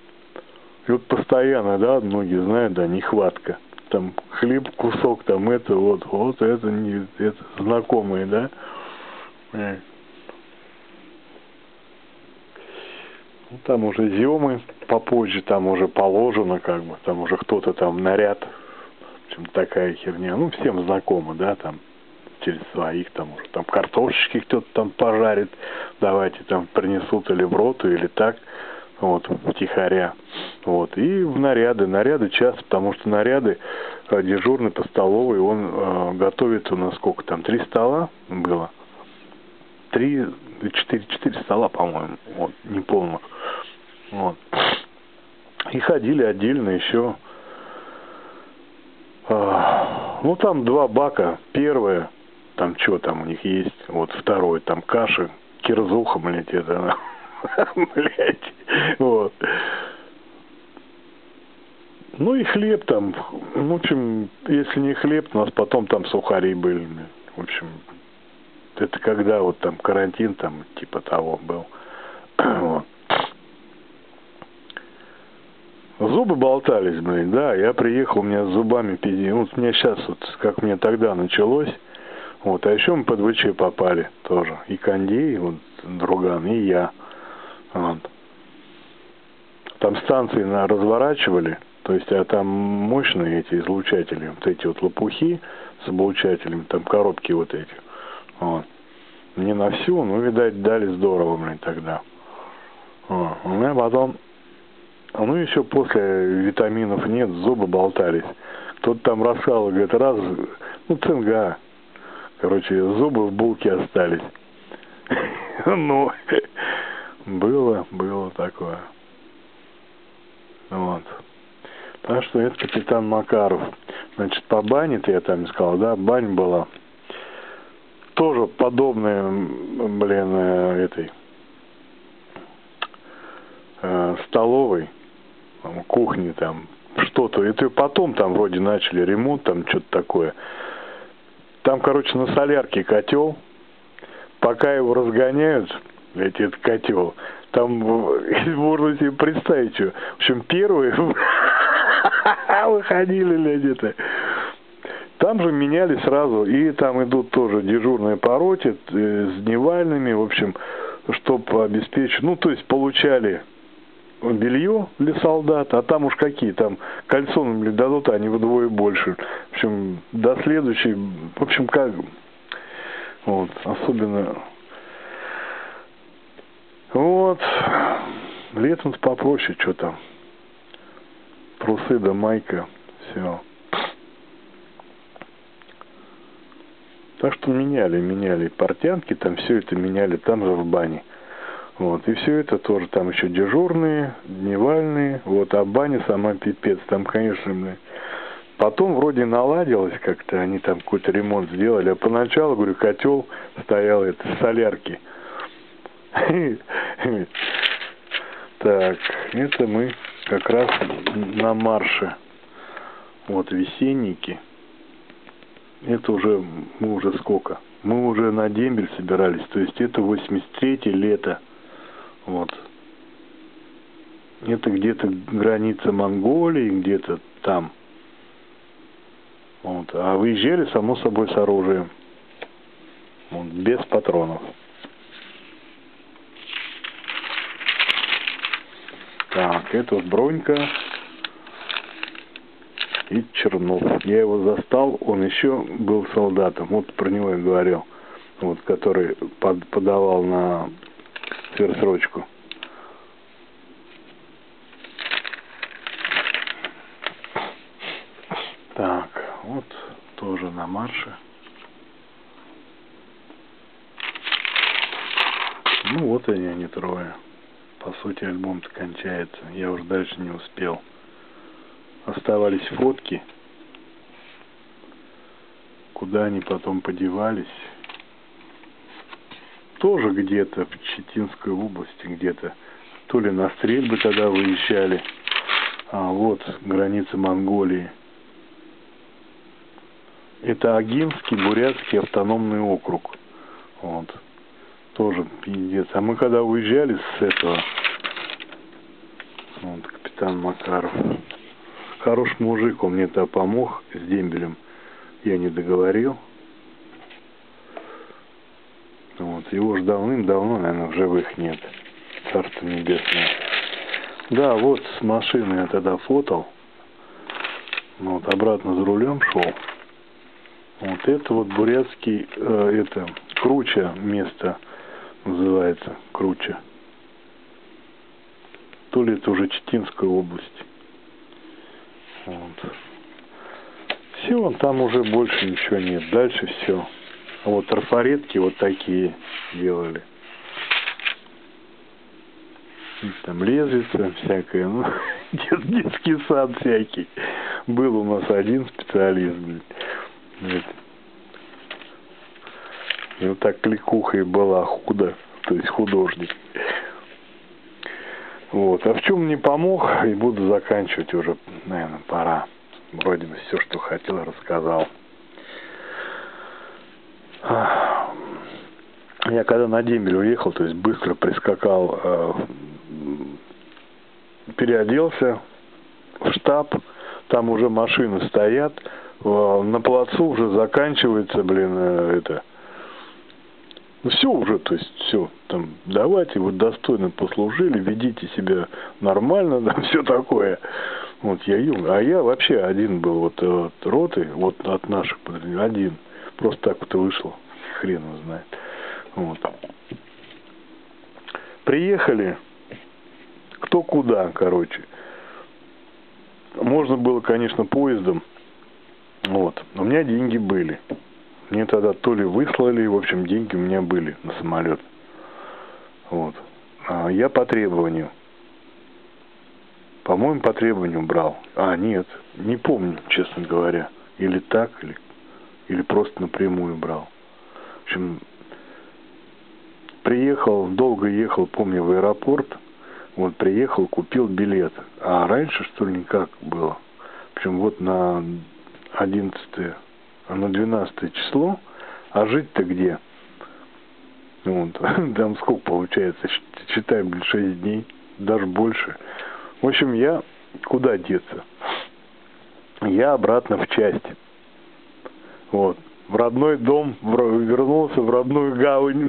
Speaker 1: И вот постоянно, да, многие знают, да, нехватка. Там хлеб, кусок, там это, вот, вот это не, это знакомые, да. Ну, там уже зимы попозже, там уже положено, как бы, там уже кто-то там наряд, в общем, такая херня, ну, всем знакомо, да, там, через своих, там уже, там, картошечки кто-то там пожарит, давайте там принесут или в роту, или так, вот, втихаря, вот, и в наряды, наряды часто, потому что наряды, дежурный по столовой, он э, готовит у нас сколько там, три стола было, три, четыре, четыре стола, по-моему, вот, неполных. Вот. И ходили отдельно еще. А, ну, там два бака. Первое, там что там у них есть. Вот второй, там каша, кирзуха, блядь, это. Блядь. Вот. Ну и хлеб там. В общем, если не хлеб, у нас потом там сухари были. В общем, это когда вот там карантин, там типа того был. Вот. Зубы болтались, блин, да, я приехал, у меня с зубами пиздец. Вот у меня сейчас, вот, как мне тогда началось, вот, а еще мы под ВЧ попали тоже. И Кондей, вот, друган, и я. Вот. Там станции на, разворачивали, то есть, а там мощные эти излучатели, вот эти вот лопухи с облучателями, там коробки вот эти. Вот. Не на всю, но, видать, дали здорово, блин, тогда. Вот. У меня потом... Ну, еще после витаминов нет, зубы болтались. Кто-то там рассказал, говорит, раз, ну, цинга. Короче, зубы в булке остались. Ну, было, было такое. Вот. Так что это капитан Макаров. Значит, по бане-то я там сказал, да, бань была. Тоже подобная, блин, этой э, столовой. Кухни там, что-то. Это потом там вроде начали ремонт, там что-то такое. Там, короче, на солярке котел. Пока его разгоняют, эти, этот котел, там можно себе представить, что. В общем, первые выходили где-то. Там же меняли сразу, и там идут тоже дежурные по роте с дневальными, в общем, чтобы обеспечить, ну, то есть получали белье для солдат, а там уж какие, там кальсоны дадут, а они вдвое больше. В общем, до следующей, в общем, как, вот, особенно, вот, летом попроще, что там. трусы да майка, все. Так что меняли, меняли портянки, там все это меняли там же в бане. Вот, и все это тоже там еще дежурные, дневальные, вот, а баня сама пипец, там, конечно, блин. Потом вроде наладилось как-то, они там какой-то ремонт сделали, а поначалу, говорю, котел стоял, это, солярки. Так, это мы как раз на марше. Вот, весенники. Это уже, мы уже сколько? Мы уже на дембель собирались, то есть это восемьдесят третье лето. Вот. Это где-то граница Монголии, где-то там. Вот. А выезжали, само собой, с оружием. Вот. Без патронов. Так, это вот Бронька и Чернов. Я его застал, он еще был солдатом. Вот про него я говорил. Вот, который под, подавал на сверхсрочку. Так, вот тоже на марше. Ну вот они, они трое. По сути, альбом-то кончается. Я уже дальше не успел. Оставались фотки. Куда они потом подевались? Тоже где-то в Читинской области, где-то. То ли на стрельбы тогда выезжали. А вот граница Монголии. Это Агинский Бурятский автономный округ. Вот. Тоже пиздец. А мы когда уезжали с этого, вот, капитан Макаров. Хороший мужик, он мне тогда помог с дембелем. Я не договорил. Вот. Его же давным-давно, наверное, в живых нет. Царство небесное. Да, вот с машины я тогда фотал. Вот, обратно за рулем шел. Вот это вот бурятский, э, это, Круча место называется, Круча. То ли это уже Читинская область. Вот. Все, там уже больше ничего нет. Дальше все. А вот трафаретки вот такие делали. Там лезвица всякая, ну, дет, детский сад всякий. Был у нас один специалист, блин. И вот так кликуха и была худо, то есть художник. Вот. А в чем мне помог, и буду заканчивать уже, наверное, пора. Вроде бы все, что хотел, рассказал. Я когда на дембель уехал, то есть быстро прискакал, э, переоделся в штаб, там уже машины стоят, э, на плацу уже заканчивается, блин, э, это. Ну все уже, то есть все, там, давайте, вот достойно послужили, ведите себя нормально, да, все такое. Вот я юг, а я вообще один был вот от роты, вот от наших подразделений, один. Просто так вот и вышел, хрен его знает. Вот. Приехали, кто куда, короче. Можно было, конечно, поездом, вот, но у меня деньги были. Мне тогда то ли выслали, в общем, деньги у меня были на самолет. Вот. А я по требованию. По-моему, по требованию брал. А, нет, не помню, честно говоря. Или так, или, или просто напрямую брал. В общем, приехал, долго ехал, помню, в аэропорт. Вот, приехал, купил билет. А раньше, что ли, никак было. В общем, вот на одиннадцатое, на двенадцатое число. А жить-то где? Вот, там сколько получается? Считай, блин, шесть дней. Даже больше. В общем, я куда деться? Я обратно в часть. Вот. В родной дом, в, вернулся в родную гавань.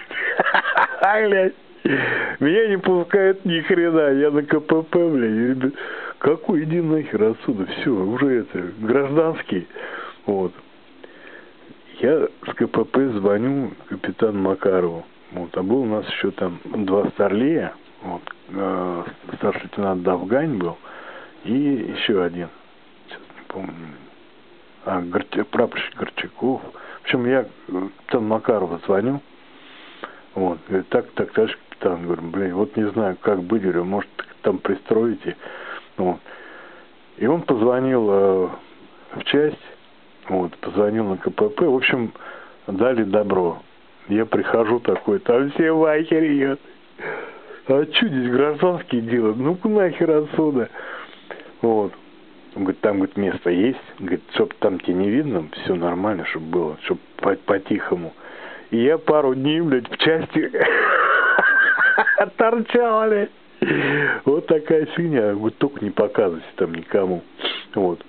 Speaker 1: Меня не пускают ни хрена. Я на КПП, блядь. Какой, иди нахер отсюда. Все, уже это, гражданский. Вот. Я с КПП звоню капитану Макарову. Вот. А был у нас еще там два старлея. Вот. Старший лейтенант Давгань был. И еще один, сейчас не помню, а, Горча, прапорщик Горчаков. В общем, я капитан Макарову звоню, вот, говорит, так, так, товарищ капитан, говорю, блин, вот не знаю, как быть, говорю, может, там пристроите, вот. И он позвонил э, в часть, вот, позвонил на ка пэ пэ, в общем, дали добро. Я прихожу такой, там все вахерьют. А что здесь гражданские делают? Ну-ка нахер отсюда. Вот. Он говорит, там, говорит, место есть. Говорит, чтоб там тебе не видно, все нормально, чтобы было, чтобы по-тихому. И я пару дней, блядь, в части торчал, блядь. Вот такая фигня. Говорит, только не показывайте там никому. Вот.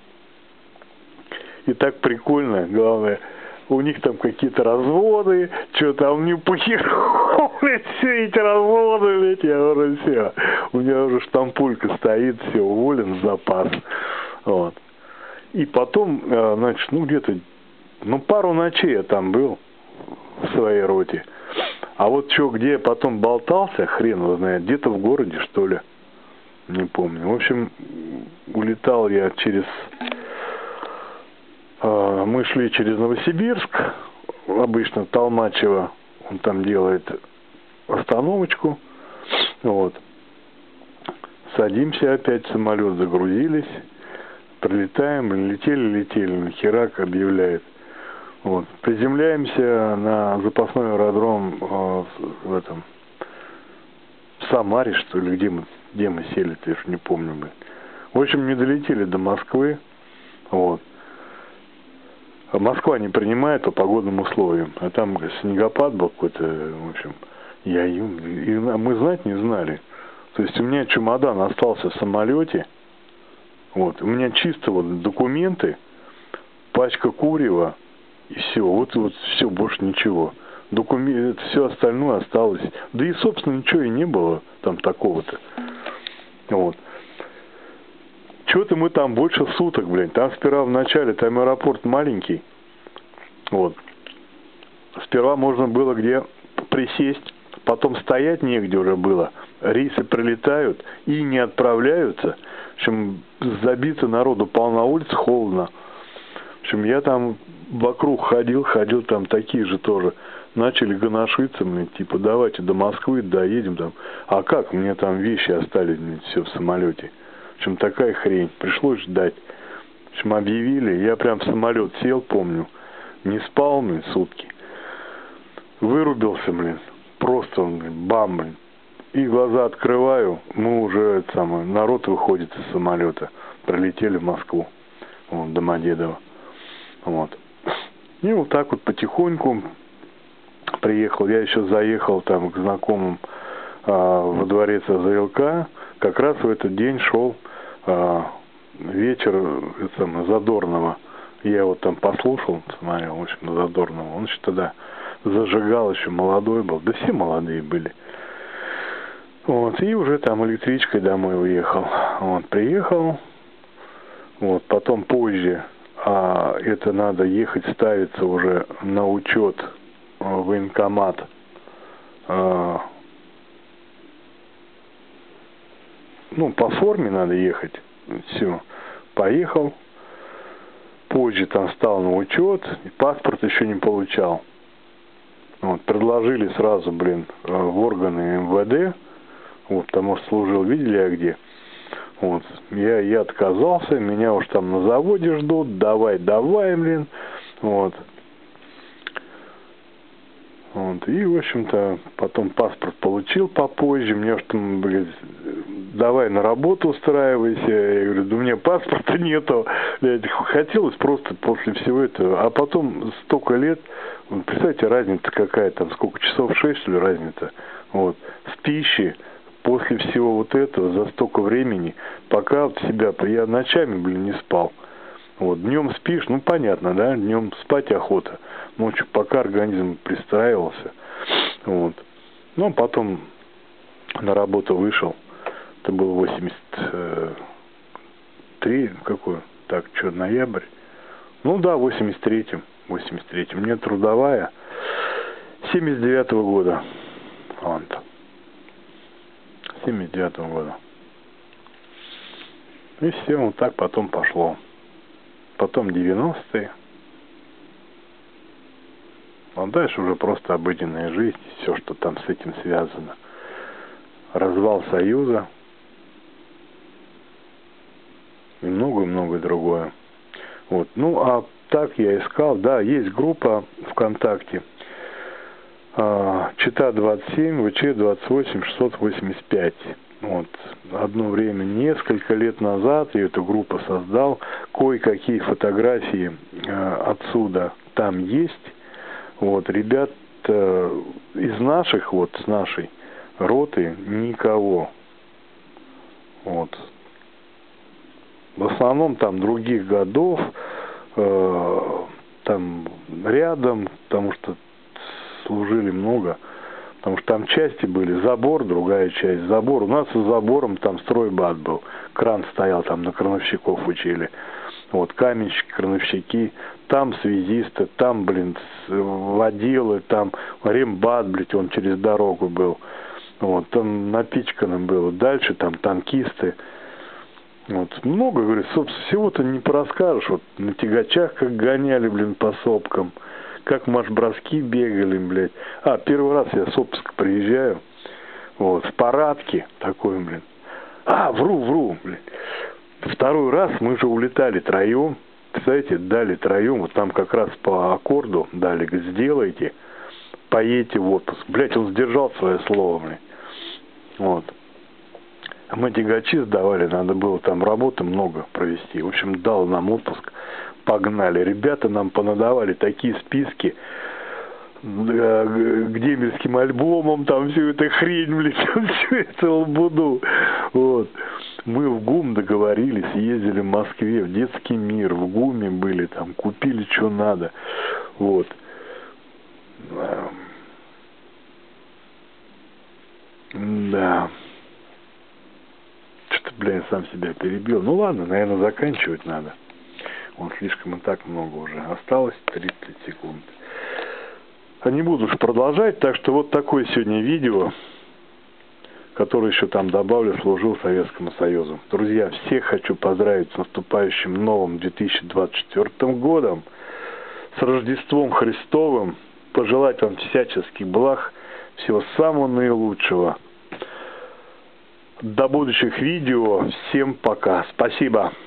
Speaker 1: И так прикольно, главное, у них там какие-то разводы, что там мне похеру, блядь, все эти разводы, блядь, я уже все, у меня уже штампулька стоит, все, уволен в запас, вот. И потом, значит, ну где-то, ну пару ночей я там был в своей роте, а вот что, где я потом болтался, хрен его знает, где-то в городе, что ли, не помню. В общем, улетал я через... Мы шли через Новосибирск, обычно Толмачево, он там делает остановочку, вот. Садимся опять в самолет, загрузились, прилетаем, летели, летели, нахерак объявляет. Вот. Приземляемся на запасной аэродром э, в этом, в Самаре, что ли, где мы, где мы сели, я уж не помню. Блин. В общем, не долетели до Москвы, вот. Москва не принимает по погодным условиям, а там снегопад был какой-то, в общем, я и мы знать не знали. То есть у меня чемодан остался в самолете, вот, у меня чисто вот документы, пачка курева и все, вот, вот все, больше ничего. Документы, все остальное осталось. Да и, собственно, ничего и не было там такого-то. Вот. Что-то мы там больше суток, блин. Там сперва в начале, там аэропорт маленький. Вот. Сперва можно было где присесть, потом стоять негде уже было. Рейсы прилетают и не отправляются. В общем, забито народу полно на улице, холодно. В общем, я там вокруг ходил, ходил, там такие же тоже. Начали гоношиться, мне, типа, давайте до Москвы доедем там. А как? Мне там вещи остались, мне все в самолете. В общем, такая хрень. Пришлось ждать. В общем, объявили. Я прям в самолет сел, помню. Не спал, блин, сутки. Вырубился, блин. Просто, блин, бам, блин. И глаза открываю. Мы уже, это самое, народ выходит из самолета. Прилетели в Москву. Вот, Домодедово. Вот. И вот так вот потихоньку приехал. Я еще заехал там к знакомым а, во дворец а зэ эл ка. Как раз в этот день шел а, вечер это, Задорнова. Я его там послушал, смотрел, в общем, Задорнова. Он еще тогда зажигал, еще молодой был. Да все молодые были. Вот, и уже там электричкой домой уехал. Вот, приехал. Вот, потом позже а, это надо ехать, ставиться уже на учет в военкомат. А, ну, по форме надо ехать. Все. Поехал. Позже там стал на учет. Паспорт еще не получал. Вот, предложили сразу, блин, в органы эм вэ дэ. Вот, потому что служил, видели я где. Вот. Я, я отказался, меня уж там на заводе ждут. Давай, давай, блин. Вот. Вот. И, в общем-то, потом паспорт получил попозже. Мне уж там, блин, давай на работу устраивайся. Я говорю, да у меня паспорта нету. Блядь, хотелось просто после всего этого. А потом столько лет, представьте, разница какая там, сколько часов, шесть, что ли, разница. Вот. С пищей. После всего вот этого, за столько времени, пока вот себя, я ночами, блин, не спал. Вот, днем спишь, ну понятно, да, днем спать охота. Ночью пока организм пристраивался. Вот. Ну, а потом на работу вышел. Это был восемьдесят три, какой? Так, что, ноябрь? Ну да, восемьдесят третьем. восемьдесят третьем. Мне трудовая. семьдесят девятого года. Вот. семьдесят девятого года. И все, вот так потом пошло. Потом девяностые. А дальше уже просто обыденная жизнь, все, что там с этим связано. Развал Союза. И многое-многое другое. Вот. Ну, а так я искал. Да, есть группа ВКонтакте. Чита двадцать семь, ВЧ двадцать восемь, шестьсот восемьдесят пять. Вот. Одно время, несколько лет назад, я эту группу создал. Кое-какие фотографии э, отсюда там есть. Вот, ребят э, из наших, вот, с нашей роты никого. Вот. В основном там других годов, э, там рядом, потому что служили много. Потому что там части были, забор, другая часть, забор. У нас за забором там стройбат был. Кран стоял, там на крановщиков учили. Вот, каменщики, крановщики. Там связисты, там, блин, водилы, там рембат, блядь, он через дорогу был. Вот, там напичкано было. Дальше там танкисты. Вот, много, говорю, собственно, всего-то не порасскажешь. Вот на тягачах как гоняли, блин, по сопкам. Как марш-броски бегали, блядь. А, первый раз я с Обска приезжаю. Вот, в парадке такой, блин. А, вру, вру, блин. Второй раз мы же улетали троем. Представляете, дали троем. Вот там как раз по аккорду дали. Говорит, сделайте, поедете в отпуск. Блядь, он сдержал свое слово, блин. Вот. Мы тягачи сдавали, надо было там работы много провести. В общем, дал нам отпуск. Погнали. Ребята нам понадавали такие списки к дембельским альбомам, там всю эту хрень, блядь, всю эту лабуду. Вот. Мы в ГУМ договорились, ездили в Москве, в Детский мир, в ГУМе были, там, купили, что надо. Вот. Да. Что-то, блин, сам себя перебил. Ну ладно, наверное, заканчивать надо. Он слишком и так много уже. Осталось тридцать секунд. А не буду уж продолжать, так что вот такое сегодня видео, которое еще там добавлю, служил Советскому Союзу. Друзья, всех хочу поздравить с наступающим новым две тысячи двадцать четвёртым годом, с Рождеством Христовым, пожелать вам всяческих благ, всего самого наилучшего. До будущих видео. Всем пока. Спасибо.